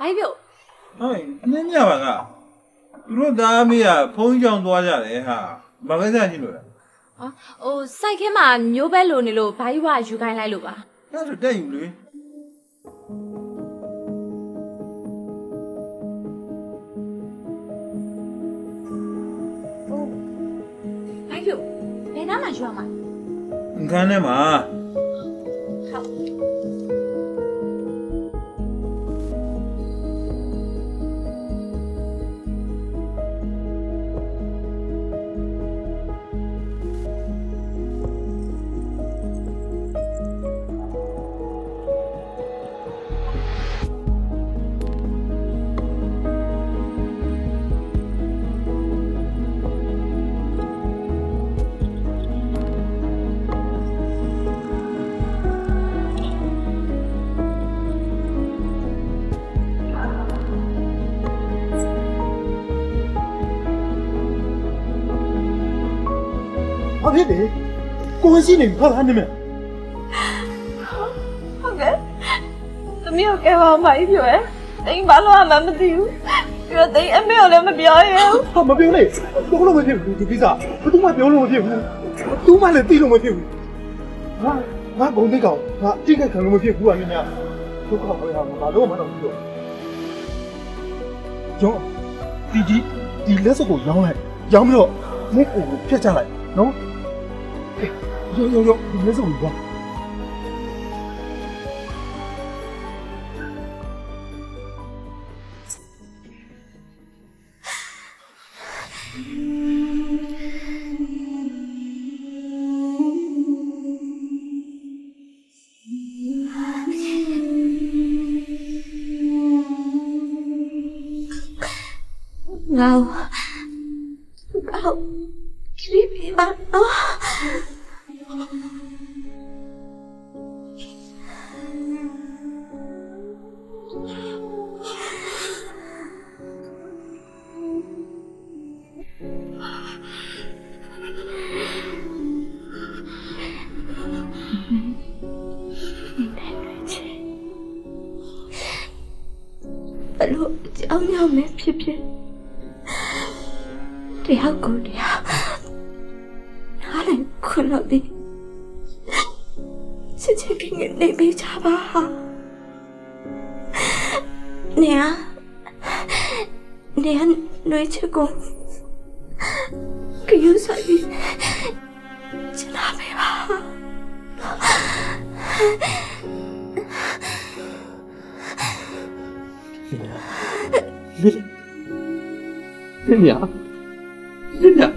ဘာပြောဟဲ့နင်းညပါကသူတို့သားမေးကဖုန်းကြောင်သွားကြတယ်ဟာမကိစ္စရှိလို့လားဟိုစိုက်ခင်းမှာမျိုးပဲလိုနေလို့ဘာကြီးဝယူခိုင်းလိုက်လို့ပါအဲ့ဒါတက်ယူလေဘာပြောဘယ်နားမှာယူရမှာခန်းထဲမှာဟုတ်ဘာဖြစ်လဲကိုယ်ရှိနေဘာလားနေမဟုတ်ကဲ့သမီးကိုကဲပါမကြီးပြောရဲတိမ်ဘာလို့မှမသိဘူးပြီးတော့တိမ်အမေကိုလည်းမပြောရဘူးဟာမပြောနဲ့ဘာလို့မဖြစ်ဘူးဒီကိစ္စဘာလို့မပြောလို့မဖြစ်ဘူးသူမှလည်းသိလို့မဖြစ်ဘူးငါဂုံသိကောင်ငါတိတ်ခံလို့မဖြစ်ဘူးအမင်းများဒုက္ခပေါ်ရမှာဘာလို့မှတော့ပြောကျောင်းဒီလက်စကိုရောင်းလိုက်ရောင်းပြီးတော့မင်းကိုဖျက်ချလိုက်နော်ရောဒီလက်စကိုပါငါခရီးပေးပါနော်ဘလို့ကြောင်ရမယ်ဖြစ်ဖြစ်တရားကိုတရားနားလည်ခွင့်လို့ဒီချစ်ချစ်ကနေပေးချပါနေရနှွေးချစ်ကိုကြည့်ဆိုင်ပြီးချစ်လာပေးပါ Lilia.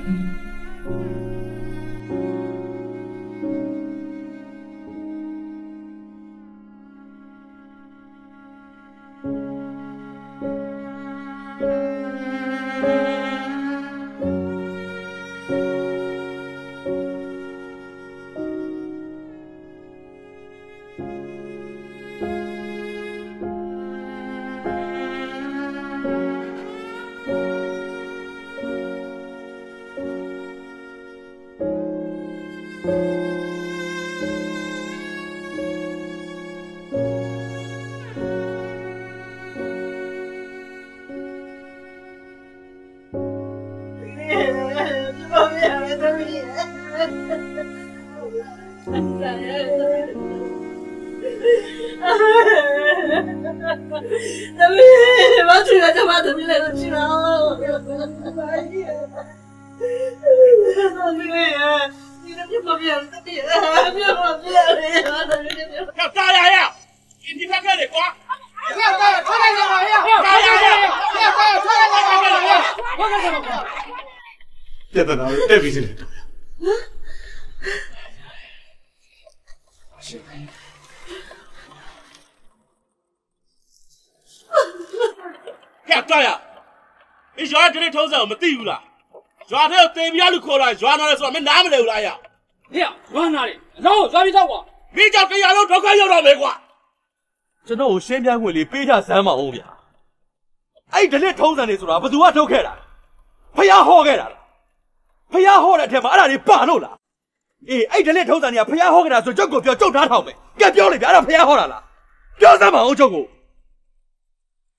ကျွန်တော်ကိုရှင်းပြခွင့်လေးပေးကြစမ်းပါဦးဗျာအဲ့ဒီလက်ထုံးစံနေဆိုတာဘယ်သူကထုတ်ခဲ့တာဖះဟောခဲ့တာလားဖះဟောတဲ့အထက်မှာအဲ့ဒါတွေပါလို့လားအေးအဲ့ဒီလက်ထုံးစံတွေကဖះဟောခဲ့တာဆိုကျုပ်ကိုပြောကျုပ်ထားထောင်မယ်ကဲပြောလိုက်ဗျာအဲ့ဒါဖះဟောတာလားပြောစမ်းပါဦးကျုပ်ကို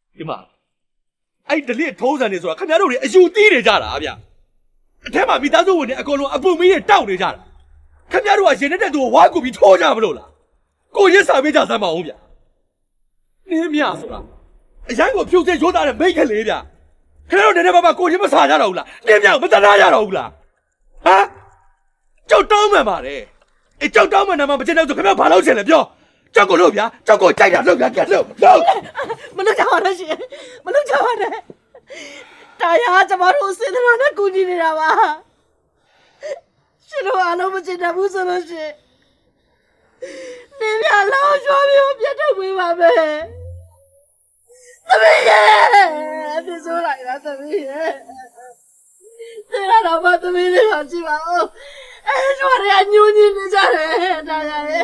ဒီမှာအဲ့ဒလစ်ထိုးစံနေဆိုတာခင်ဗျားတို့တွေအယူသီးနေကြတာဗျအထက်မှာမိသားစုဝင်တွေအကုန်လုံးအပူမီးတွေတောက်နေကြတာခင်ဗျားတို့ကရင်တဲ့သူကိုဝါကူပြီးထိုးကြမလို့လားကိုရစ်စာပေးကြစမ်းမအောင်ဗျနင်းမြဆိုတာအရန်ကိုဖြုတ်စေရိုးသားတဲ့မိတ်ကလေးဗျခင်ဗျားတို့နေနေပါကိုရစ်မစားကြတော့ဘူးလားနင်းမြမတနာကြတော့ဘူးလားဟမ်ကြောက်တောင်းမှန်ပါတယ်အေးကြောက်တောင်းမှန်တယ်မှမကျင်တော့ဆိုခင်ဗျားဘာလုပ်ချင်လဲပြောကြောက်ကိုလို့ဗျာကြောက်ကိုကြိုက်တာလုပ်ဗျာကြက်လို့မလုပ်ကြပါနဲ့ရှင်မလုပ်ကြပါနဲ့တာယာကျမတို့စေတနာနဲ့ကူညီနေတာပါရှင်တို့အားလုံးမကျင်တတ်ဘူးဆိုလို့ရှင်နင်းမြလောင်းရွှေမျိုးပြတ်ထုတ်ပေးပါမယ်သမီးရဲ့ဒီဆိုလိုက်လားသမီးရဲ့သေရတော့ဘာသမီးလေးပါကြည့်ပါဦးအဲရွှေရညူးညင်းနေကြတယ်တာယာရဲ့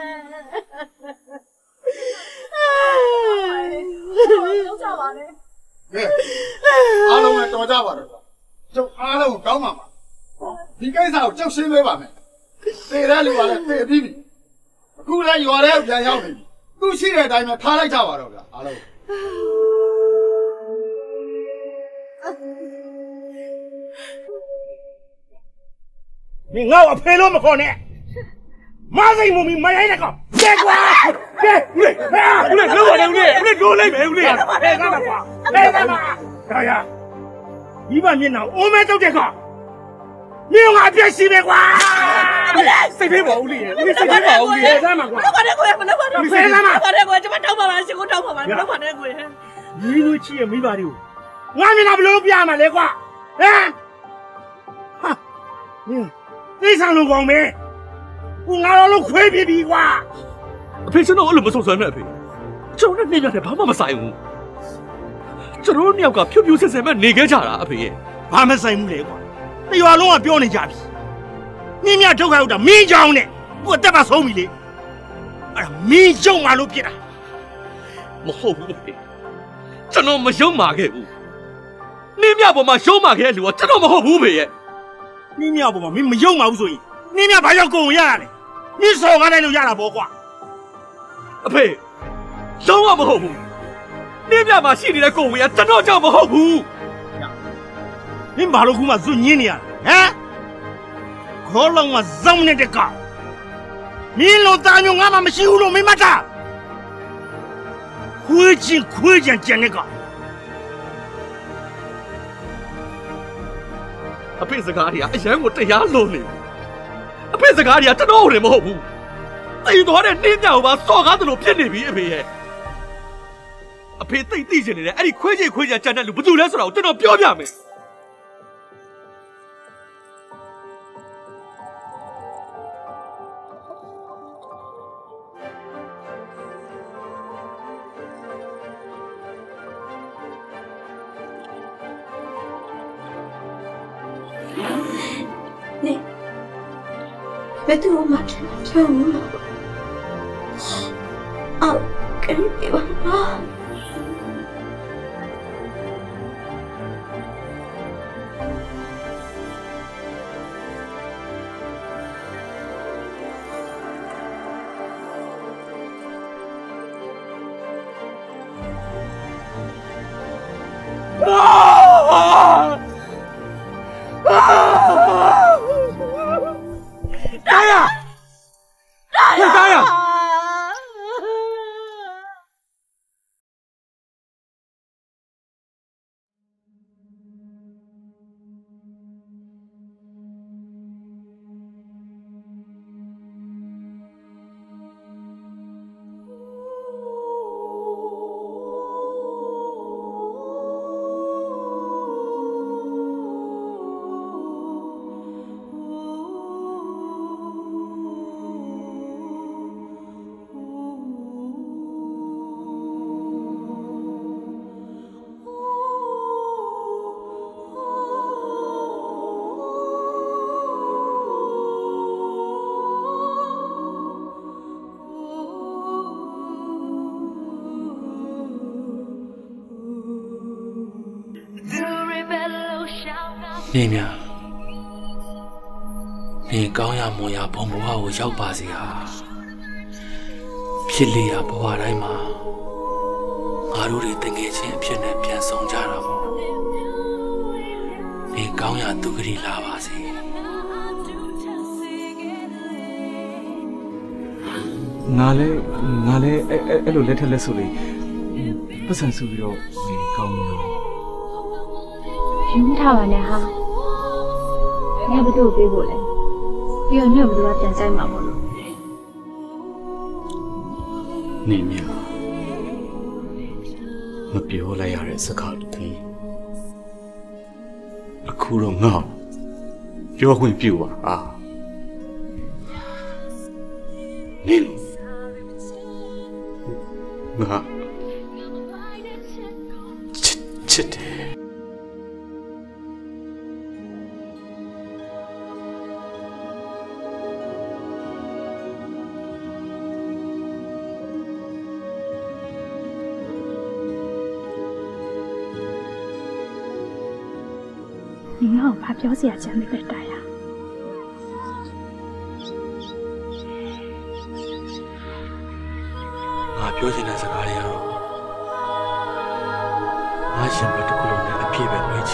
လောက်ကြပါနဲ့အားလုံးကတော်ကြပါတော့ကျုပ်အားလုံးကောင်းပါမှာဒီကိစ္စကိုကြောက်ရှင်းပေးပါမယ်သေတဲ့လူကလည်းသေပြီးပြီအခုလည်းရွာထဲပြန်ရောက်နေပြီသူရှိတဲ့အတိုင်းပဲထားလိုက်ကြပါတော့ဗျာအားလုံးမင်းငါ့ကိုအဖေလို့မခေါ်နဲ့မစိတ်မူမီမရိုင်းနဲ့ကောင်ကဲကွာကဲဦးလေးလုံးဝလုံးလေးဒိုးလိုက်မယ်ဦးလေးဟဲ့ငါမကွာဟဲ့ငါမဒါရဒီမမျက်နှာအိုးမဲတုတ်တဲ့ကောင်မင်းကအပြည့်ရှိပဲကွာစိတ်ဖေးပါဦးလေးစိတ်ဖေးပါဦးလေးဆမ်းမှာကွာမလုပ်ပါနဲ့ကိုရမလုပ်ပါနဲ့ဆမ်းမှာမလုပ်ပါနဲ့ကိုကျွန်မတောက်ပါပါရှင်ကိုတောက်ပါပါမလုပ်ပါနဲ့ကိုရညီတို့ချီရဲ့မိဘတွေကိုငါမျက်နှာဘယ်လိုပြမှာလဲကွာဟမ်ဟာသိဆောင်လုံးကောင်းပဲကိုငါတော့လုံးခွေးပြပြီကွာအဖေကျွန်တော်အဲ့လိုမဆုံးဆွဲနဲ့အဖေကျွန်တော်နဲ့နေရတယ်ဘာမှမဆိုင်ဘူးကျွန်တော်တို့နှစ်ယောက်ကဖြူဖြူဆဲဆဲမဲ့နေခဲ့ကြတာအဖေရဲ့ဘာမဆိုင်ဘူးလေကွာတရွာလုံးကပြောနေကြပြီနင်းမြဒုက္ခရောက်တာမင်းကြောင့်နဲ့ကိုအသက်ပါဆုံးပြီလေအဲ့ဒါမင်းရုံမှလို့ဖြစ်တာမဟုတ်ဘူးအဖေကျွန်တော်မယုံပါခဲ့ဘူးနင်းမြပေါ်မှာရှုံးပါခဲ့တဲ့လူကကျွန်တော်မဟုတ်ဘူးဖေရဲ့နင်းမြပေါ်မှာမင်းမယုံပါဘူးဆိုရင်နင်းမြဘာကြောင့်ကုန်ရရလဲမင်းစော်ကားတိုင်းလို့ရတာပေါ့ကွာအဖေလုံးဝမဟုတ်ဘူးနင်းမြမှာရှိနေတဲ့ကိုဝင်ကကျွန်တော်ကြောင့်မဟုတ်ဘူးမင်းဘာလို့ခုမှဇွညင်းနေရလဲဟမ်ခေါ်လုံးကဇုံနေတဲ့ကောင်မင်းလုံးသားမျိုးငါမှမရှိဘူးလို့မင်းမတာခွေးကြံကြံနေကောင်အဖေစကားတွေကအရန်ကိုတရားလုံးနေအဖေစကားတွေကကျွန်တော်တွေမဟုတ်ဘူးတိမ်သွားတဲ့နင်းမြကိုပါစော်ကားသလိုဖြစ်နေပြီအဖေရဲ့အဖေသိချင်နေတယ်အဲ့ဒီခွေးကြံကြံတဲ့လူဘာလို့လဲဆိုတော့ကျွန်တော်ပြောပြမယ်ဘယ်သူမှထင်ဘူးအော်ကလေးပြပါနေမြမင်းကောင်းရမွန်ရဘုံဘဝကိုရောက်ပါစေဟာဖြစ်လေရဘဝတိုင်းမှာငါတို့တွေတငယ်ချင်းအဖြစ်နဲ့ပြန်ဆောင်ကြတာပေါ့နေကောင်းရသူကလေးလာပါစေငါလည်းအဲ့လိုလက်ထက်လက်ဆိုလေးပတ်စံဆိုပြီးတော့နေကောင်းရောယူထားပါနဲ့ဟာငါဘယ်သူ့ပေးဖို့လဲပြီးတော့ညဘယ်သူကပြန်ဆိုင်မှာမို့လို့နေမြမပြောလိုက်ရတဲ့စကားတခုအခုတော့ငါပြောခွင့်ပြုပါနေငါချစ်တယ်你让我把表姐讲那个啥呀？ 我表姐那是哪里啊？我先把这个龙的皮被买起，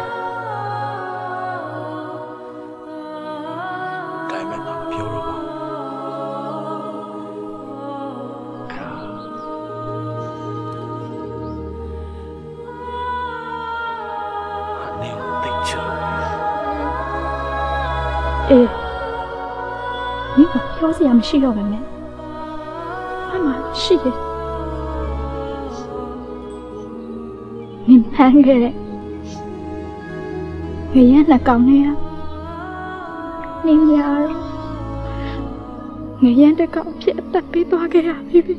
该买哪个表了吧？ 你把表姐没需要的没？妈妈是的，你看个，người dân là cậu này à? Nên giờ người dân đã cậu chết tập bị toa cái à baby.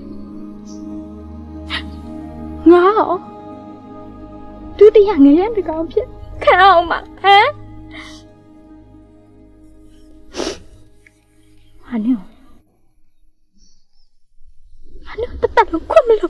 Ngõ, tôi đi hàng người dân đã cậu chết, không mà hả? 아니요. 아니요, 따로 콧물로.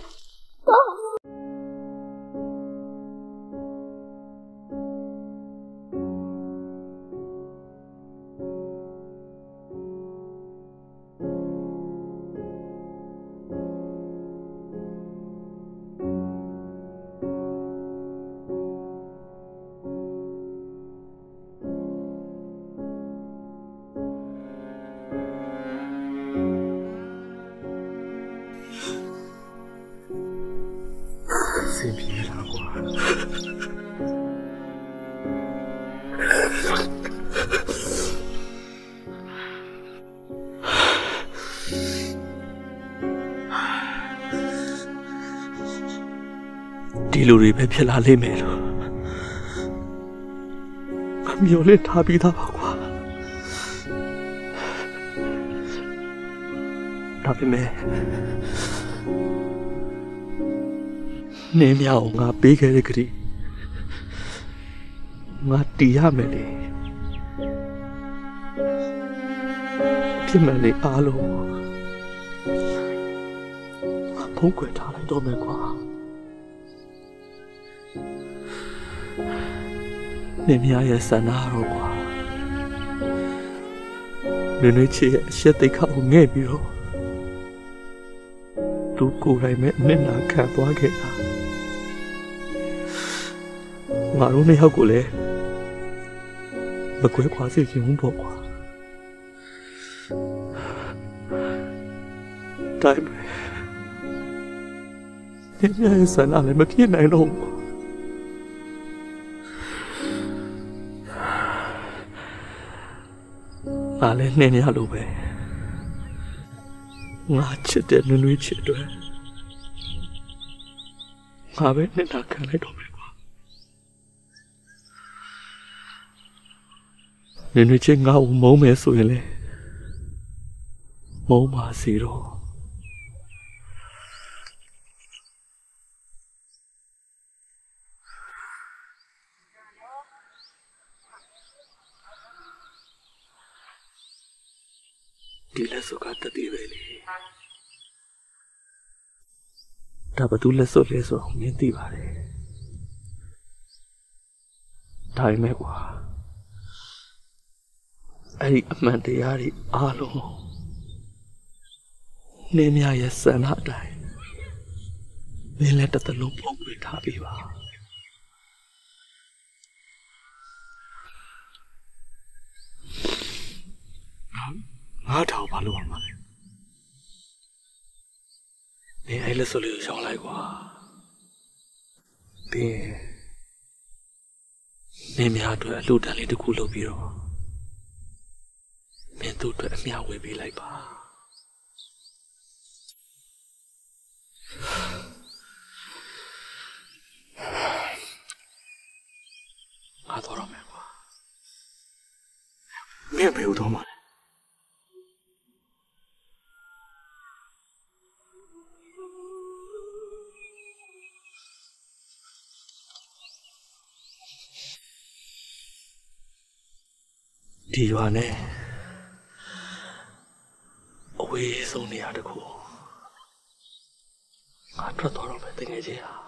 ဒီလိုတွေပဲဖြစ်လာလိမ့်မယ်လို့မျှော်လင့်ထားပြီးသားပါကွာဒါပေမဲ့နေမြောင်ငါပေးခဲ့တဲ့ကတိငါတီးရမယ်လေဖြစ်မယ်လေအားလုံးဖုံးကွယ်ထားလိုက်တော့မယ်ကွာနေမြရဲ့ဆန္ဒတော့ကွာနွေနွေချစ်ရဲ့အရှက်သိက္ခာကိုငဲ့ပြီးတော့သူကိုယ်တိုင်မဲ့မျက်နှာခံသွားခဲ့တာငါတို့နှစ်ယောက်ကိုလည်းမကွဲခွာစေချင်ဘူးပေါ့ကွာတိုင်းနေမြရဲ့ဆန္ဒလည်းမဖြစ်နိုင်တော့ဘူးငါလည်းနှင်းရလို့ပဲငါချစ်တဲ့နွေနွေချစ်တွေငါပဲနဲ့တာခံလိုက်တော့မယ်ကွာနွေနွေချစ်ငါ့ကိုမုန်းမယ်ဆိုရင်လေမုန်းပါစေတော့ဒီလက်စုပ်ကတတိပဲလေဒါဘသူလက်စုပ်လဲဆိုတော့မင်းသိပါတယ်ဒါပေမဲ့ကွာအဲ့ဒီအမှန်တရားတွေအားလုံးနေမြရဲ့ဆန္ဒအတိုင်းမင်းလည်းတစ်သလုံးပုံပေးထားပြီပါငါတောင်ဘာလို့မှာလဲနေအဲ့လက်စွပ်လေးကိုရှောင်းလိုက်ကွာပြီးနေများအတွက်အလှူဒန်းလေးတစ်ခုလုပ်ပြီးတော့မင်းတို့အတွက်အမျှဝေပေးလိုက်ပါအားတော်ရမယ်ကွာမင်းဘယ်လိုတော့မှာလဲဒီရွာနဲ့အဝေးဆုံးနေရာတခုငါထွက်သွားတော့ပဲတကယ်ကြီးဟာ